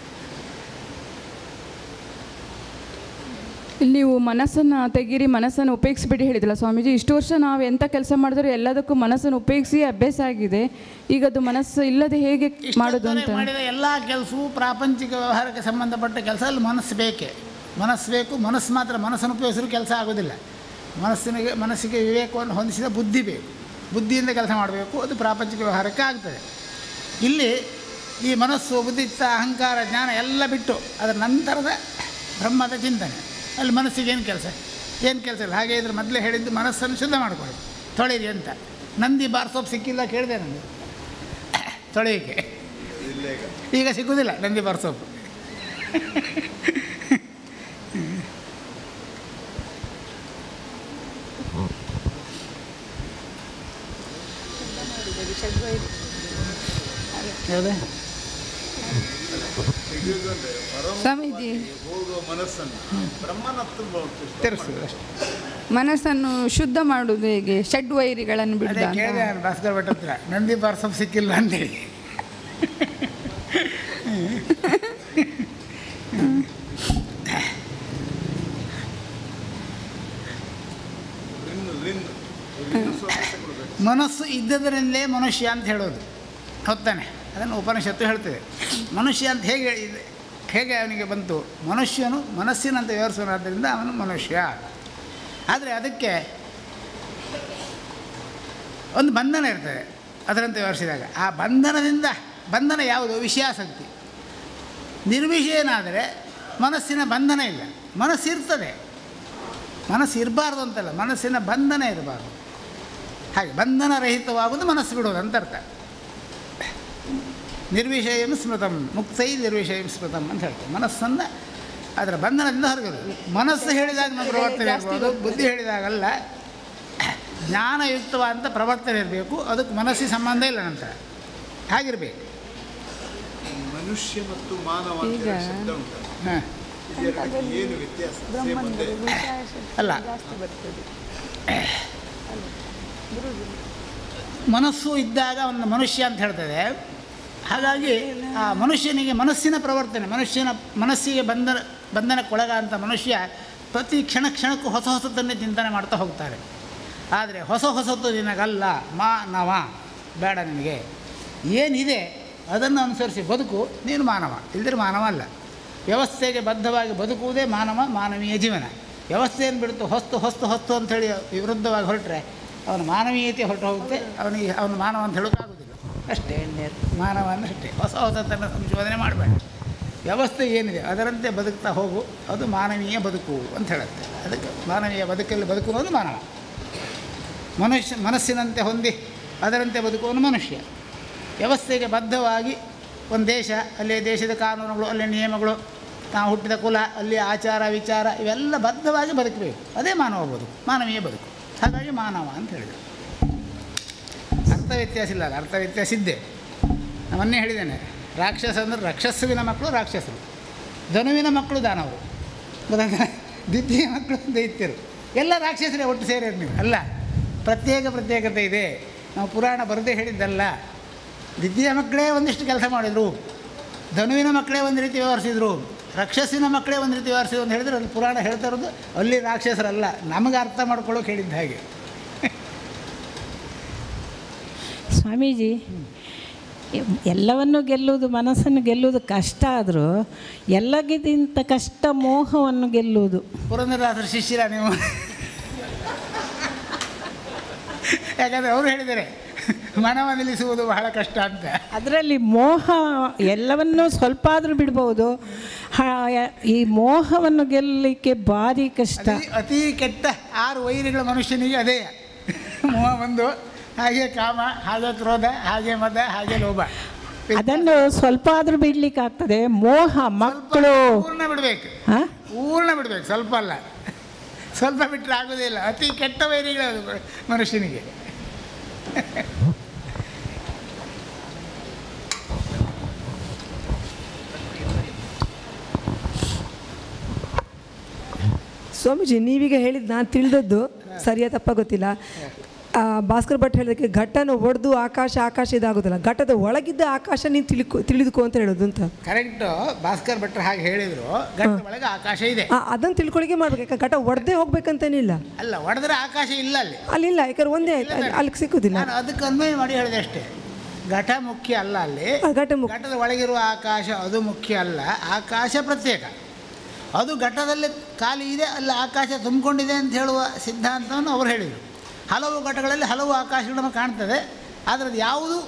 ಇಲ್ಲಿ ನೀವು ಮನಸ್ಸನ್ನು ತೆಗೀರಿ, ಮನಸ್ಸನ್ನು ಉಪಯೋಗಿಸ್ಬಿಟ್ಟು ಹೇಳಿದಿಲ್ಲ ಸ್ವಾಮೀಜಿ. ಇಷ್ಟು ವರ್ಷ ನಾವು ಎಂಥ ಕೆಲಸ ಮಾಡಿದ್ರು ಎಲ್ಲದಕ್ಕೂ ಮನಸ್ಸನ್ನು ಉಪಯೋಗಿಸಿ ಅಭ್ಯಾಸ ಆಗಿದೆ. ಈಗ ಅದು ಮನಸ್ಸು ಇಲ್ಲದೆ ಹೇಗೆ ಮಾಡೋದು ಅಂತ ಮಾಡಿದ ಎಲ್ಲ ಕೆಲಸವೂ ಪ್ರಾಪಂಚಿಕ ವ್ಯವಹಾರಕ್ಕೆ ಸಂಬಂಧಪಟ್ಟ ಕೆಲಸ, ಅಲ್ಲಿ ಮನಸ್ಸು ಬೇಕೇ, ಮನಸ್ಸು ಬೇಕು. ಮನಸ್ಸು ಮಾತ್ರ, ಮನಸ್ಸನ್ನು ಉಪಯೋಗಿಸಿದ್ರು ಕೆಲಸ ಆಗೋದಿಲ್ಲ. ಮನಸ್ಸಿನಿಗೆ ಮನಸ್ಸಿಗೆ ವಿವೇಕವನ್ನು ಹೊಂದಿಸಿದ ಬುದ್ಧಿ ಬೇಕು, ಬುದ್ಧಿಯಿಂದ ಕೆಲಸ ಮಾಡಬೇಕು, ಅದು ಪ್ರಾಪಂಚಿಕ ವ್ಯವಹಾರಕ್ಕೆ ಆಗ್ತದೆ. ಇಲ್ಲಿ ಈ ಮನಸ್ಸು, ಬುದ್ಧಿತ್ತ, ಅಹಂಕಾರ, ಜ್ಞಾನ ಎಲ್ಲ ಬಿಟ್ಟು ಅದರ ನಂತರದ ಬ್ರಹ್ಮದ ಚಿಂತನೆ, ಅಲ್ಲಿ ಮನಸ್ಸಿಗೆ ಏನು ಕೆಲಸ? ಏನು ಕೆಲಸ ಇಲ್ಲ. ಹಾಗೆ ಇದ್ರೆ ಮೊದಲೇ ಹೇಳಿದ್ದು ಮನಸ್ಸನ್ನು ಶುದ್ಧ ಮಾಡ್ಕೊಳ್ಳಿ, ತೊಳೆಯಿರಿ ಅಂತ. ನಂದಿ ಬಾರ್ ಸೋಪ್ ಸಿಕ್ಕಿಲ್ಲ ಕೇಳಿದೆ ನನಗೆ ತೊಳೆಯೋಕ್ಕೆ. ಈಗ ಸಿಗೋದಿಲ್ಲ ನಂದಿ ಬಾರ್ ಸೋಪ್. ಯಾವುದೇ ಸ್ವಾಮೀಜಿ ಮನಸ್ಸನ್ನು ಶುದ್ಧ ಮಾಡುವುದು ಹೇಗೆ? ಷಡ್ ವೈರಿಗಳನ್ನು ಬಿಡೋದು. ಕೇಳಿದೆ ಭಾಸ್ಕರ್ ಭಟ್ ಹತ್ರ, ನಂದಿ ಬಾರ್ ಸೋಪ್ ಸಿಕ್ಕಿಲ್ಲ ಅಂತೇಳಿ. ಮನಸ್ಸು ಇದ್ದದರಿಂದಲೇ ಮನುಷ್ಯ ಅಂತ ಹೇಳೋದು ಹೊತ್ತಾನೆ. ಅದನ್ನು ಉಪನಿಷತ್ತು ಹೇಳ್ತದೆ. ಮನುಷ್ಯ ಅಂತ ಹೇಗೆ ಹೇಗೆ ಅವನಿಗೆ ಬಂತು? ಮನುಷ್ಯನು ಮನಸ್ಸಿನಂತೆ ವ್ಯವಹರಿಸೋನಾದ್ದರಿಂದ ಅವನು ಮನುಷ್ಯ. ಆದರೆ ಅದಕ್ಕೆ ಒಂದು ಬಂಧನ ಇರ್ತದೆ ಅದರಂತೆ ವ್ಯವಹರಿಸಿದಾಗ. ಆ ಬಂಧನದಿಂದ, ಬಂಧನ ಯಾವುದು? ವಿಷಯಾಸಕ್ತಿ. ನಿರ್ವಿಷಯನಾದರೆ ಮನಸ್ಸಿನ ಬಂಧನ ಇಲ್ಲ. ಮನಸ್ಸಿರ್ತದೆ, ಮನಸ್ಸು ಇರಬಾರ್ದು ಅಂತಲ್ಲ, ಮನಸ್ಸಿನ ಬಂಧನ ಇರಬಾರ್ದು. ಹಾಗೆ ಬಂಧನರಹಿತವಾಗುವುದು ಮನಸ್ಸು ಬಿಡೋದು ಅಂತ ಅರ್ಥ. ನಿರ್ವಿಷಯಂ ಸ್ಮೃತಂ ಮುಕ್ತೈ ನಿರ್ವಿಷಯಂ ಸ್ಮೃತಂ ಅಂತ ಹೇಳ್ತಾರೆ. ಮನಸ್ಸನ್ನು ಅದರ ಬಂಧನದಿಂದ ಹೊರಗಿರೋದು. ಮನಸ್ಸು ಹೇಳಿದಾಗ ನಮ್ಮ ಪ್ರವರ್ತನೆ ಇರ್ಬೋದು, ಬುದ್ಧಿ ಹೇಳಿದಾಗಲ್ಲ. ಜ್ಞಾನಯುಕ್ತವಾದಂಥ ಪ್ರವರ್ತನೆ ಇರಬೇಕು, ಅದಕ್ಕೆ ಮನಸ್ಸಿಗೆ ಸಂಬಂಧ ಇಲ್ಲ ನಂತರ. ಹಾಗಿರಬೇಕು. ಮನುಷ್ಯ ಮತ್ತು ಮಾನವ ಹಾಂ ಅಲ್ಲ, ಮನಸ್ಸು ಇದ್ದಾಗ ಅವನ ಮನುಷ್ಯ ಅಂತ ಹೇಳ್ತದೆ. ಹಾಗಾಗಿ ಆ ಮನುಷ್ಯನಿಗೆ ಮನಸ್ಸಿನ ಪ್ರವರ್ತನೆ, ಮನುಷ್ಯನ ಮನಸ್ಸಿಗೆ ಬಂಧನ ಬಂಧನಕ್ಕೊಳಗ ಅಂತ ಮನುಷ್ಯ ಪ್ರತಿ ಕ್ಷಣ ಕ್ಷಣಕ್ಕೂ ಹೊಸ ಹೊಸತನ್ನೇ ಚಿಂತನೆ ಮಾಡ್ತಾ ಹೋಗ್ತಾರೆ. ಆದರೆ ಹೊಸ ಹೊಸತು ನಿನಗಲ್ಲ ಮಾನವ, ಬೇಡ ನಿನಗೆ. ಏನಿದೆ ಅದನ್ನು ಅನುಸರಿಸಿ ಬದುಕು, ನೀನು ಮಾನವ. ಇಲ್ಲದ್ರೆ ಮಾನವ ಅಲ್ಲ. ವ್ಯವಸ್ಥೆಗೆ ಬದ್ಧವಾಗಿ ಬದುಕುವುದೇ ಮಾನವ, ಮಾನವೀಯ ಜೀವನ. ವ್ಯವಸ್ಥೆಯನ್ನು ಬಿಡ್ತು ಹೊಸ್ತು ಹೊಸ್ತು ಹೊಸ್ತು ಅಂಥೇಳಿ ವಿರುದ್ಧವಾಗಿ ಹೊರಟ್ರೆ ಅವನ ಮಾನವೀಯತೆ ಹೊರಟು ಹೋಗುತ್ತೆ. ಅವನಿಗೆ ಅವನು ಮಾನವ ಅಂತ ಹೇಳೋಕ್ಕಾಗೋದಿಲ್ಲ. ಅಷ್ಟೇ, ಮಾನವ ಅಂದರೆ ಅಷ್ಟೇ. ಹೊಸ ಹೊಸತನ್ನು ಸಂಶೋಧನೆ ಮಾಡಬೇಡ. ವ್ಯವಸ್ಥೆ ಏನಿದೆ ಅದರಂತೆ ಬದುಕ್ತಾ ಹೋಗು, ಅದು ಮಾನವೀಯ ಬದುಕು ಅಂತ ಹೇಳುತ್ತೆ. ಅದಕ್ಕೆ ಮಾನವೀಯ ಬದುಕಲ್ಲಿ ಬದುಕುವುದು ಮಾನವ. ಮನುಷ್ಯ ಮನಸ್ಸಿನಂತೆ ಹೊಂದಿ ಅದರಂತೆ ಬದುಕುವನು ಮನುಷ್ಯ. ವ್ಯವಸ್ಥೆಗೆ ಬದ್ಧವಾಗಿ ಒಂದು ದೇಶ, ಅಲ್ಲಿ ದೇಶದ ಕಾನೂನುಗಳು, ಅಲ್ಲಿ ನಿಯಮಗಳು, ನಾವು ಹುಟ್ಟಿದ ಕುಲ, ಅಲ್ಲಿ ಆಚಾರ ವಿಚಾರ, ಇವೆಲ್ಲ ಬದ್ಧವಾಗಿ ಬದುಕಬೇಕು. ಅದೇ ಮಾನವ ಬದುಕು, ಮಾನವೀಯ ಬದುಕು. ಹಾಗಾಗಿ ಮಾನವ ಅಂತ ಹೇಳಿದರು. ಅರ್ಥ ವ್ಯತ್ಯಾಸ ಇಲ್ಲ, ಅರ್ಥ ವ್ಯತ್ಯಾಸ ಇದ್ದೆ. ನಾವನ್ನೇ ಹೇಳಿದ್ದೇನೆ, ರಾಕ್ಷಸ ಅಂದರೆ ರಾಕ್ಷಸುವಿನ ಮಕ್ಕಳು ರಾಕ್ಷಸರು, ಧನುವಿನ ಮಕ್ಕಳು ದಾನವರು, ಗೊತ್ತಾಗ್ತದೆ. ದಿದ್ಯ ಮಕ್ಕಳು ದೈತ್ಯರು, ಎಲ್ಲ ರಾಕ್ಷಸರೇ ಒಟ್ಟು ಸೇರಿರು ನೀವು. ಅಲ್ಲ, ಪ್ರತ್ಯೇಕ ಪ್ರತ್ಯೇಕತೆ ಇದೆ. ನಾವು ಪುರಾಣ ಬರದೇ ಹೇಳಿದ್ದಲ್ಲ. ದಿದ್ಯ ಮಕ್ಕಳೇ ಒಂದಿಷ್ಟು ಕೆಲಸ ಮಾಡಿದರು, ಧನುವಿನ ಮಕ್ಕಳೇ ಒಂದು ರೀತಿ ವ್ಯವಹರಿಸಿದರು, ರಾಕ್ಷಸಿನ ಮಕ್ಕಳೇ ಒಂದು ರೀತಿ ವ್ಯವಹರಿಸಿದ್ರು ಅಂತ ಹೇಳಿದ್ರೆ ಅಲ್ಲಿ ಪುರಾಣ ಹೇಳ್ತಾ ಇರೋದು ಅಲ್ಲಿ ರಾಕ್ಷಸರಲ್ಲ, ನಮಗೆ ಅರ್ಥ ಮಾಡ್ಕೊಳ್ಳೋಕೆ ಹೇಳಿದ್ದ ಹಾಗೆ. ಸ್ವಾಮೀಜಿ, ಎಲ್ಲವನ್ನು ಗೆಲ್ಲುವುದು, ಮನಸ್ಸನ್ನು ಗೆಲ್ಲುವುದು ಕಷ್ಟ ಆದರೂ ಎಲ್ಲಕ್ಕಿಂತ ಕಷ್ಟ ಮೋಹವನ್ನು ಗೆಲ್ಲುವುದು. ಪುರಂದರದಾಸರ ಶಿಷ್ಯರ ನೀವು? ಯಾಕಂದರೆ ಅವರು ಹೇಳಿದ್ದಾರೆ ಮನವ ನಿಲ್ಲಿಸುವುದು ಬಹಳ ಕಷ್ಟ ಅಂತ. ಅದರಲ್ಲಿ ಮೋಹ ಎಲ್ಲವನ್ನೂ ಸ್ವಲ್ಪ ಆದರೂ ಬಿಡ್ಬೋದು, ಈ ಮೋಹವನ್ನು ಗೆಲ್ಲಲಿಕ್ಕೆ ಭಾರಿ ಕಷ್ಟ. ಅತಿ ಕೆಟ್ಟ ಆರು ವೈರಿಗಳ ಮನುಷ್ಯನಿಗೆ ಅದೇ ಮೋಹ. ಒಂದು ಹಾಗೆ ಕಾಮ, ಹಾಗೆ ಕ್ರೋಧ, ಹಾಗೆ ಮದ, ಹಾಗೆ ಲೋಭ. ಅದನ್ನು ಸ್ವಲ್ಪ ಆದರೂ ಬಿಡ್ಲಿಕ್ಕೆ ಆಗ್ತದೆ. ಮೋಹ ಮಕ್ಕಳು ಪೂರ್ಣ ಬಿಡಬೇಕು, ಪೂರ್ಣ ಬಿಡಬೇಕು, ಸ್ವಲ್ಪ ಅಲ್ಲ. ಸ್ವಲ್ಪ ಬಿಟ್ಟರೆ ಆಗೋದೇ ಇಲ್ಲ. ಅತಿ ಕೆಟ್ಟ ವೈರಿಗಳು ಮನುಷ್ಯನಿಗೆ. ಸ್ವಾಮೀಜಿ, ನೀವೀಗ ಹೇಳಿದ್ದು ನಾನು ತಿಳಿದದ್ದು ಸರಿಯಾ ತಪ್ಪ ಗೊತ್ತಿಲ್ಲ. ಭಾಸ್ಕರ್ ಭಟ್ ಹೇಳಿದಕ್ಕೆ ಘಟ್ಟನ ಒಡೆದು ಆಕಾಶ ಆಕಾಶ ಇದಾಗೋದಿಲ್ಲ, ಘಟ್ಟದ ಒಳಗಿದ್ದ ಆಕಾಶ ನೀನು ತಿಳಿಕೊ ತಿಳಿದುಕೋ ಅಂತ ಹೇಳೋದು ಅಂತ. ಕರೆಕ್ಟು. ಭಾಸ್ಕರ್ ಭಟ್ರು ಹಾಗೆ ಹೇಳಿದರು, ಘಟ್ಟದ ಒಳಗೆ ಆಕಾಶ ಇದೆ, ಅದನ್ನು ತಿಳ್ಕೊಳ್ಳಿಕ್ಕೆ ಮಾಡ್ಬೇಕು. ಯಾಕೆ ಘಟ ಒಡೆದೇ ಹೋಗ್ಬೇಕಂತೇನಿಲ್ಲ. ಅಲ್ಲ, ಒಡೆದ್ರೆ ಆಕಾಶ ಇಲ್ಲ ಅಲ್ಲಿ, ಅಲ್ಲಿಲ್ಲ. ಯಾಕಂದ್ರೆ ಒಂದೇ ಆಯ್ತು, ಅಲ್ಲಿ ಸಿಕ್ಕುದಿಲ್ಲ. ನಾನು ಅದಕ್ಕೆ ಅನ್ವಯ ಮಾಡಿ ಹೇಳಿದೆ ಅಷ್ಟೇ. ಘಟ ಮುಖ್ಯ ಅಲ್ಲ ಅಲ್ಲಿ, ಘಟ ಘಟದ ಒಳಗಿರುವ ಆಕಾಶ ಅದು ಮುಖ್ಯ ಅಲ್ಲ. ಆಕಾಶ ಪ್ರತ್ಯೇಕ, ಅದು ಘಟದಲ್ಲಿ ಖಾಲಿ ಇದೆ, ಅಲ್ಲಿ ಆಕಾಶ ತುಂಬಿಕೊಂಡಿದೆ ಅಂತ ಹೇಳುವ ಸಿದ್ಧಾಂತವನ್ನು ಅವರು ಹೇಳಿದರು. ಹಲವು ಘಟಗಳಲ್ಲಿ ಹಲವು ಆಕಾಶಗಳನ್ನು ಕಾಣ್ತದೆ, ಆದರೆ ಅದು ಯಾವುದು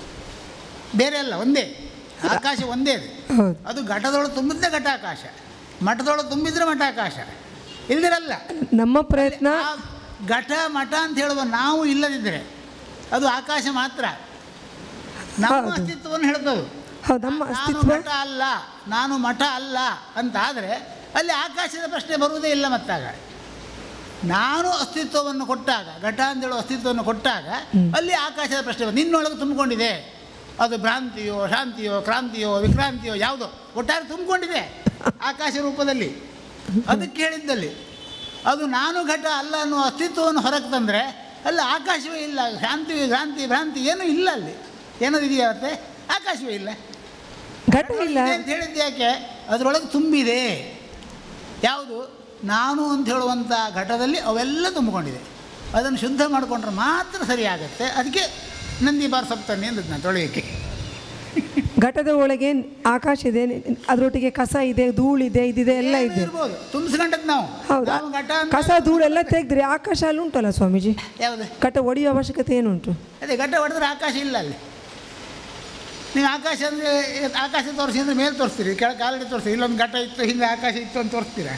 ಬೇರೆ ಅಲ್ಲ, ಒಂದೇ ಆಕಾಶ, ಒಂದೇ ಅದು. ಅದು ಘಟದೊಳಗೆ ತುಂಬಿದ್ದೇ ಘಟ ಆಕಾಶ. ಮಠದೊಳಗೆ ತುಂಬಿದ್ರೆ ಮಠ ಆಕಾಶ, ಇಲ್ದಿರಲ್ಲ. ನಮ್ಮ ಪ್ರಯತ್ನ ಘಟ ಮಠ ಅಂತ ಹೇಳುವ ನಾವು ಇಲ್ಲದಿದ್ದರೆ ಅದು ಆಕಾಶ ಮಾತ್ರ. ನಮ್ಮ ಅಸ್ತಿತ್ವವನ್ನು ಹೇಳ್ತದೆ. ನಾನು ಮಠ ಅಲ್ಲ, ನಾನು ಮಠ ಅಲ್ಲ ಅಂತ ಆದರೆ ಅಲ್ಲಿ ಆಕಾಶದ ಪ್ರಶ್ನೆ ಬರುವುದೇ ಇಲ್ಲ. ಮತ್ತಾಗ ನಾನು ಅಸ್ತಿತ್ವವನ್ನು ಕೊಟ್ಟಾಗ, ಘಟ ಅಂತೇಳುವ ಅಸ್ತಿತ್ವವನ್ನು ಕೊಟ್ಟಾಗ ಅಲ್ಲಿ ಆಕಾಶದ ಪ್ರಶ್ನೆ ಬಂದು ನಿನ್ನೊಳಗೆ ತುಂಬಿಕೊಂಡಿದೆ. ಅದು ಭ್ರಾಂತಿಯೋ ಶಾಂತಿಯೋ ಕ್ರಾಂತಿಯೋ ವಿಕ್ರಾಂತಿಯೋ ಯಾವುದೋ ಒಟ್ಟಾರೆ ತುಂಬಿಕೊಂಡಿದೆ ಆಕಾಶ ರೂಪದಲ್ಲಿ. ಅದಕ್ಕೆ ಹೇಳಿದ್ದಲ್ಲಿ ಅದು ನಾನು ಘಟ ಅಲ್ಲ ಅನ್ನೋ ಅಸ್ತಿತ್ವವನ್ನು ಹೊರಗೆ ತಂದರೆ ಅಲ್ಲಿ ಆಕಾಶವೇ ಇಲ್ಲ. ಶಾಂತಿ ಕ್ರಾಂತಿ ಭ್ರಾಂತಿ ಏನೂ ಇಲ್ಲ. ಅಲ್ಲಿ ಏನಾದ್ರು ಇದೆಯಾವತ್ತೆ? ಆಕಾಶವೇ ಇಲ್ಲ, ಘಟ ಇಲ್ಲ ಅಂತ ಹೇಳಿದ್ದು ಯಾಕೆ? ಅದರೊಳಗೆ ತುಂಬಿದೆ. ಯಾವುದು? ನಾನು ಅಂತ ಹೇಳುವಂಥ ಘಟದಲ್ಲಿ ಅವೆಲ್ಲ ತುಂಬಿಕೊಂಡಿದೆ. ಅದನ್ನು ಶುದ್ಧ ಮಾಡಿಕೊಂಡ್ರೆ ಮಾತ್ರ ಸರಿಯಾಗತ್ತೆ. ಅದಕ್ಕೆ ನಂದಿ ಬಾರ್ ಸಪ್ತಮಿ ಅಂದದ್ದು ನಾನು ತೊಳೆಯೋಕ್ಕೆ. ಘಟದ ಒಳಗೆ ಆಕಾಶ ಇದೆ, ಅದರೊಟ್ಟಿಗೆ ಕಸ ಇದೆ, ಧೂಳಿದೆ, ಇದಿದೆ, ಎಲ್ಲ ಇದೆ. ತುಂಬಿಸ್ಕೊಂಡದ್ದು ನಾವು. ಹೌದಾ? ಕಸ ಧೂಳು ಎಲ್ಲ ತೆಗೆದ್ರೆ ಆಕಾಶ ಅಲ್ಲಿ ಉಂಟಲ್ಲ ಸ್ವಾಮೀಜಿ? ಯಾವುದು? ಘಟ ಒಡೆಯುವ ಅವಶ್ಯಕತೆ ಏನುಂಟು? ಅದೇ ಘಟ ಹೊಡೆದ್ರೆ ಆಕಾಶ ಇಲ್ಲ ಅಲ್ಲಿ. ನೀವು ಆಕಾಶ ಅಂದರೆ ಆಕಾಶ ತೋರಿಸಿ ಅಂದರೆ ಮೇಲೆ ತೋರಿಸ್ತೀರಿ, ಕೆಳ ಕಾಲಡಿ ತೋರಿಸ್ತೀರಿ. ಇಲ್ಲೊಂದು ಘಟ ಇತ್ತು, ಹಿಂದೆ ಆಕಾಶ ಇತ್ತು ಅಂತ ತೋರಿಸ್ತೀರ.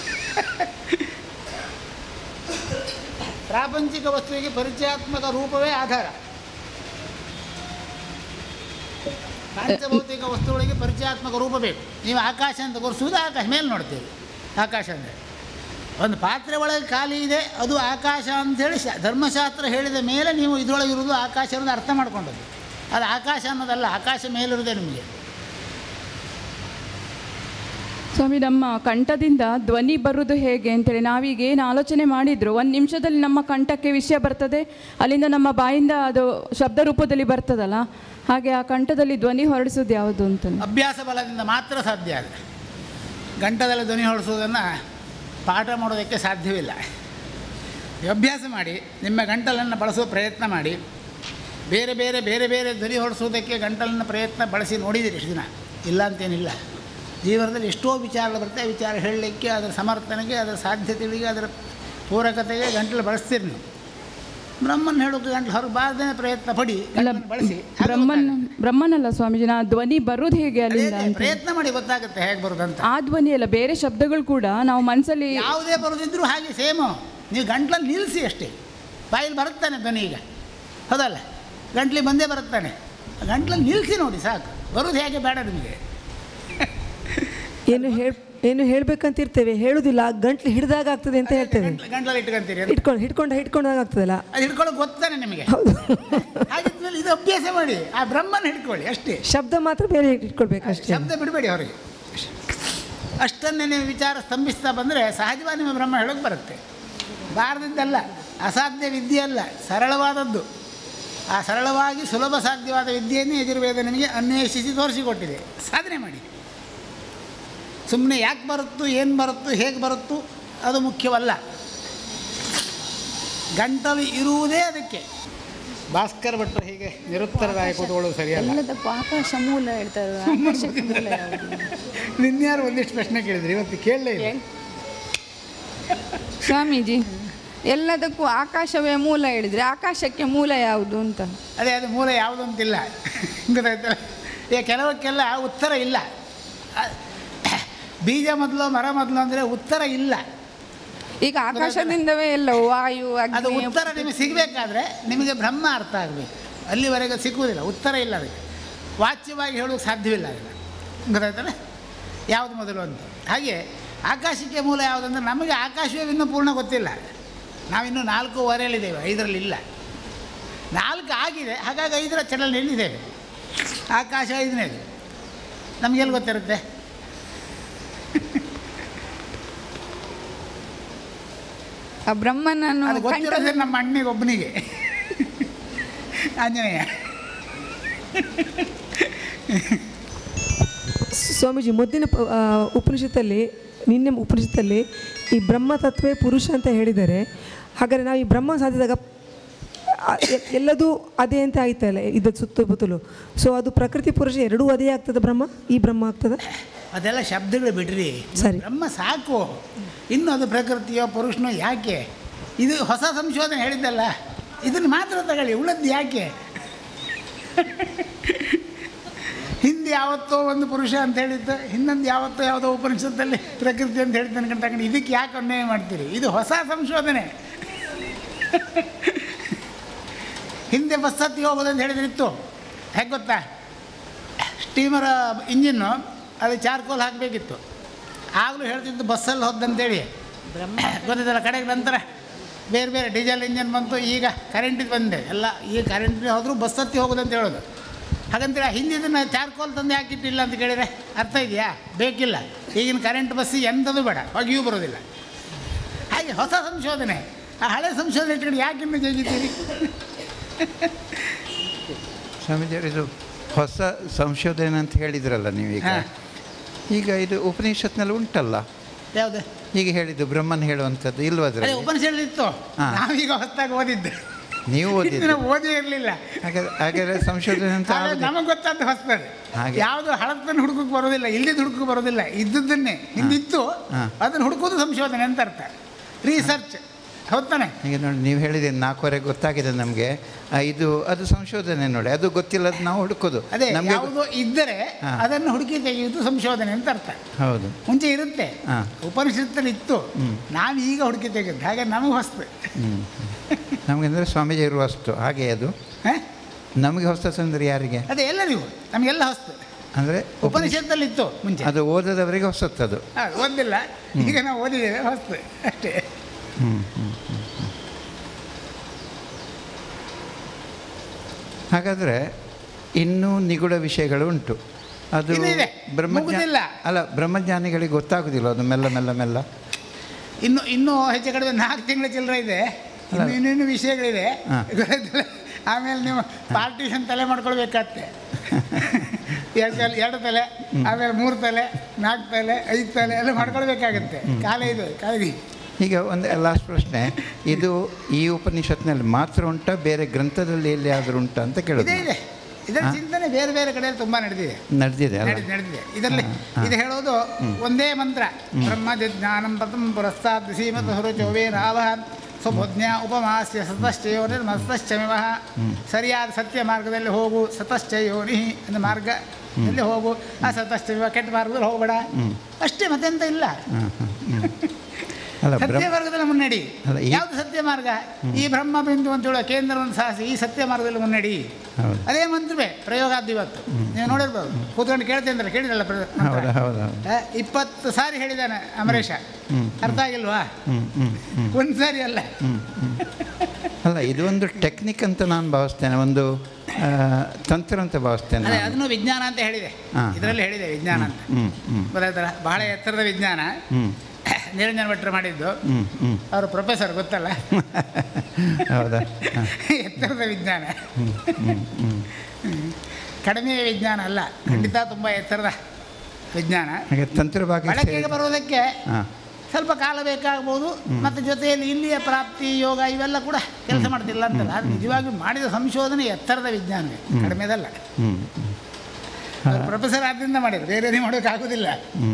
ಪ್ರಾಪಂಚಿಕ ವಸ್ತುವಿಗೆ ಪರಿಚಯಾತ್ಮಕ ರೂಪವೇ ಆಧಾರ. ಪಂಚಭೌತಿಕ ವಸ್ತುಗಳಿಗೆ ಪರಿಚಯಾತ್ಮಕ ರೂಪ ಬೇಕು. ನೀವು ಆಕಾಶ ಅಂತ ತೋರಿಸುವುದು ಆಕಾಶ ಮೇಲೆ ನೋಡ್ತೀರಿ. ಆಕಾಶ ಅಂದರೆ ಒಂದು ಪಾತ್ರೆ ಒಳಗೆ ಖಾಲಿ ಇದೆ, ಅದು ಆಕಾಶ ಅಂಥೇಳಿ ಶ ಧರ್ಮಶಾಸ್ತ್ರ ಹೇಳಿದ ಮೇಲೆ ನೀವು ಇದರೊಳಗೆ ಇರೋದು ಆಕಾಶ ಅನ್ನೋದು ಅರ್ಥ ಮಾಡ್ಕೊಂಡದ್ದು. ಅದು ಆಕಾಶ ಅನ್ನೋದಲ್ಲ, ಆಕಾಶ ಮೇಲಿರೋದೇ ನಿಮಗೆ. ಸ್ವಾಮಿ, ನಮ್ಮ ಕಂಠದಿಂದ ಧ್ವನಿ ಬರುವುದು ಹೇಗೆ ಅಂತೇಳಿ ನಾವೀಗ ಏನು ಆಲೋಚನೆ ಮಾಡಿದ್ರು, ಒಂದು ನಿಮಿಷದಲ್ಲಿ ನಮ್ಮ ಕಂಠಕ್ಕೆ ವಿಷಯ ಬರ್ತದೆ, ಅಲ್ಲಿಂದ ನಮ್ಮ ಬಾಯಿಂದ ಅದು ಶಬ್ದ ರೂಪದಲ್ಲಿ ಬರ್ತದಲ್ಲ, ಹಾಗೆ ಆ ಕಂಠದಲ್ಲಿ ಧ್ವನಿ ಹೊರಡಿಸೋದು ಯಾವುದು ಅಂತ ಅಭ್ಯಾಸ ಬಲದಿಂದ ಮಾತ್ರ ಸಾಧ್ಯ. ಅದು ಕಂಠದಲ್ಲಿ ಧ್ವನಿ ಹೊರಡಿಸೋದನ್ನು ಪಾಠ ಮಾಡೋದಕ್ಕೆ ಸಾಧ್ಯವಿಲ್ಲ. ಅಭ್ಯಾಸ ಮಾಡಿ, ನಿಮ್ಮ ಗಂಟಲನ್ನು ಬಳಸುವ ಪ್ರಯತ್ನ ಮಾಡಿ. ಬೇರೆ ಬೇರೆ ಬೇರೆ ಬೇರೆ ಧ್ವನಿ ಹೊರಡಿಸೋದಕ್ಕೆ ಗಂಟಲನ್ನು ಪ್ರಯತ್ನ ಬಳಸಿ ನೋಡಿದ್ದೀರಿ ಎಷ್ಟು ದಿನ? ಇಲ್ಲ ಅಂತೇನಿಲ್ಲ. ಜೀವನದಲ್ಲಿ ಎಷ್ಟೋ ವಿಚಾರಗಳು ಬರುತ್ತೆ. ಆ ವಿಚಾರ ಹೇಳಲಿಕ್ಕೆ, ಅದರ ಸಮರ್ಥನೆಗೆ, ಅದರ ಸಾಧ್ಯತೆಗಳಿಗೆ, ಅದರ ಪೂರಕತೆಗೆ ಗಂಟಲು ಬಳಸ್ತೀರಿ ನೀವು. ಬ್ರಹ್ಮನ್ ಹೇಳೋಕೆ ಗಂಟಲು ಹೊರಗೆ ಬಾರದೇ ಪ್ರಯತ್ನ ಪಡಿ, ಬಳಸಿ. ಬ್ರಹ್ಮನ್ ಬ್ರಹ್ಮನಲ್ಲ ಸ್ವಾಮೀಜಿ, ನಾ ಧ್ವನಿ ಬರೋದು ಹೇಗೆ ಅಲ್ಲಿಂದ ಪ್ರಯತ್ನ ಮಾಡಿ ಗೊತ್ತಾಗುತ್ತೆ ಹೇಗೆ ಬರೋದಂತ. ಆ ಧ್ವನಿ ಅಲ್ಲ, ಬೇರೆ ಶಬ್ದಗಳು ಕೂಡ ನಾವು ಮನಸ್ಸಲ್ಲಿ ಯಾವುದೇ ಬರೋದಿದ್ರು ಹಾಗೆ ಸೇಮು. ನೀವು ಗಂಟ್ಲಲ್ಲಿ ನಿಲ್ಲಿಸಿ ಅಷ್ಟೇ, ಬಾಯಲ್ಲಿ ಬರುತ್ತಾನೆ ಧ್ವನಿ. ಈಗ ಹೌದಲ್ಲ, ಗಂಟ್ಲಿಗೆ ಬಂದೇ ಬರುತ್ತಾನೆ, ಗಂಟ್ಲಲ್ಲಿ ನಿಲ್ಲಿಸಿ ನೋಡಿ ಸಾಕು. ಬರೋದು ಹೇಗೆ ಬೇಡ ನಿಮಗೆ. ಏನು ಹೇಳಿ ಏನು ಹೇಳ್ಬೇಕಂತಿರ್ತೇವೆ, ಹೇಳುದಿಲ್ಲ, ಗಂಟ್ಲು ಹಿಡಿದಾಗ ಆಗ್ತದೆ ಅಂತ ಹೇಳ್ತೇವೆ. ಗಂಟ್ಲಲ್ಲಿ ಇಟ್ಕೊಂತೀರಿ, ಹಿಡ್ಕೊಂಡು ಹಿಡ್ಕೊಂಡು ಹಿಡ್ಕೊಂಡಾಗ ಆಗ್ತದಲ್ಲ, ಅದು ಹಿಡ್ಕೊಳ್ಳೋಕೆ ಗೊತ್ತಾನೆ ನಿಮಗೆ. ಹಾಗಿದ್ಮೇಲೆ ಇದು ಅಭ್ಯಾಸ ಮಾಡಿ, ಆ ಬ್ರಹ್ಮನ ಹಿಡ್ಕೊಳ್ಳಿ ಅಷ್ಟೇ. ಶಬ್ದ ಮಾತ್ರ ಬೇರೆ ಇಟ್ಕೊಳ್ಬೇಕು ಅಷ್ಟೇ, ಶಬ್ದ ಬಿಡಬೇಡಿ ಹೊರಗೆ. ಅಷ್ಟನ್ನೇ ನೀವು ವಿಚಾರ ಸ್ತಂಭಿಸ್ತಾ ಬಂದರೆ ಸಹಜವಾಗಿ ನಿಮ್ಮ ಬ್ರಹ್ಮ ಹೇಳೋಕೆ ಬರುತ್ತೆ. ಬಾರದಿದ್ದಲ್ಲ, ಅಸಾಧ್ಯ ವಿದ್ಯೆ ಅಲ್ಲ, ಸರಳವಾದದ್ದು. ಆ ಸರಳವಾಗಿ ಸುಲಭ ಸಾಧ್ಯವಾದ ವಿದ್ಯೆಯನ್ನೇ ಯಜುರ್ವೇದ ನಿಮಗೆ ಅನ್ವೇಷಿಸಿ ತೋರಿಸಿಕೊಟ್ಟಿದೆ. ಸಾಧನೆ ಮಾಡಿ. ಸುಮ್ಮನೆ ಯಾಕೆ ಬರುತ್ತೋ, ಏನು ಬರುತ್ತೋ, ಹೇಗೆ ಬರುತ್ತೋ ಅದು ಮುಖ್ಯವಲ್ಲ. ಗಂಟಲು ಇರುವುದೇ ಅದಕ್ಕೆ. ಭಾಸ್ಕರ್ ಭಟ್ರು ಹೀಗೆ ನಿರುತ್ತರರಾಗಿ ಕೂತ್ಕೊಳ್ಳೋದು ಸರಿಯಲ್ಲ. ಆಕಾಶ ಮೂಲ ಹೇಳ್ತಾರೆ. ನಿನ್ಯಾರು ಒಂದಿಷ್ಟು ಪ್ರಶ್ನೆ ಕೇಳಿದ್ರಿ, ಇವತ್ತು ಕೇಳಲೇ ಇಲ್ಲ ಸ್ವಾಮೀಜಿ. ಎಲ್ಲದಕ್ಕೂ ಆಕಾಶವೇ ಮೂಲ ಹೇಳಿದರೆ ಆಕಾಶಕ್ಕೆ ಮೂಲ ಯಾವುದು ಅಂತ? ಅದೇ ಅದು ಮೂಲ ಯಾವುದು ಅಂತಿಲ್ಲ, ಗೊತ್ತಾಯ್ತಲ್ಲ. ಈಗ ಕೆಲವಕ್ಕೆಲ್ಲ ಉತ್ತರ ಇಲ್ಲ. ಬೀಜ ಮೊದಲು ಮರ ಮೊದಲು ಅಂದರೆ ಉತ್ತರ ಇಲ್ಲ. ಈಗ ಆಕಾಶದಿಂದವೇ ಎಲ್ಲ ವಾಯು, ಅದು ಉತ್ತರ ನಿಮಗೆ ಸಿಗಬೇಕಾದ್ರೆ ನಿಮಗೆ ಬ್ರಹ್ಮ ಅರ್ಥ ಆಗಬೇಕು. ಅಲ್ಲಿವರೆಗೆ ಸಿಕ್ಕುವುದಿಲ್ಲ, ಉತ್ತರ ಇಲ್ಲ ಅದಕ್ಕೆ. ವಾಚ್ಯವಾಗಿ ಹೇಳೋಕ್ಕೆ ಸಾಧ್ಯವಿಲ್ಲ ಅದನ್ನು, ಗೊತ್ತಾಯ್ತಲ್ಲ, ಯಾವುದು ಮೊದಲು ಅಂತ. ಹಾಗೆ ಆಕಾಶಕ್ಕೆ ಮೂಲ ಯಾವುದಂದ್ರೆ ನಮಗೆ ಆಕಾಶವೇ ಇನ್ನೂ ಪೂರ್ಣ ಗೊತ್ತಿಲ್ಲ. ನಾವಿನ್ನೂ ನಾಲ್ಕೂವರೆಯಲ್ಲಿದ್ದೇವೆ, ಐದರಲ್ಲಿ ಇಲ್ಲ. ನಾಲ್ಕು ಆಗಿದೆ, ಹಾಗಾಗಿ ಐದರ ಚಲನೆಯಲ್ಲಿದ್ದೇವೆ. ಆಕಾಶ ಐದನೇದು, ನಮಗೆಲ್ಲಿ ಗೊತ್ತಿರುತ್ತೆ? ಆ ಬ್ರಹ್ಮನನ್ನು ಅದು ಗೊತ್ತಿರೋದೇ ನಮ್ಮ ಅಣ್ಣಿಗೆ ಒಬ್ಬನಿಗೆ, ಆಂಜನೇಯ. ಸ್ವಾಮೀಜಿ, ಮೊದಲಿನ ಉಪನಿಷತ್ತಲ್ಲಿ, ನಿನ್ನೆ ಉಪನಿಷತ್ತಲ್ಲಿ ಈ ಬ್ರಹ್ಮ ತತ್ವೇ ಪುರುಷ ಅಂತ ಹೇಳಿದ್ದಾರೆ. ಹಾಗಾದರೆ ನಾವು ಈ ಬ್ರಹ್ಮ ಸಾಧಿಸಿದಾಗ ಎಲ್ಲದೂ ಅದೇ ಅಂತ ಆಯ್ತಲ್ಲ ಇದು ಸುತ್ತಮುತ್ತಲು. ಸೊ ಅದು ಪ್ರಕೃತಿ ಪುರುಷ ಎರಡೂ ಅದೇ ಆಗ್ತದೆ, ಬ್ರಹ್ಮ ಈ ಬ್ರಹ್ಮ ಆಗ್ತದೆ. ಅದೆಲ್ಲ ಶಬ್ದಗಳು ಬಿಡ್ರಿ, ಸರಿ. ಬ್ರಹ್ಮ ಸಾಕು, ಇನ್ನು ಅದು ಪ್ರಕೃತಿಯೋ ಪುರುಷನೋ ಯಾಕೆ? ಇದು ಹೊಸ ಸಂಶೋಧನೆ ಹೇಳಿದ್ದಲ್ಲ, ಇದನ್ನು ಮಾತ್ರ ತಗೊಳ್ಳಿ, ಉಳಿದ್ದು ಯಾಕೆ? ಹಿಂದೆ ಯಾವತ್ತೋ ಒಂದು ಪುರುಷ ಅಂತ ಹೇಳಿದ್ದು, ಇನ್ನೊಂದು ಯಾವತ್ತೋ ಯಾವುದೋ ಉಪನಿಷತ್ತಲ್ಲಿ ಪ್ರಕೃತಿ ಅಂತ ಹೇಳ್ತಾನೆ ಕಂಡು ಇದಕ್ಕೆ ಯಾಕೆ ಅನ್ಯಾಯ ಮಾಡ್ತೀರಿ? ಇದು ಹೊಸ ಸಂಶೋಧನೆ. ಹಿಂದೆ ಬಸ್ ಹತ್ತಿ ಹೋಗೋದಂತ ಹೇಳಿದ್ರಿತ್ತು. ಹೇಗೆ ಗೊತ್ತಾ, ಸ್ಟೀಮರ ಇಂಜಿನ್ನು ಅದು ಚಾರ್ಕೋಲ್ ಹಾಕಬೇಕಿತ್ತು. ಆಗಲೂ ಹೇಳ್ತಿದ್ದು ಬಸ್ಸಲ್ಲಿ ಹೋದಂತೇಳಿ, ಗೊತ್ತಿದ್ದಲ್ಲ. ಕಡೆಗೆ ನಂತರ ಬೇರೆ ಬೇರೆ ಡೀಸೆಲ್ ಇಂಜನ್ ಬಂತು, ಈಗ ಕರೆಂಟಿಗೆ ಬಂದಿದೆ ಎಲ್ಲ. ಈಗ ಕರೆಂಟಿಗೆ ಹೋದರೂ ಬಸ್ ಹತ್ತಿ ಹೋಗೋದಂತ ಹೇಳೋದು. ಹಾಗಂತೇಳಿ ಹಿಂದಿದ್ದನ್ನು ಚಾರ್ಕೋಲ್ ತಂದು ಹಾಕಿಟ್ಟಿಲ್ಲ ಅಂತ ಕೇಳಿದರೆ ಅರ್ಥ ಇದೆಯಾ? ಬೇಕಿಲ್ಲ. ಈಗಿನ ಕರೆಂಟ್ ಬಸ್ಸಿಗೆ ಎಂಥದ್ದು ಬೇಡ, ಹೊಗೆಯೂ ಬರೋದಿಲ್ಲ. ಹಾಗೆ ಹೊಸ ಸಂಶೋಧನೆ. ಆ ಹಳೆ ಸಂಶೋಧನೆ ಇಟ್ಕೊಂಡು ಯಾಕೆ ಇನ್ನೂ ಜಗಿತೀರಿ? ಸ್ವಾಮೀಜಿಯವರು ಇದು ಹೊಸ ಸಂಶೋಧನೆ ಅಂತ ಹೇಳಿದ್ರಲ್ಲ ನೀವೀಗ, ಈಗ ಇದು ಉಪನಿಷತ್ನಲ್ಲಿ ಉಂಟಲ್ಲ? ಯಾವುದು? ಈಗ ಹೇಳಿದ್ದು ಬ್ರಹ್ಮನ್ ಹೇಳುವಂಥದ್ದು ಇಲ್ವದ್ರೆ? ಉಪನಿಷತ್ ಇತ್ತು, ನಾವೀಗ ಹೊಸದಾಗಿ ಓದಿದ್ದು. ನೀವು ಓದಿದ್ದು? ಓದಿ ಇರಲಿಲ್ಲ. ಹಾಗಾದ್ರೆ ಹಾಗಾದ್ರೆ ಸಂಶೋಧನೆ ಅಂತ ನಮಗೆ ಗೊತ್ತಾದ್ದು ಹೊಸದು. ಯಾವುದು ಹಳತನ್ನು ಹುಡುಕಕ್ಕೆ ಬರೋದಿಲ್ಲ, ಇಲ್ಲಿದ್ದು ಹುಡುಕಕ್ಕೆ ಬರೋದಿಲ್ಲ. ಇದ್ದದ್ದನ್ನೇ ಹಿಂದಿತ್ತು ಅದನ್ನು ಹುಡುಕೋದು ಸಂಶೋಧನೆ ಅಂತ ಅರ್ಥ, ರಿಸರ್ಚ್. ಹೌದಾನೆ? ಈಗ ನೋಡಿ, ನೀವು ಹೇಳಿದ್ದೀರಿ ನಾಲ್ಕುವರೆಗೆ ಗೊತ್ತಾಗಿದೆ ನಮಗೆ, ಇದು ಅದು ಸಂಶೋಧನೆ ನೋಡಿ, ಅದು ಗೊತ್ತಿಲ್ಲದ ನಾವು ಹುಡುಕೋದು. ಅದೇ ಯಾವುದೋ ಇದ್ದರೆ ಅದನ್ನು ಹುಡುಕಿ ತೆಗೆಯುವುದು ಸಂಶೋಧನೆ ಅಂತ ಅರ್ಥ. ಹೌದು, ಮುಂಚೆ ಇರುತ್ತೆ, ಉಪನಿಷತ್ತಲ್ಲಿ ಇತ್ತು, ನಾವೀಗ ಹುಡುಕಿ ತೆಗೆದು. ಹಾಗೆ ನಮಗೆ ಹೊಸ್ತು. ನಮಗೆ ಅಂದರೆ ಸ್ವಾಮೀಜಿ ಇರುವ ಹೊಸ್ತು. ಹಾಗೆ ಅದು ನಮಗೆ ಹೊಸ್ತು ಅಂದರೆ ಯಾರಿಗೆ? ಅದೇ ಎಲ್ಲರಿಗೂ, ನಮಗೆಲ್ಲ ಹೊಸ್ತು. ಅಂದರೆ ಉಪನಿಷತ್ತಲ್ಲಿ ಇತ್ತು ಮುಂಚೆ, ಅದು ಓದದವರಿಗೆ ಹೊಸತ್ತು. ಅದು ಓದಿಲ್ಲ, ಈಗ ನಾವು ಓದಿದ್ದೇವೆ, ಹೊಸ್ತು ಅಷ್ಟೇ. ಹ್ಞೂ ಹ್ಞೂ ಹಾಗಾದರೆ ಇನ್ನೂ ನಿಗೂಢ ವಿಷಯಗಳು ಉಂಟು. ಅದು ಬ್ರಹ್ಮಜ್ಞಾನ ಅಲ್ಲ, ಬ್ರಹ್ಮಜ್ಞಾನಿಗಳಿಗೆ ಗೊತ್ತಾಗೋದಿಲ್ಲ ಅದು ಮೆಲ್ಲ ಮೆಲ್ಲ ಮೆಲ್ಲ. ಇನ್ನು ಇನ್ನೂ ಹೆಚ್ಚು ಕಡಿಮೆ ನಾಲ್ಕು ತಿಂಗಳ ಚಿಲ್ಲರೆ ಇದೆ, ಇನ್ನು ಇನ್ನೇನು ವಿಷಯಗಳಿದೆ. ಆಮೇಲೆ ನೀವು ಪಾರ್ಟಿಷನ್ ತಲೆ ಮಾಡ್ಕೊಳ್ಬೇಕಾಗತ್ತೆ. ಎರಡು ಎರಡು ತಲೆ, ಆಮೇಲೆ ಮೂರು ತಲೆ, ನಾಲ್ಕು ತಲೆ, ಐದು ತಲೆ ಎಲ್ಲ ಮಾಡ್ಕೊಳ್ಬೇಕಾಗತ್ತೆ. ಕಾಲ ಇದು ಕಾಲಿ. ಈಗ ಒಂದು ಲಾಸ್ಟ್ ಪ್ರಶ್ನೆ, ಇದು ಈ ಉಪನಿಷತ್ನಲ್ಲಿ ಮಾತ್ರ ಉಂಟಾ, ಬೇರೆ ಗ್ರಂಥದಲ್ಲಿ ಎಲ್ಲಿಯಾದರೂ ಉಂಟಾ ಅಂತ ಕೇಳೋದು? ಇದೆ, ಇದರ ಚಿಂತನೆ ಬೇರೆ ಬೇರೆ ಕಡೆಯಲ್ಲಿ ತುಂಬ ನಡೆದಿದೆ ನಡೆದಿದೆ ನಡೆದಿದೆ ಇದರಲ್ಲಿ. ಇದು ಹೇಳೋದು ಒಂದೇ ಮಂತ್ರ, ಬ್ರಹ್ಮ ಜ್ಞಾನಂ ಪ್ರಥಮ ಪುರಸ್ತಾದ್ ಶ್ರೀಮತ್ ಹೊರಚೋವೇ ರಾವ ಸ್ವಬೋಜ್ಞ ಉಪಮಾಸ್ಯ ಸತಶ್ಚಯೋನಿ ಮಸ್ತಶ್ಚಮಿವಃ. ಸರಿಯಾದ ಸತ್ಯ ಮಾರ್ಗದಲ್ಲಿ ಹೋಗು, ಸತಶ್ಚಯೋನಿ ಅಂದರೆ ಮಾರ್ಗದಲ್ಲಿ ಹೋಗು, ಆ ಸತಶ್ಚಮಿವ ಕೆಟ್ಟ ಮಾರ್ಗದಲ್ಲಿ ಹೋಗಬೇಡ, ಅಷ್ಟೇ, ಮತ್ತೆಂತ ಇಲ್ಲ. ಸತ್ಯ ಮಾರ್ಗದಲ್ಲಿ ಮುನ್ನಡಿ. ಯಾವುದು ಸತ್ಯ ಮಾರ್ಗ? ಈ ಬ್ರಹ್ಮ ಬಿಂದು ಅಂತ ಹೇಳುವ ಕೇಂದ್ರವನ್ನು ಸಾಧಿಸಿ ಈ ಸತ್ಯ ಮಾರ್ಗದಲ್ಲಿ ಮುನ್ನಡಿ. ಅದೇ ಮಂತ್ರವೇ ಪ್ರಯೋಗಾದ್ದು. ಇವತ್ತು ನೀವು ನೋಡಿರ್ಬೋದು, ಕೂತ್ಕೊಂಡು ಕೇಳ್ತೇನೆ ಅಂದ್ರೆ ಕೇಳಿರಲ್ಲ, ಇಪ್ಪತ್ತು ಸಾರಿ ಹೇಳಿದ್ದಾನೆ ಅಮರೇಶ. ಅರ್ಥ ಆಗಿಲ್ವಾ? ಒಂದು ಸಾರಿ ಅಲ್ಲ. ಅಲ್ಲ, ಇದು ಒಂದು ಟೆಕ್ನಿಕ್ ಅಂತ ನಾನು ಭಾವಿಸ್ತೇನೆ, ಒಂದು ತಂತ್ರ ಅಂತ ಭಾವಿಸ್ತೇನೆ. ಅದೇ ಅದನ್ನು ವಿಜ್ಞಾನ ಅಂತ ಹೇಳಿದೆ, ಇದರಲ್ಲಿ ಹೇಳಿದೆ ವಿಜ್ಞಾನ ಅಂತ. ಗೊತ್ತಾಯ್ತಲ್ಲ, ಬಹಳ ಎತ್ತರದ ವಿಜ್ಞಾನ. ನಿರಂಜನ ಭಟ್ರು ಮಾಡಿದ್ದು, ಅವರು ಪ್ರೊಫೆಸರ್, ಗೊತ್ತಲ್ಲ? ಹೌದಾ? ಎತ್ತರದ ವಿಜ್ಞಾನ, ಕಡಿಮೆ ವಿಜ್ಞಾನ ಅಲ್ಲ, ಖಂಡಿತ ತುಂಬ ಎತ್ತರದ ವಿಜ್ಞಾನ. ತಂತ್ರ ಬಳಕೆಗೆ ಬರೋದಕ್ಕೆ ಸ್ವಲ್ಪ ಕಾಲ ಬೇಕಾಗ್ಬೋದು, ಮತ್ತು ಜೊತೆಯಲ್ಲಿ ಇಲ್ಲಿಯ ಪ್ರಾಪ್ತಿ ಯೋಗ ಇವೆಲ್ಲ ಕೂಡ ಕೆಲಸ ಮಾಡ್ತಿಲ್ಲ ಅಂತಲ್ಲ. ಅದು ನಿಜವಾಗಿ ಮಾಡಿದ ಸಂಶೋಧನೆ ಎತ್ತರದ ವಿಜ್ಞಾನವೇ, ಕಡಿಮೆದಲ್ಲ. ಪ್ರೊಫೆಸರ್ ಆದ್ದರಿಂದ ಮಾಡಿದ್ರು, ಬೇರೆ ಮಾಡೋಕ್ಕಾಗೋದಿಲ್ಲ.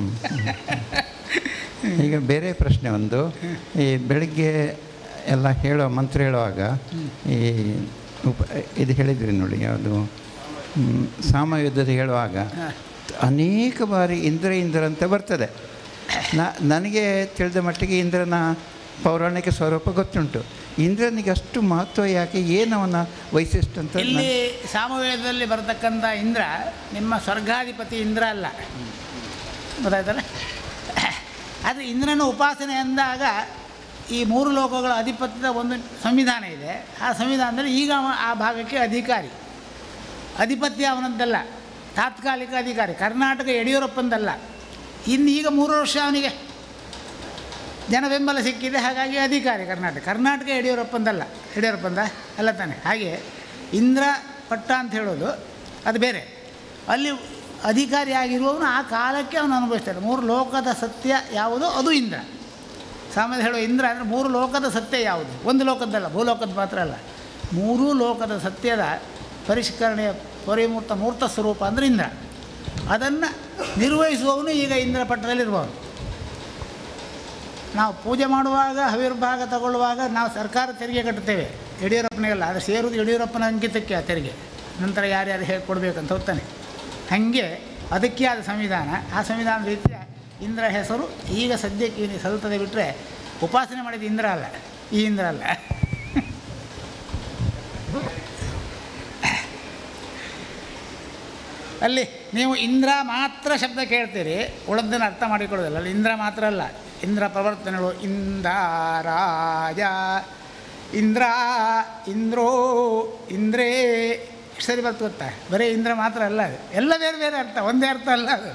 ಈಗ ಬೇರೆ ಪ್ರಶ್ನೆ ಒಂದು, ಈ ಬೆಳಿಗ್ಗೆ ಎಲ್ಲ ಹೇಳೋ ಮಂತ್ರ ಹೇಳುವಾಗ ಈ ಉಪ ಇದು ಹೇಳಿದ್ರಿ ನೋಡಿ, ಯಾವುದು ಸಾಮಯುದ್ಧದ ಹೇಳುವಾಗ ಅನೇಕ ಬಾರಿ ಇಂದ್ರ ಇಂದ್ರ ಅಂತ ಬರ್ತದೆ. ನ ನನಗೆ ತಿಳಿದ ಮಟ್ಟಿಗೆ ಇಂದ್ರನ ಪೌರಾಣಿಕ ಸ್ವರೂಪ ಗೊತ್ತುಂಟು. ಇಂದ್ರನಿಗೆ ಅಷ್ಟು ಮಹತ್ವ ಯಾಕೆ, ಏನು ಅವನ ವೈಶಿಷ್ಟ್ಯ ಅಂತ? ಇಲ್ಲಿ ಸಾಮವೇದದಲ್ಲಿ ಬರತಕ್ಕಂಥ ಇಂದ್ರ ನಿಮ್ಮ ಸ್ವರ್ಗಾಧಿಪತಿ ಇಂದ್ರ ಅಲ್ಲ, ಗೊತ್ತಾಯ್ತಲ್ಲ? ಆದರೆ ಇಂದ್ರನ ಉಪಾಸನೆ ಅಂದಾಗ ಈ ಮೂರು ಲೋಕಗಳ ಅಧಿಪತ್ಯದ ಒಂದು ಸಂವಿಧಾನ ಇದೆ. ಆ ಸಂವಿಧಾನದಲ್ಲಿ ಈಗ ಅವ ಆ ಭಾಗಕ್ಕೆ ಅಧಿಕಾರಿ. ಅಧಿಪತ್ಯ ಅವನದ್ದಲ್ಲ, ತಾತ್ಕಾಲಿಕ ಅಧಿಕಾರಿ. ಕರ್ನಾಟಕ ಯಡಿಯೂರಪ್ಪಂದಲ್ಲ. ಇನ್ನು ಈಗ ಮೂರು ವರ್ಷ ಅವನಿಗೆ ಜನ ಬೆಂಬಲ ಸಿಕ್ಕಿದೆ, ಹಾಗಾಗಿ ಅಧಿಕಾರಿ ಕರ್ನಾಟಕ. ಕರ್ನಾಟಕ ಯಡಿಯೂರಪ್ಪಂದಲ್ಲ, ಯಡಿಯೂರಪ್ಪಂದ ಅಲ್ಲ ತಾನೆ. ಹಾಗೆ ಇಂದ್ರ ಪಟ್ಟ ಅಂತ ಹೇಳೋದು ಅದು ಬೇರೆ. ಅಲ್ಲಿ ಅಧಿಕಾರಿಯಾಗಿರುವವನು ಆ ಕಾಲಕ್ಕೆ ಅವನು ಅನುಭವಿಸ್ತಾನೆ. ಮೂರು ಲೋಕದ ಸತ್ಯ ಯಾವುದು, ಅದು ಇಂದ್ರ. ಸಾಮಾನ್ಯ ಹೇಳುವ ಇಂದ್ರ ಅಂದರೆ ಮೂರು ಲೋಕದ ಸತ್ಯ ಯಾವುದು, ಒಂದು ಲೋಕದ್ದಲ್ಲ, ಭೂಲೋಕದ ಮಾತ್ರ ಅಲ್ಲ, ಮೂರೂ ಲೋಕದ ಸತ್ಯದ ಪರಿಷ್ಕರಣೆಯ ಪರಿಮೂರ್ತ ಮೂರ್ತ ಸ್ವರೂಪ ಅಂದರೆ ಇಂದ್ರ. ಅದನ್ನು ನಿರ್ವಹಿಸುವವನು ಈಗ ಇಂದ್ರ ಪಟ್ಟದಲ್ಲಿರುವವನು. ನಾವು ಪೂಜೆ ಮಾಡುವಾಗ, ಹವಿರ್ಭಾಗ ತಗೊಳ್ಳುವಾಗ ನಾವು ಸರ್ಕಾರ ತೆರಿಗೆ ಕಟ್ಟುತ್ತೇವೆ, ಯಡಿಯೂರಪ್ಪನಿಗೆಲ್ಲ. ಅದು ಸೇರುವುದು ಯಡಿಯೂರಪ್ಪನ ಅಂಕಿತಕ್ಕೆ ಆ ತೆರಿಗೆ. ನಂತರ ಯಾರ್ಯಾರು ಹೇಗೆ ಕೊಡಬೇಕಂತ ಹೋಗ್ತಾನೆ. ಹಾಗೆ ಅದಕ್ಕೆ ಆದ ಸಂವಿಧಾನ. ಆ ಸಂವಿಧಾನದ ರೀತಿಯ ಇಂದ್ರ ಹೆಸರು ಈಗ ಸದ್ಯಕ್ಕೆ ಇವನಿಗೆ ಸಲ್ತದೆ ಬಿಟ್ಟರೆ ಉಪಾಸನೆ ಮಾಡಿದ ಇಂದ್ರ ಅಲ್ಲ, ಈ ಇಂದ್ರ ಅಲ್ಲ. ಅಲ್ಲಿ ನೀವು ಇಂದ್ರ ಮಾತ್ರ ಶಬ್ದ ಕೇಳ್ತೀರಿ, ಉಳಿದನ್ನು ಅರ್ಥ ಮಾಡಿಕೊಳ್ಳೋದಿಲ್ಲ. ಅಲ್ಲಿ ಇಂದ್ರ ಮಾತ್ರ ಅಲ್ಲ, ಇಂದ್ರ ಪ್ರವರ್ತನೆಗಳು ಇಂದಾರಾಜ, ಇಂದ್ರ, ಇಂದ್ರೋ, ಇಂದ್ರೇ, ಸರಿ ಬರ್ತು ಗೊತ್ತಾ? ಬರೀ ಇಂದ್ರ ಮಾತ್ರ ಅಲ್ಲ, ಅದು ಎಲ್ಲ ಬೇರೆ ಬೇರೆ ಅರ್ಥ, ಒಂದೇ ಅರ್ಥ ಅಲ್ಲ ಅದು.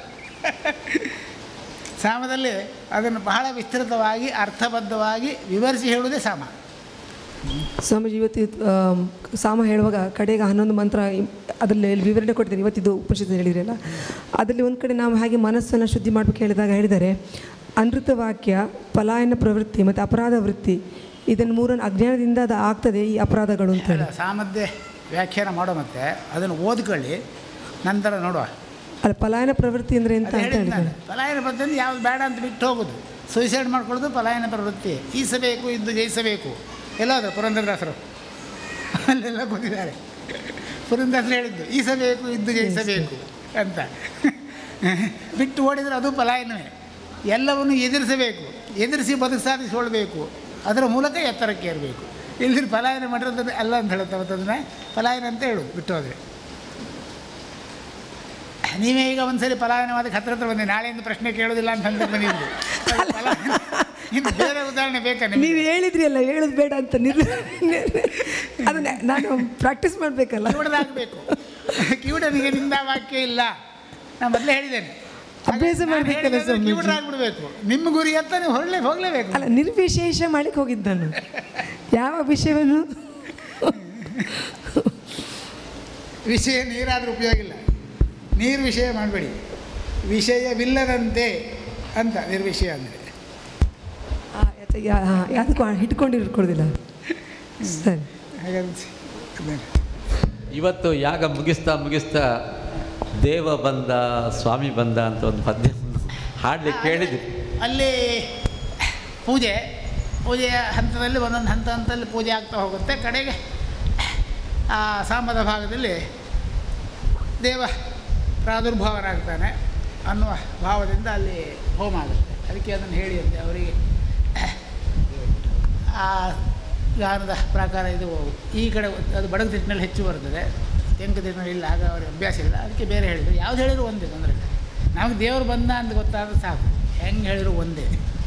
ಸಾಮದಲ್ಲಿ ಅದನ್ನು ಬಹಳ ವಿಸ್ತೃತವಾಗಿ ಅರ್ಥಬದ್ಧವಾಗಿ ವಿವರಿಸಿ ಹೇಳುವುದೇ ಸಾಮ. ಸ್ವಾಮೀಜಿ ಇವತ್ತು ಸಾಮ ಹೇಳುವಾಗ ಕಡೆಗೆ ಹನ್ನೊಂದು ಮಂತ್ರ ಅದರಲ್ಲಿ ವಿವರಣೆ ಕೊಡ್ತೀನಿ. ಇವತ್ತಿದ್ದು ಉಪನಿಷತ್ತು ಹೇಳಿದ್ರಲ್ಲ, ಅದರಲ್ಲಿ ಒಂದು ಕಡೆ ನಾವು ಹಾಗೆ ಮನಸ್ಸನ್ನು ಶುದ್ಧಿ ಮಾಡಬೇಕು ಹೇಳಿದಾಗ ಹೇಳಿದ್ದಾರೆ, ಅನೃತ ವಾಕ್ಯ, ಪಲಾಯನ ಪ್ರವೃತ್ತಿ ಮತ್ತು ಅಪರಾಧ ವೃತ್ತಿ, ಇದನ್ನು ಮೂರನ್ನು ಅಜ್ಞಾನದಿಂದ ಅದು ಆಗ್ತದೆ ಈ ಅಪರಾಧಗಳು ಅಂತ ಹೇಳಿ ಸಾಮದ್ಯ ವ್ಯಾಖ್ಯಾನ ಮಾಡೋ ಮತ್ತೆ ಅದನ್ನು ಓದ್ಕೊಳ್ಳಿ, ನಂತರ ನೋಡುವ. ಅಲ್ಲ, ಪಲಾಯನ ಪ್ರವೃತ್ತಿ ಅಂದರೆ ಎಂತ ಅಂತ ಹೇಳಿದ್ದಾರೆ. ಪಲಾಯನ ಪ್ರವೃತ್ತಿ ಅಂದರೆ ಯಾವ್ದು ಬೇಡ ಅಂತ ಬಿಟ್ಟು ಹೋಗೋದು, ಸೂಸೈಡ್ ಮಾಡ್ಕೊಳ್ಳೋದು ಪಲಾಯನ ಪ್ರವೃತ್ತಿ. ಈಸಬೇಕು, ಇದ್ದು ಜಯಿಸಬೇಕು. ಎಲ್ಲಾದರೂ ಪುರಂದರದಾಸರು ಅಲ್ಲೆಲ್ಲ ಗೊತ್ತಿದ್ದಾರೆ. ಪುರಂದರದಾಸರು ಹೇಳಿದ್ದು ಈಸಬೇಕು, ಇದ್ದು ಜಯಿಸಬೇಕು ಅಂತ. ಬಿಟ್ಟು ಓಡಿದರೆ ಅದು ಪಲಾಯನವೇ. ಎಲ್ಲವನ್ನು ಎದುರಿಸಬೇಕು, ಎದುರಿಸಿ ಬದುಕು ಸಾಧಿಸಿಕೊಳ್ಬೇಕು, ಅದರ ಮೂಲಕ ಎತ್ತರಕ್ಕೆ ಏರಬೇಕು. ಇಲ್ಲಿ ಪಲಾಯನ ಮಾಡಿರೋದು ಅಲ್ಲ ಅಂತ ಹೇಳುತ್ತೆ. ಅವತ್ತದನ್ನ ಪಲಾಯನ ಅಂತ ಹೇಳೋದು ಬಿಟ್ಟು ಹೋದರೆ. ನೀವೇ ಈಗ ಒಂದು ಸರಿ ಪಲಾಯನವಾದಕ್ಕೆ ಹತ್ರ ಹತ್ರ ಬಂದೆ, ನಾಳೆಯಿಂದ ಪ್ರಶ್ನೆ ಕೇಳೋದಿಲ್ಲ ಅಂತ ಅಂದ್ರೆ ಬಂದಿದ್ದು. ಪಲಾಯನ ಇನ್ನು ಬೇರೆ ಉದಾಹರಣೆ ಬೇಕಾ? ನೀವು ಹೇಳಿದ್ರಿ ಅಲ್ಲ, ಹೇಳೋದು ಬೇಡ ಅಂತ ನಿರ್ ಅದನ್ನ ನಾನು ಪ್ರಾಕ್ಟೀಸ್ ಮಾಡಬೇಕಲ್ಲ, ಕಿವುಡದಾಗಬೇಕು. ಕಿವುಡನಿಗೆ ನಿಂದ ವಾಕ್ಯ ಇಲ್ಲ, ನಾನು ಮೊದಲೇ ಹೇಳಿದ್ದೇನೆ. ಅಭ್ಯಾಸ ಮಾಡಬೇಕಲ್ಲ, ಕಿವುಡರಾಗ್ಬಿಡ್ಬೇಕು. ನಿಮ್ಮ ಗುರಿ ಅಂತ ನೀವು ಹೊರಲೇ ಹೋಗಲೇಬೇಕು. ಅಲ್ಲ, ನಿರ್ವಿಶೇಷ ಮಾಡಲಿಕ್ಕೆ ಹೋಗಿದ್ದು ನಾನು. ಯಾವ ವಿಷಯವನ್ನು ವಿಷಯ ನೀರಾದರೂ ಉಪಯೋಗ ಇಲ್ಲ, ನೀರು ವಿಷಯ ಮಾಡಬೇಡಿ. ವಿಷಯವಿಲ್ಲದಂತೆ ಅಂತ ನಿರ್ವಿಷಯ ಅಂದರೆ ಯಾವುದಕ್ಕೂ ಹಿಡ್ಕೊಂಡು ಇಟ್ಕೊಳ್ಳೋದಿಲ್ಲ. ಸರಿ, ಹಾಗಾದ್ರೆ ಇವತ್ತು ಯಾಗ ಮುಗಿಸ್ತಾ ಮುಗಿಸ್ತಾ ದೇವ ಬಂದ ಸ್ವಾಮಿ ಬಂದ ಅಂತ ಒಂದು ಪದ್ಯ ಹಾಡಲಿಕ್ಕೆ ಕೇಳಿದ್ವಿ. ಅಲ್ಲಿ ಪೂಜೆ ಪೂಜೆಯ ಹಂತದಲ್ಲಿ ಒಂದೊಂದು ಹಂತ ಹಂತದಲ್ಲಿ ಪೂಜೆ ಆಗ್ತಾ ಹೋಗುತ್ತೆ. ಕಡೆಗೆ ಆ ಸಾಮದ ಭಾಗದಲ್ಲಿ ದೇವ ಪ್ರಾದುರ್ಭಾವನಾಗ್ತಾನೆ ಅನ್ನುವ ಭಾವದಿಂದ ಅಲ್ಲಿ ಹೋಮ ಆಗುತ್ತೆ. ಅದಕ್ಕೆ ಅದನ್ನು ಹೇಳಿ ಅಂತೆ ಅವರಿಗೆ. ಆ ಗಾನದ ಪ್ರಕಾರ ಇದು ಈ ಕಡೆ ಅದು ಬಡಗ ತಿಟ್ಟಿನಲ್ಲಿ ಹೆಚ್ಚು ಬರ್ತದೆ, ತೆಂಕ ತಿಟ್ಟಿನಲ್ಲಿ ಇಲ್ಲ, ಆಗ ಅವ್ರಿಗೆ ಅಭ್ಯಾಸ ಇಲ್ಲ. ಅದಕ್ಕೆ ಬೇರೆ ಹೇಳಿದರು. ಯಾವ್ದು ಹೇಳಿದ್ರು ಒಂದೇ, ತೊಂದರೆ ಇಲ್ಲ. ನಮಗೆ ದೇವರು ಬಂದ ಅಂತ ಗೊತ್ತಾದ್ರೆ ಸಾಕು, ಹೆಂಗೆ ಹೇಳಿದ್ರು ಒಂದೇ.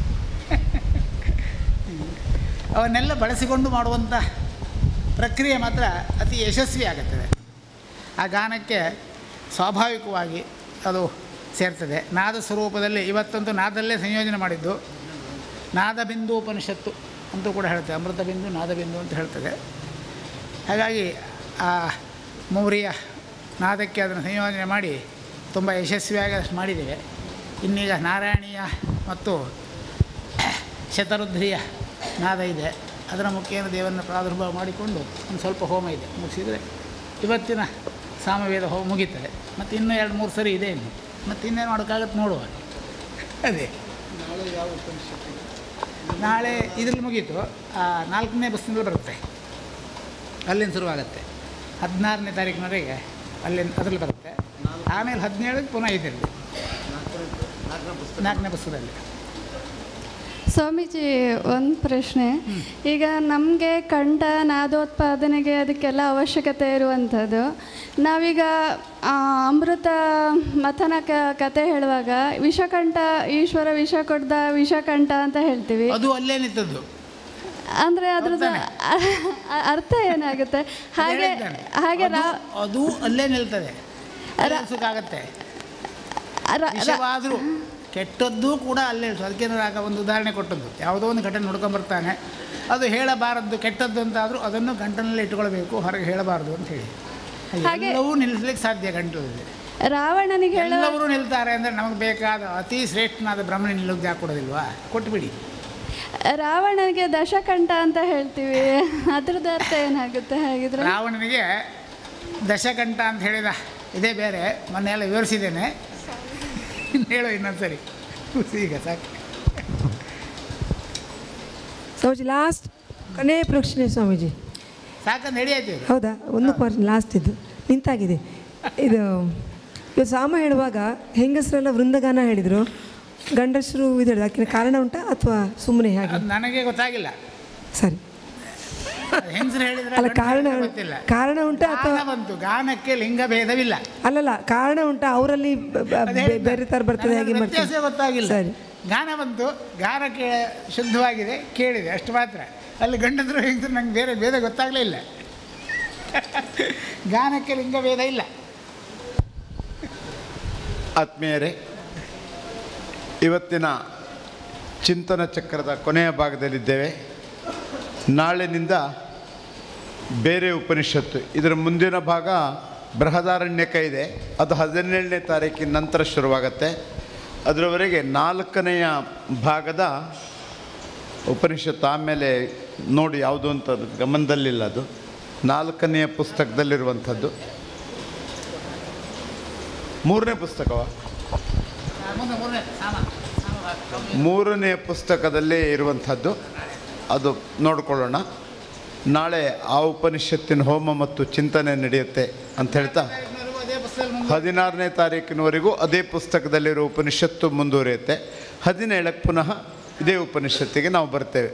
ಅವನ್ನೆಲ್ಲ ಬಳಸಿಕೊಂಡು ಮಾಡುವಂಥ ಪ್ರಕ್ರಿಯೆ ಮಾತ್ರ ಅತಿ ಯಶಸ್ವಿ ಆಗುತ್ತದೆ. ಆ ಗಾನಕ್ಕೆ ಸ್ವಾಭಾವಿಕವಾಗಿ ಅದು ಸೇರ್ತದೆ. ನಾದ ಸ್ವರೂಪದಲ್ಲಿ ಇವತ್ತಂತೂ ನಾದಲ್ಲೇ ಸಂಯೋಜನೆ ಮಾಡಿದ್ದು. ನಾದಬಿಂದು ಉಪನಿಷತ್ತು ಅಂತೂ ಕೂಡ ಹೇಳ್ತದೆ, ಅಮೃತ ಬಿಂದು ನಾದಬಿಂದು ಅಂತ ಹೇಳ್ತದೆ. ಹಾಗಾಗಿ ಆ ಮೌರ್ಯ ನಾದಕ್ಕೆ ಅದನ್ನು ಸಂಯೋಜನೆ ಮಾಡಿ ತುಂಬ ಯಶಸ್ವಿಯಾಗಿ ಅಷ್ಟು ಮಾಡಿದ್ದೇವೆ. ಇನ್ನೀಗ ನಾರಾಯಣೀಯ ಮತ್ತು ಶತರುದ್ರಿಯ ನಾದ ಇದೆ, ಅದರ ಮುಖೇನ ದೇವರನ್ನು ಪ್ರಾದುರ್ಭಾವ ಮಾಡಿಕೊಂಡು ಒಂದು ಸ್ವಲ್ಪ ಹೋಮ ಇದೆ, ಮುಗಿಸಿದರೆ ಇವತ್ತಿನ ಸಾಮವೇದ ಹೋಮ ಮುಗೀತದೆ. ಮತ್ತು ಇನ್ನೂ ಎರಡು ಮೂರು ಸರಿ ಇದೆ ಇನ್ನು, ಮತ್ತು ಇನ್ನೇನು ಮಾಡೋಕ್ಕಾಗತ್ತೆ ನೋಡುವ. ಅದೇ ನಾಳೆ ಯಾವ ಉಪನಿಷತ್ತು? ನಾಳೆ ಇದರಲ್ಲಿ ಮುಗೀತು, ನಾಲ್ಕನೇ ಬಸ್ಸಿನಲ್ಲಿ ಬರುತ್ತೆ, ಅಲ್ಲಿಂದ ಶುರುವಾಗುತ್ತೆ. ಹದಿನಾರನೇ ತಾರೀಕಿನವರೆಗೆ ಅಲ್ಲಿಂದ ಅದರಲ್ಲಿ ಬರುತ್ತೆ. ಆಮೇಲೆ ಹದಿನೇಳಕ್ಕೆ ಪುನಃ ಇದರಲ್ಲಿ ನಾಲ್ಕನೇ ಪುಸ್ತಕದಲ್ಲಿ. ಸ್ವಾಮೀಜಿ, ಒಂದು ಪ್ರಶ್ನೆ. ಈಗ ನಮಗೆ ಕಂಠ ನಾದೋತ್ಪಾದನೆಗೆ ಅದಕ್ಕೆಲ್ಲ ಅವಶ್ಯಕತೆ ಇರುವಂಥದ್ದು. ನಾವೀಗ ಅಮೃತ ಮಥನ ಕ ಕತೆ ಹೇಳುವಾಗ ವಿಷಕಂಠ, ಈಶ್ವರ ವಿಷ ಕೊಡ್ದ ವಿಷಕಂಠ ಅಂತ ಹೇಳ್ತೀವಿ. ಅದು ಅಲ್ಲೇ ನಿಂತದ್ದು ಅಂದರೆ ಅದ್ರದ್ದು ಅರ್ಥ ಏನಾಗುತ್ತೆ? ಹಾಗೆ ಹಾಗೆ ಅದು ಅಲ್ಲೇ ನಿಲ್ತದೆ, ಆಗುತ್ತೆ. ವಿಷವಾದರೂ ಕೆಟ್ಟದ್ದು ಕೂಡ ಅಲ್ಲೇ ಇರ್ತದೆ. ಅದಕ್ಕೆ ಆಗ ಒಂದು ಉದಾಹರಣೆ ಕೊಟ್ಟದ್ದು, ಯಾವುದೋ ಒಂದು ಘಟನೆ ನೋಡ್ಕೊಂಬರ್ತಾನೆ, ಅದು ಹೇಳಬಾರದ್ದು ಕೆಟ್ಟದ್ದು ಅಂತಾದರೂ ಅದನ್ನು ಗಂಟನಲ್ಲಿ ಇಟ್ಕೊಳ್ಬೇಕು, ಹೊರಗೆ ಹೇಳಬಾರ್ದು ಅಂತ ಹೇಳಿ. ಎಲ್ಲವೂ ನಿಲ್ಲಿಸ್ಲಿಕ್ಕೆ ಸಾಧ್ಯ ಗಂಟಲಲ್ಲಿ. ರಾವಣನಿಗೆ ಎಲ್ಲವರು ನಿಲ್ತಾರೆ ಅಂದರೆ ನಮಗೆ ಬೇಕಾದ ಅತಿ ಶ್ರೇಷ್ಠನಾದ ಬ್ರಹ್ಮಣ ನಿಲ್ಲೋದು ಯಾಕೆ ಕೊಡೋದಿಲ್ವಾ? ಕೊಟ್ಬಿಡಿ. ರಾವಣನಿಗೆ ದಶಕಂಠ ಅಂತ ಹೇಳ್ತೀವಿ, ಅದ್ರದ್ದು ಅರ್ಥ ಏನಾಗುತ್ತೆ ಹಾಗಿದ್ರೆ? ರಾವಣನಿಗೆ ದಶಕಂಠ ಅಂತ ಹೇಳಿದ ಇದೇ ಬೇರೆ, ಮೊನ್ನೆ ಎಲ್ಲ ವಿವರಿಸಿದ್ದೇನೆ, ಹೇಳೋ ಇನ್ನೊಂದ್ಸರಿ. ಈಗ ಸಾಕು ಸ್ವಾಮೀಜಿ. ಲಾಸ್ಟ್ ಕೊನೆ ಪ್ರಶ್ನೆ ಸ್ವಾಮೀಜಿ. ಸಾಕಂತ ಹೇಳಿ ಆಯ್ತು. ಹೌದಾ? ಒಂದು ಕ್ವಶನ್ ಲಾಸ್ಟ್, ಇದು ನಿಂತಾಗಿದೆ. ಇದು ಇವಾಗ ಸಾಮ ಹೇಳುವಾಗ ಹೆಂಗಸರೆಲ್ಲ ವೃಂದಗಾನ ಹೇಳಿದರು, ಗಂಡಸರು ಇದು ಹೇಳಿದ್ರು. ಅದಕ್ಕೆ ಕಾರಣ ಉಂಟಾ ಅಥವಾ ಸುಮ್ಮನೆ ಹೇಗೆ? ನನಗೆ ಗೊತ್ತಾಗಿಲ್ಲ. ಸರಿ, ಹೆಂಗಸರು ಹೇಳಿದ್ರೆ ಅಲ್ಲ ಕಾರಣ ಗೊತ್ತಿಲ್ಲ. ಕಾರಣ ಉಂಟಾ ಅಥವಾ ಬಂತು ಗಾನಕ್ಕೆ ಲಿಂಗ ಭೇದವಿಲ್ಲ. ಅಲ್ಲಲ್ಲ ಕಾರಣ ಉಂಟಾ, ಅವರಲ್ಲಿ ಬೇರೆ ಥರ ಬರ್ತದೆ ಹೇಗೆ ವ್ಯತ್ಯಾಸ ಗೊತ್ತಾಗಿಲ್ಲ. ಸರಿ, ಗಾನ ಬಂತು, ಗಾನ ಕೇ ಶುದ್ಧವಾಗಿದೆ, ಕೇಳಿದೆ ಅಷ್ಟು ಮಾತ್ರ. ಅಲ್ಲಿ ಗಂಡಂದರು ಹೆಂಗಸರು ನಂಗೆ ಬೇರೆ ಭೇದ ಗೊತ್ತಾಗಲೇ ಇಲ್ಲ. ಗಾನಕ್ಕೆ ಲಿಂಗ ಭೇದ ಇಲ್ಲ. ಆತ್ಮೀಯರೇ, ಇವತ್ತಿನ ಚಿಂತನ ಚಕ್ರದ ಕೊನೆಯ ಭಾಗದಲ್ಲಿದ್ದೇವೆ. ನಾಳಿನಿಂದ ಬೇರೆ ಉಪನಿಷತ್ತು, ಇದರ ಮುಂದಿನ ಭಾಗ ಬೃಹದಾರಣ್ಯಕ ಇದೆ, ಅದು ಹದಿನೇಳನೇ ತಾರೀಕಿನ ನಂತರ ಶುರುವಾಗತ್ತೆ. ಅದರವರೆಗೆ ನಾಲ್ಕನೆಯ ಭಾಗದ ಉಪನಿಷತ್ತು ಆಮೇಲೆ ನೋಡಿ ಯಾವುದು ಅಂತ ಗಮನದಲ್ಲಿಲ್ಲ. ಅದು ನಾಲ್ಕನೆಯ ಪುಸ್ತಕದಲ್ಲಿರುವಂಥದ್ದು. ಮೂರನೇ ಪುಸ್ತಕವ ಮೂರನೆಯ ಪುಸ್ತಕದಲ್ಲೇ ಇರುವಂಥದ್ದು, ಅದು ನೋಡಿಕೊಳ್ಳೋಣ. ನಾಳೆ ಆ ಉಪನಿಷತ್ತಿನ ಹೋಮ ಮತ್ತು ಚಿಂತನೆ ನಡೆಯುತ್ತೆ ಅಂತ ಹೇಳ್ತಾ ಹದಿನಾರನೇ ತಾರೀಕಿನವರೆಗೂ ಅದೇ ಪುಸ್ತಕದಲ್ಲಿರೋ ಉಪನಿಷತ್ತು ಮುಂದುವರಿಯುತ್ತೆ. ಹದಿನೇಳಕ್ಕೆ ಪುನಃ ಇದೇ ಉಪನಿಷತ್ತಿಗೆ ನಾವು ಬರ್ತೇವೆ.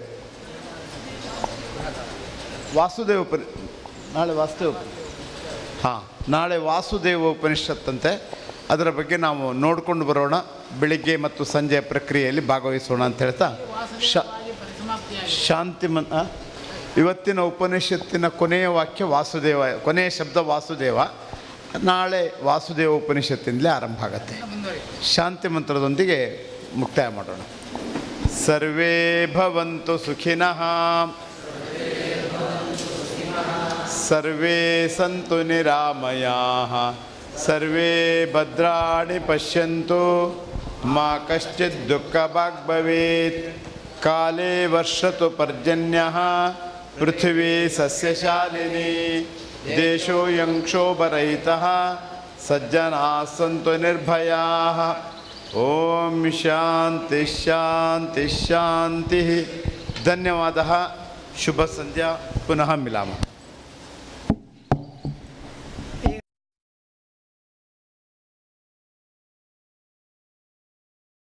ವಾಸುದೇವ ಉಪನಿ ನಾಳೆ ವಾಸುದೇವ ಹಾಂ ನಾಳೆ ವಾಸುದೇವ ಉಪನಿಷತ್ತಂತೆ. ಅದರ ಬಗ್ಗೆ ನಾವು ನೋಡಿಕೊಂಡು ಬರೋಣ. ಬೆಳಿಗ್ಗೆ ಮತ್ತು ಸಂಜೆಯ ಪ್ರಕ್ರಿಯೆಯಲ್ಲಿ ಭಾಗವಹಿಸೋಣ ಅಂತ ಹೇಳ್ತಾ ಶಾ ಶಾಂತಿ ಮನ್ ಇವತ್ತಿನ ಉಪನಿಷತ್ತಿನ ಕೊನೆಯ ವಾಕ್ಯ ವಾಸುದೇವ, ಕೊನೆಯ ಶಬ್ದ ವಾಸುದೇವ. ನಾಳೆ ವಾಸುದೇವ ಉಪನಿಷತ್ತಿನಲ್ಲೇ ಆರಂಭ ಆಗುತ್ತೆ. ಶಾಂತಿ ಮಂತ್ರದೊಂದಿಗೆ ಮುಕ್ತಾಯ ಮಾಡೋಣ. ಸರ್ವೇ ಭವಂತು ಸುಖಿನಃ, ಸರ್ವೇ ಸಂತು ನಿರಾಮಯಾಃ, ಸರ್ವೇ ಭದ್ರಾಣಿ ಪಶ್ಯಂತು, ಮಾ ಕಶ್ಚಿತ್ ದುಃಖಭಾಗ್ ಭವೇತ್. ಕಾಲೇ ವರ್ಷತು ಪರ್ಜನ್ಯಃ, ಪೃಥ್ವೀ ಸಸ್ಯಶಾಲಿನಿ, ದೇಶೋಯಂ ಕ್ಷೋಭರಹಿತಃ, ಸಜ್ಜನಾಃ ಸಂತು ನಿರ್ಭಯಾಃ. ಓಂ ಶಾಂತಿ ಶಾಂತಿ ಶಾಂತಿ. ಧನ್ಯವಾದः. ಶುಭ ಸಂಧ್ಯಾ. ಪುನಃ ಮಿಲಾಮ.